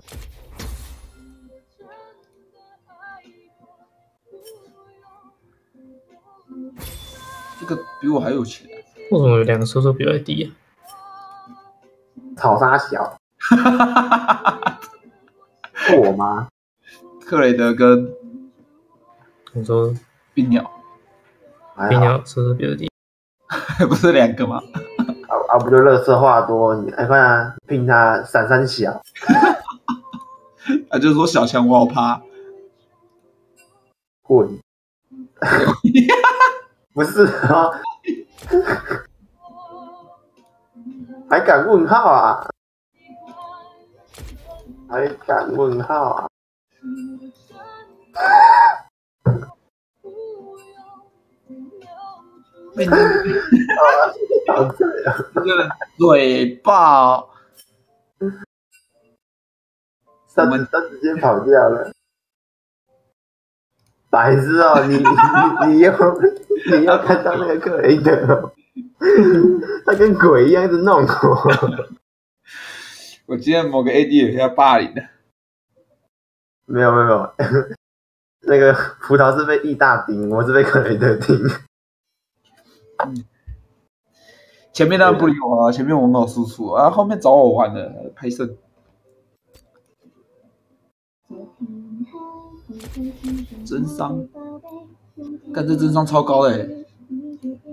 这个比我还有钱、啊， 为什么有两个收入比我还低啊？ 草沙小，是我吗？ 克雷德跟你说冰鸟， 冰鸟收入比我低， 不是两个吗？ 啊啊！不就垃圾话多？你哎，看啊，拼他闪闪小， 他就说小强我好怕， 滚！不是啊，还敢问号啊？还敢问号啊？ 被你好这样， 这个嘴爆， 他们他直接跑掉了，白痴哦！你你你要你要看到那个克雷德哦，他跟鬼一样一直弄我。 我今天某个 A D 有要霸凌的， 没有没有没有，那个葡萄是被义大盯，我是被克雷德盯。 嗯，前面当然不理我啊，前面我很好输出啊，后面找我玩的拍摄。真伤，干这真伤超高的、欸，